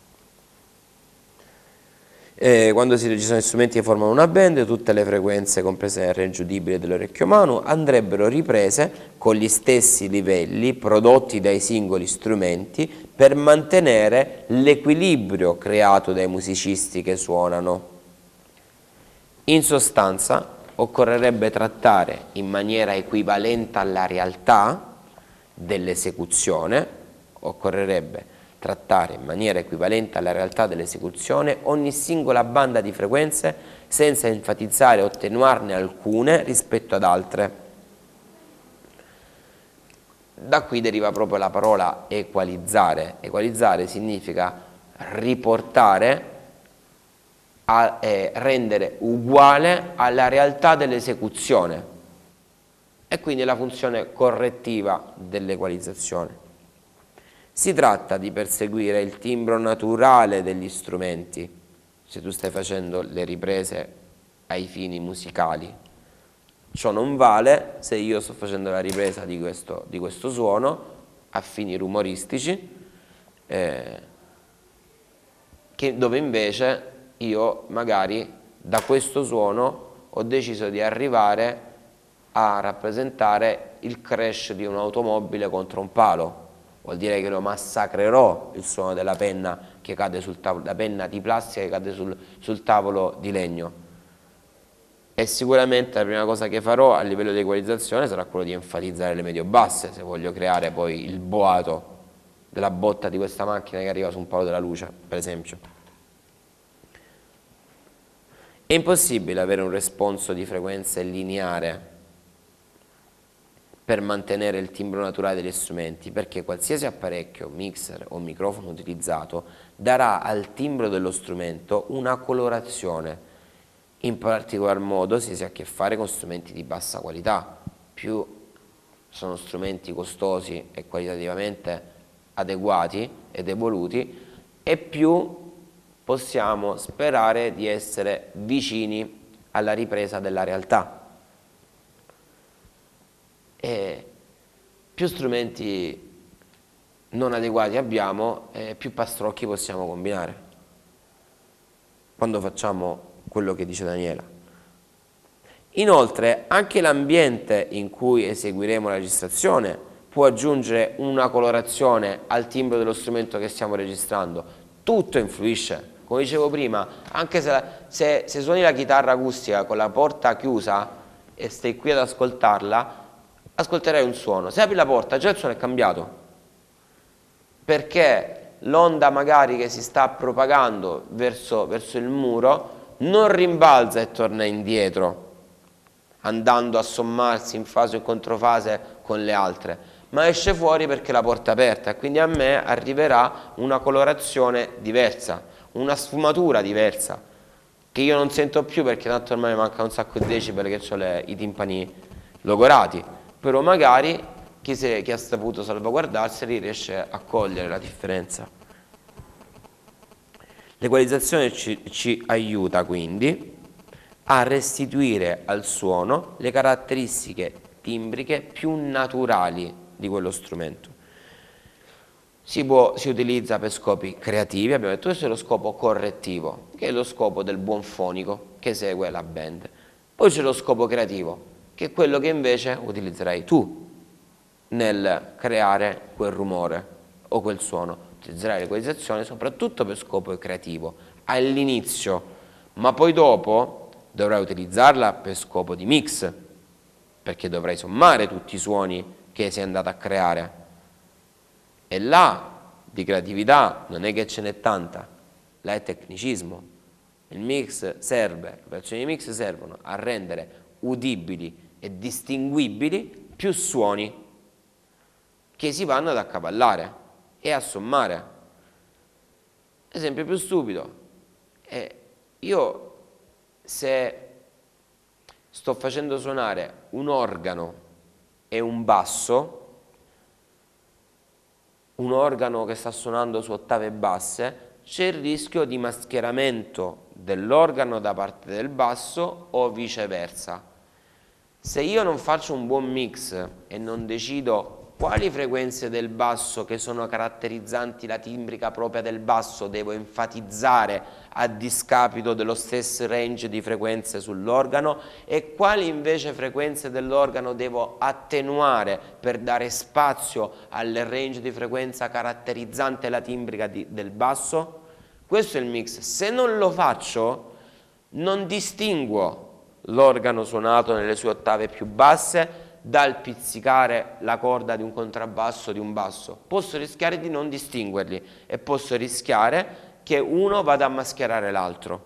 E quando si registrano strumenti che formano una band, tutte le frequenze comprese nel range udibile dell'orecchio umano andrebbero riprese con gli stessi livelli prodotti dai singoli strumenti per mantenere l'equilibrio creato dai musicisti che suonano. In sostanza, occorrerebbe trattare in maniera equivalente alla realtà dell'esecuzione, occorrerebbe trattare in maniera equivalente alla realtà dell'esecuzione ogni singola banda di frequenze senza enfatizzare o attenuarne alcune rispetto ad altre. Da qui deriva proprio la parola equalizzare. Equalizzare significa riportare, a, eh, rendere uguale alla realtà dell'esecuzione, e quindi la funzione correttiva dell'equalizzazione. Si tratta di perseguire il timbro naturale degli strumenti, se tu stai facendo le riprese ai fini musicali. Ciò non vale se io sto facendo la ripresa di questo, di questo suono a fini rumoristici, eh, che, dove invece io magari da questo suono ho deciso di arrivare a rappresentare il crash di un'automobile contro un palo. Vuol dire che lo massacrerò il suono della penna che cade sul tavolo, la penna di plastica che cade sul, sul tavolo di legno. E sicuramente la prima cosa che farò a livello di equalizzazione sarà quello di enfatizzare le medio-basse, se voglio creare poi il boato della botta di questa macchina che arriva su un palo della luce, per esempio. È impossibile avere un responso di frequenze lineare per mantenere il timbro naturale degli strumenti, perché qualsiasi apparecchio, mixer o microfono utilizzato darà al timbro dello strumento una colorazione. In particolar modo se si ha a che fare con strumenti di bassa qualità. Più sono strumenti costosi e qualitativamente adeguati ed evoluti, e più possiamo sperare di essere vicini alla ripresa della realtà. E più strumenti non adeguati abbiamo, eh, più pastrocchi possiamo combinare quando facciamo quello che dice Daniela. Inoltre anche l'ambiente in cui eseguiremo la registrazione può aggiungere una colorazione al timbro dello strumento che stiamo registrando. Tutto influisce, come dicevo prima. Anche se, se, se suoni la chitarra acustica con la porta chiusa e stai qui ad ascoltarla, ascolterai un suono. Se apri la porta già il suono è cambiato, perché l'onda magari che si sta propagando verso, verso il muro non rimbalza e torna indietro andando a sommarsi in fase o controfase con le altre, ma esce fuori perché la porta è aperta, e quindi a me arriverà una colorazione diversa, una sfumatura diversa che io non sento più, perché tanto ormai mi manca un sacco di decibel che ho le, i timpani logorati. Però magari chi, se, chi ha saputo salvaguardarseli riesce a cogliere la differenza. L'equalizzazione ci, ci aiuta quindi a restituire al suono le caratteristiche timbriche più naturali di quello strumento. Si, può, si utilizza per scopi creativi, abbiamo detto questo è lo scopo correttivo, che è lo scopo del buon fonico che segue la band. Poi c'è lo scopo creativo, che è quello che invece utilizzerai tu nel creare quel rumore o quel suono. Utilizzerai l'equalizzazione soprattutto per scopo creativo all'inizio, ma poi dopo dovrai utilizzarla per scopo di mix, perché dovrai sommare tutti i suoni che sei andato a creare. E là di creatività non è che ce n'è tanta, là è tecnicismo. Il mix serve, le operazioni di mix servono a rendere udibili e distinguibili più suoni che si vanno ad accavallare e a sommare. Esempio più stupido, eh, io se sto facendo suonare un organo e un basso, un organo che sta suonando su ottave basse, c'è il rischio di mascheramento dell'organo da parte del basso o viceversa. Se io non faccio un buon mix e non decido quali frequenze del basso che sono caratterizzanti la timbrica propria del basso devo enfatizzare a discapito dello stesso range di frequenze sull'organo, e quali invece frequenze dell'organo devo attenuare per dare spazio al range di frequenza caratterizzante la timbrica di, del basso, questo è il mix. Se non lo faccio, non distinguo l'organo suonato nelle sue ottave più basse dal pizzicare la corda di un contrabbasso o di un basso. Posso rischiare di non distinguerli e posso rischiare che uno vada a mascherare l'altro.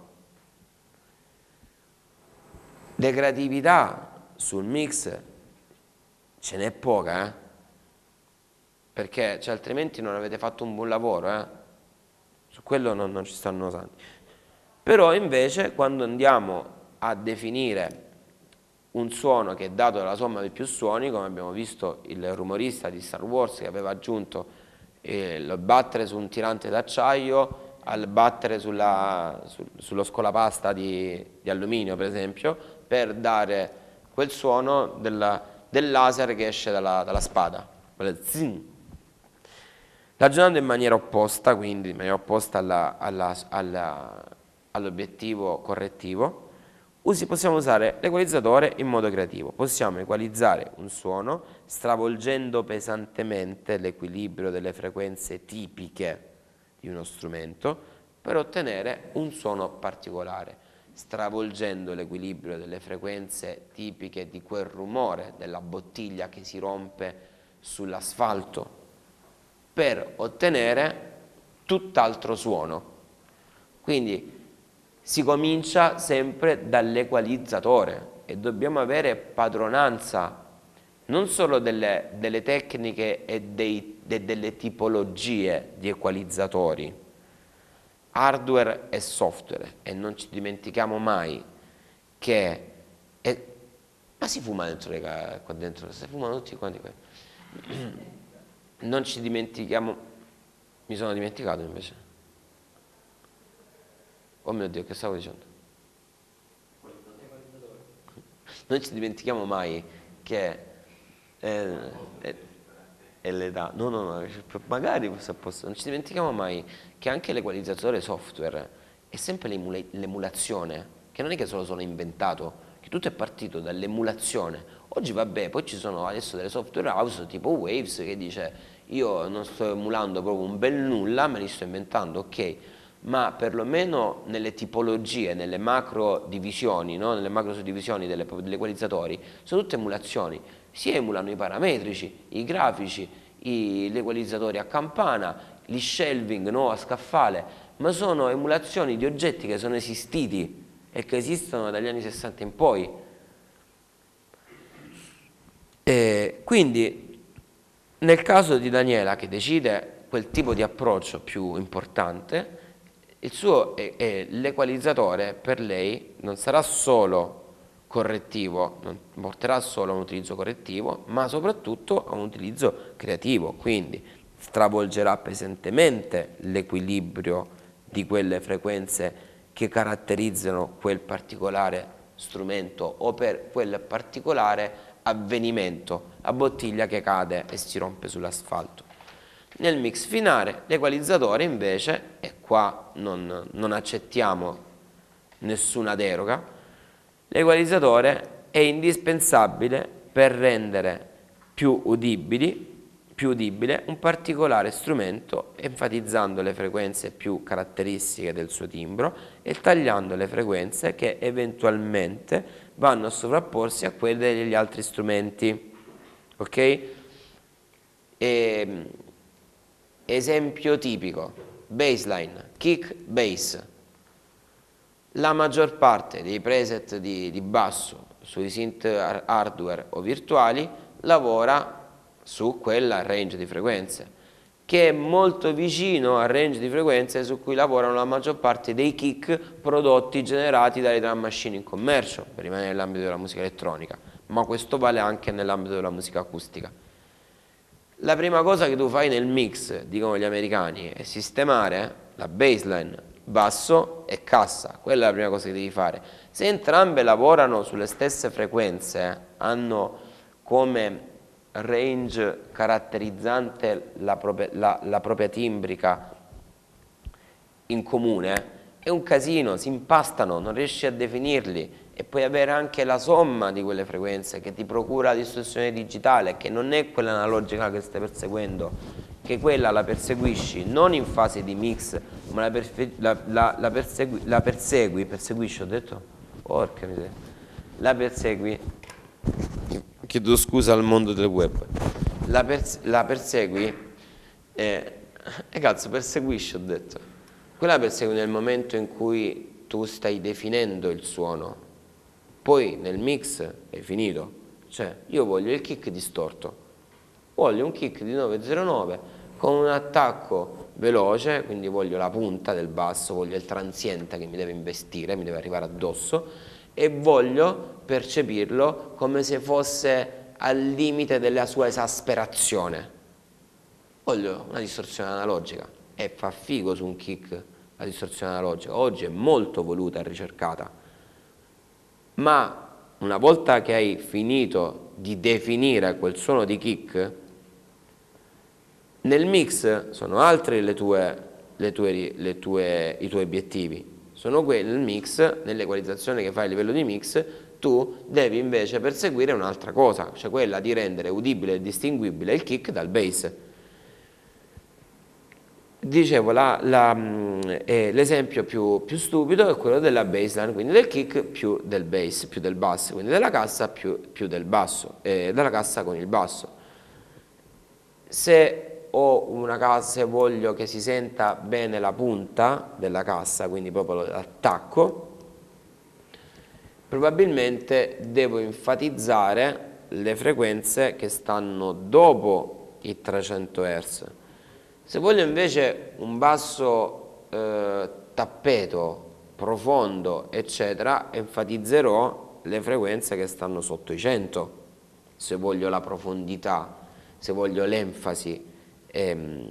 Decreatività sul mix ce n'è poca, eh? Perché cioè, altrimenti non avete fatto un buon lavoro, eh? Su quello non, non ci stanno santi. Però invece quando andiamo a definire un suono che è dato dalla somma dei più suoni, come abbiamo visto il rumorista di Star Wars che aveva aggiunto eh, il battere su un tirante d'acciaio al battere sulla, su, sullo scolapasta di, di alluminio, per esempio, per dare quel suono della, del laser che esce dalla, dalla spada. Ragionando in maniera opposta, quindi in maniera opposta alla, alla, alla, all'obiettivo correttivo, usi, possiamo usare l'equalizzatore in modo creativo. Possiamo equalizzare un suono stravolgendo pesantemente l'equilibrio delle frequenze tipiche di uno strumento per ottenere un suono particolare, stravolgendo l'equilibrio delle frequenze tipiche di quel rumore della bottiglia che si rompe sull'asfalto per ottenere tutt'altro suono. Quindi si comincia sempre dall'equalizzatore e dobbiamo avere padronanza non solo delle, delle tecniche e dei, de, delle tipologie di equalizzatori, hardware e software, e non ci dimentichiamo mai che è, ma si fuma dentro le, qua dentro, si fumano tutti quanti qua. Non ci dimentichiamo, mi sono dimenticato invece. Oh mio Dio, che stavo dicendo? Non ci dimentichiamo mai che eh, è, è l'età. No, no, no, magari questo è a posto. Non ci dimentichiamo mai che anche l'equalizzatore software è sempre l'emulazione, che non è che se lo sono inventato, che tutto è partito dall'emulazione. Oggi vabbè, poi ci sono adesso delle software house tipo Waves che dice io non sto emulando proprio un bel nulla, me li sto inventando, ok. Ma perlomeno nelle tipologie, nelle macro divisioni, no? Nelle macro suddivisioni degli equalizzatori, sono tutte emulazioni. Si emulano i parametrici, i grafici, i, gli equalizzatori a campana, gli shelving, no? A scaffale, ma sono emulazioni di oggetti che sono esistiti e che esistono dagli anni sessanta in poi. E quindi nel caso di Daniela, che decide quel tipo di approccio più importante, il suo l'equalizzatore per lei non sarà solo correttivo, non porterà solo a un utilizzo correttivo, ma soprattutto a un utilizzo creativo, quindi stravolgerà pesantemente l'equilibrio di quelle frequenze che caratterizzano quel particolare strumento o per quel particolare avvenimento, a bottiglia che cade e si rompe sull'asfalto. Nel mix finale l'equalizzatore invece, e qua non, non accettiamo nessuna deroga, l'equalizzatore è indispensabile per rendere più udibili, più udibile un particolare strumento, enfatizzando le frequenze più caratteristiche del suo timbro e tagliando le frequenze che eventualmente vanno a sovrapporsi a quelle degli altri strumenti. Ok? E, esempio tipico, bassline, kick, bass. La maggior parte dei preset di, di basso sui synth hardware o virtuali lavora su quella range di frequenze, che è molto vicino al range di frequenze su cui lavorano la maggior parte dei kick prodotti generati dalle drum machine in commercio, per rimanere nell'ambito della musica elettronica, ma questo vale anche nell'ambito della musica acustica. La prima cosa che tu fai nel mix, dicono gli americani, è sistemare la bassline, basso e cassa. Quella è la prima cosa che devi fare. Se entrambe lavorano sulle stesse frequenze, hanno come range caratterizzante la propria, la, la propria timbrica in comune, è un casino, si impastano, non riesci a definirli e puoi avere anche la somma di quelle frequenze che ti procura la distorsione digitale, che non è quella analogica che stai perseguendo, che quella la perseguisci non in fase di mix, ma la, la, la, la, persegui, la persegui, perseguisci, ho detto? Porca miseria. La persegui, chiedo scusa al mondo del web, la, perse la persegui, e eh, cazzo, perseguisci ho detto, quella persegui nel momento in cui tu stai definendo il suono, poi nel mix è finito, cioè io voglio il kick distorto, voglio un kick di nove zero nove con un attacco veloce, quindi voglio la punta del basso, voglio il transiente che mi deve investire, mi deve arrivare addosso, e voglio percepirlo come se fosse al limite della sua esasperazione. Voglio una distorsione analogica, e fa figo su un kick la distorsione analogica, oggi è molto voluta e ricercata, ma una volta che hai finito di definire quel suono di kick, nel mix sono altri le tue, le tue, le tue, i tuoi obiettivi. Sono quelli nel mix, nell'equalizzazione che fai a livello di mix, tu devi invece perseguire un'altra cosa, cioè quella di rendere udibile e distinguibile il kick dal bass. Dicevo, l'esempio più, più stupido è quello della bassline, quindi del kick più del bass, più del basso, quindi della cassa più, più del basso, eh, della cassa con il basso. Se ho una cassa, se voglio che si senta bene la punta della cassa, quindi proprio l'attacco, probabilmente devo enfatizzare le frequenze che stanno dopo i trecento hertz. Se voglio invece un basso eh, tappeto, profondo, eccetera, enfatizzerò le frequenze che stanno sotto i cento, se voglio la profondità, se voglio l'enfasi. E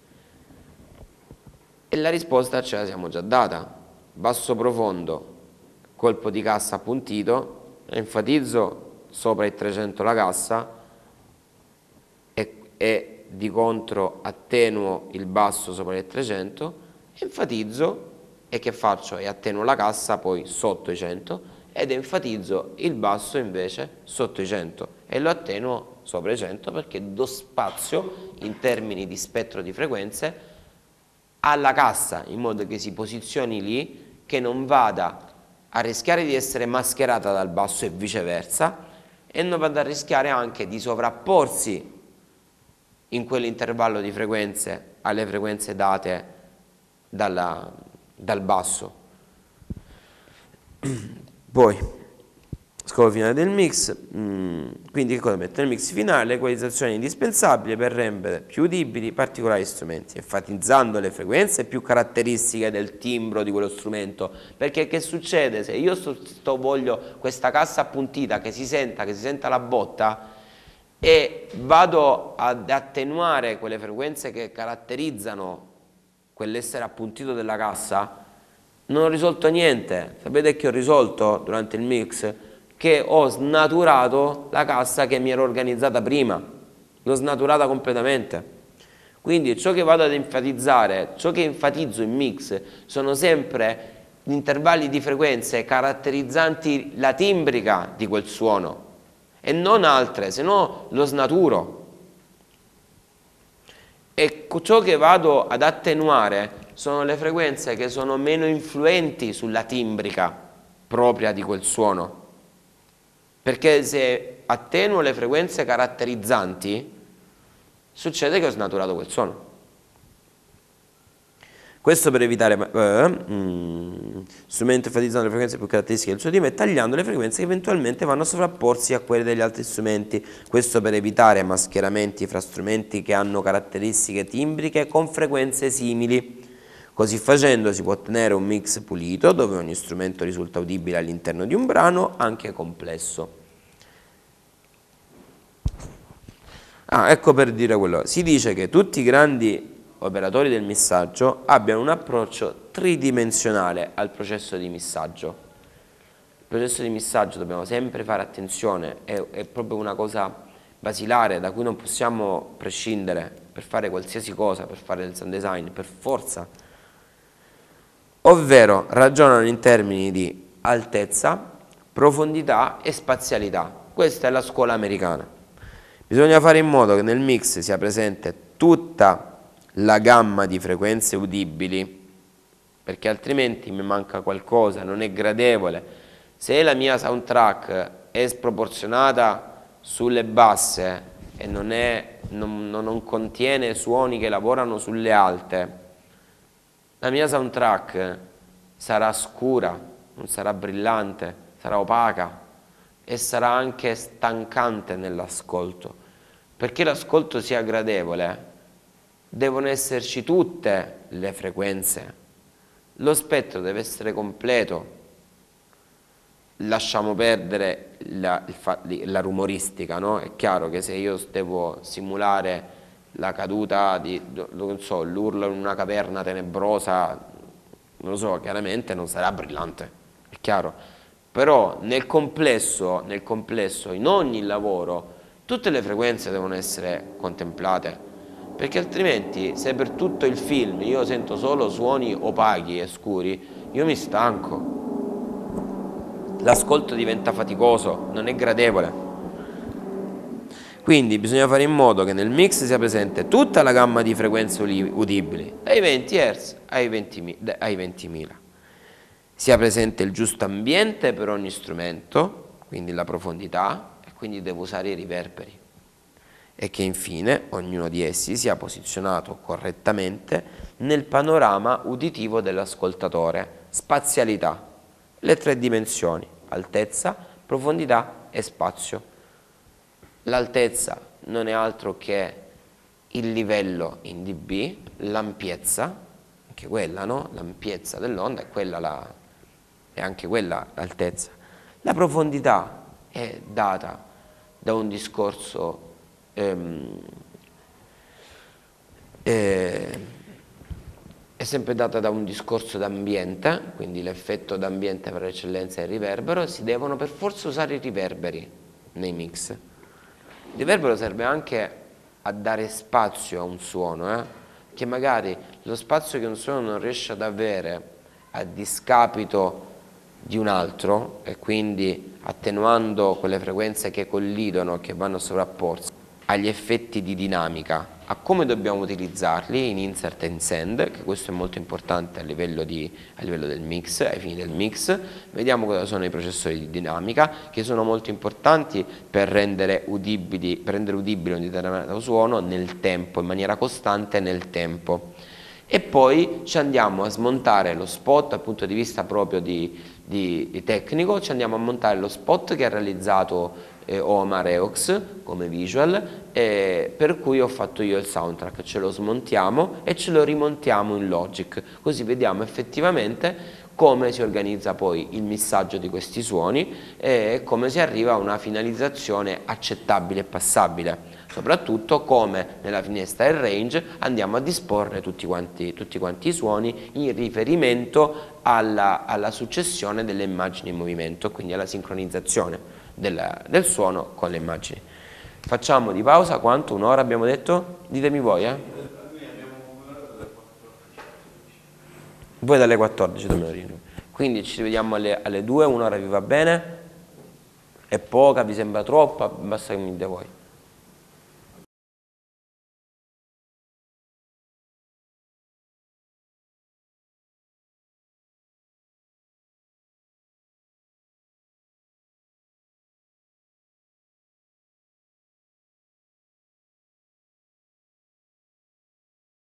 la risposta ce la siamo già data: basso profondo, colpo di cassa appuntito, enfatizzo sopra i trecento la cassa e, e di contro attenuo il basso sopra il trecento, enfatizzo e che faccio? E attenuo la cassa poi sotto i cento ed enfatizzo il basso invece sotto i cento e lo attenuo sopra i cento, perché do spazio in termini di spettro di frequenze alla cassa, in modo che si posizioni lì, che non vada a rischiare di essere mascherata dal basso e viceversa, e non vada a rischiare anche di sovrapporsi in quell'intervallo di frequenze alle frequenze date dalla, dal basso. Poi scopo finale del mix, mm, quindi che cosa metto nel mix finale? L'equalizzazione indispensabile per rendere più udibili particolari strumenti, enfatizzando le frequenze più caratteristiche del timbro di quello strumento, perché che succede se io sto, sto voglio questa cassa appuntita che si senta, che si senta la botta, e vado ad attenuare quelle frequenze che caratterizzano quell'essere appuntito della cassa, non ho risolto niente. Sapete che ho risolto durante il mix? Che ho snaturato la cassa che mi ero organizzata prima, l'ho snaturata completamente. Quindi ciò che vado ad enfatizzare, ciò che enfatizzo in mix, sono sempre gli intervalli di frequenze caratterizzanti la timbrica di quel suono e non altre, se no lo snaturo. E ciò che vado ad attenuare sono le frequenze che sono meno influenti sulla timbrica propria di quel suono. Perché se attenuo le frequenze caratterizzanti, succede che ho snaturato quel suono. Questo per evitare eh, mm, strumento enfatizzando le frequenze più caratteristiche del suo tipo e tagliando le frequenze che eventualmente vanno a sovrapporsi a quelle degli altri strumenti. Questo per evitare mascheramenti fra strumenti che hanno caratteristiche timbriche con frequenze simili. Così facendo si può ottenere un mix pulito dove ogni strumento risulta udibile all'interno di un brano anche complesso. Ah, ecco per dire quello. Si dice che tutti i grandi operatori del missaggio abbiano un approccio tridimensionale al processo di missaggio. Il processo di missaggio dobbiamo sempre fare attenzione, è, è proprio una cosa basilare da cui non possiamo prescindere per fare qualsiasi cosa, per fare il sound design, per forza. Ovvero ragionano in termini di altezza, profondità e spazialità. Questa è la scuola americana. Bisogna fare in modo che nel mix sia presente tutta la gamma di frequenze udibili, perché altrimenti mi manca qualcosa, non è gradevole. Se la mia soundtrack è sproporzionata sulle basse e non, è, non, non contiene suoni che lavorano sulle alte, la mia soundtrack sarà scura, non sarà brillante, sarà opaca e sarà anche stancante nell'ascolto. Perché l'ascolto sia gradevole, devono esserci tutte le frequenze, lo spettro deve essere completo. Lasciamo perdere la, la rumoristica, no? È chiaro che se io devo simulare la caduta di, non so, l'urlo in una caverna tenebrosa, non lo so, chiaramente non sarà brillante, è chiaro. Però nel complesso, nel complesso, in ogni lavoro, tutte le frequenze devono essere contemplate, perché altrimenti se per tutto il film io sento solo suoni opachi e scuri, io mi stanco. L'ascolto diventa faticoso, non è gradevole. Quindi bisogna fare in modo che nel mix sia presente tutta la gamma di frequenze udibili, dai venti hertz ai ventimila. Sia presente il giusto ambiente per ogni strumento, quindi la profondità, e quindi devo usare i riverberi. E che infine ognuno di essi sia posizionato correttamente nel panorama uditivo dell'ascoltatore. Spazialità. Le tre dimensioni, altezza, profondità e spazio. L'altezza non è altro che il livello in dB, l'ampiezza, anche quella, no? L'ampiezza dell'onda è, quella la, è anche quella l'altezza. La profondità è data da un discorso ehm, eh, è sempre data da un discorso d'ambiente, quindi l'effetto d'ambiente per eccellenza è il riverbero, si devono per forza usare i riverberi nei mix. Il riverbero serve anche a dare spazio a un suono, eh? Che magari lo spazio che un suono non riesce ad avere a discapito di un altro, e quindi attenuando quelle frequenze che collidono, che vanno a sovrapporsi, agli effetti di dinamica, a come dobbiamo utilizzarli in insert e in send, che questo è molto importante a livello, di, a livello del mix, ai fini del mix. Vediamo cosa sono i processori di dinamica, che sono molto importanti per rendere udibili, per rendere udibile un determinato suono nel tempo, in maniera costante nel tempo. E poi ci andiamo a smontare lo spot dal punto di vista proprio di, di, di tecnico, ci andiamo a montare lo spot che ha realizzato eh, Omar Eox come visual, eh, per cui ho fatto io il soundtrack, ce lo smontiamo e ce lo rimontiamo in Logic, così vediamo effettivamente come si organizza poi il missaggio di questi suoni e come si arriva a una finalizzazione accettabile e passabile. Soprattutto come nella finestra e range andiamo a disporre tutti quanti, tutti quanti i suoni in riferimento alla, alla successione delle immagini in movimento, quindi alla sincronizzazione del, del suono con le immagini. Facciamo di pausa quanto? Un'ora abbiamo detto? Ditemi voi, eh? Voi dalle quattordici, quindi ci vediamo alle, alle due, un'ora vi va bene? È poca, vi sembra troppa? Basta che mi dite voi.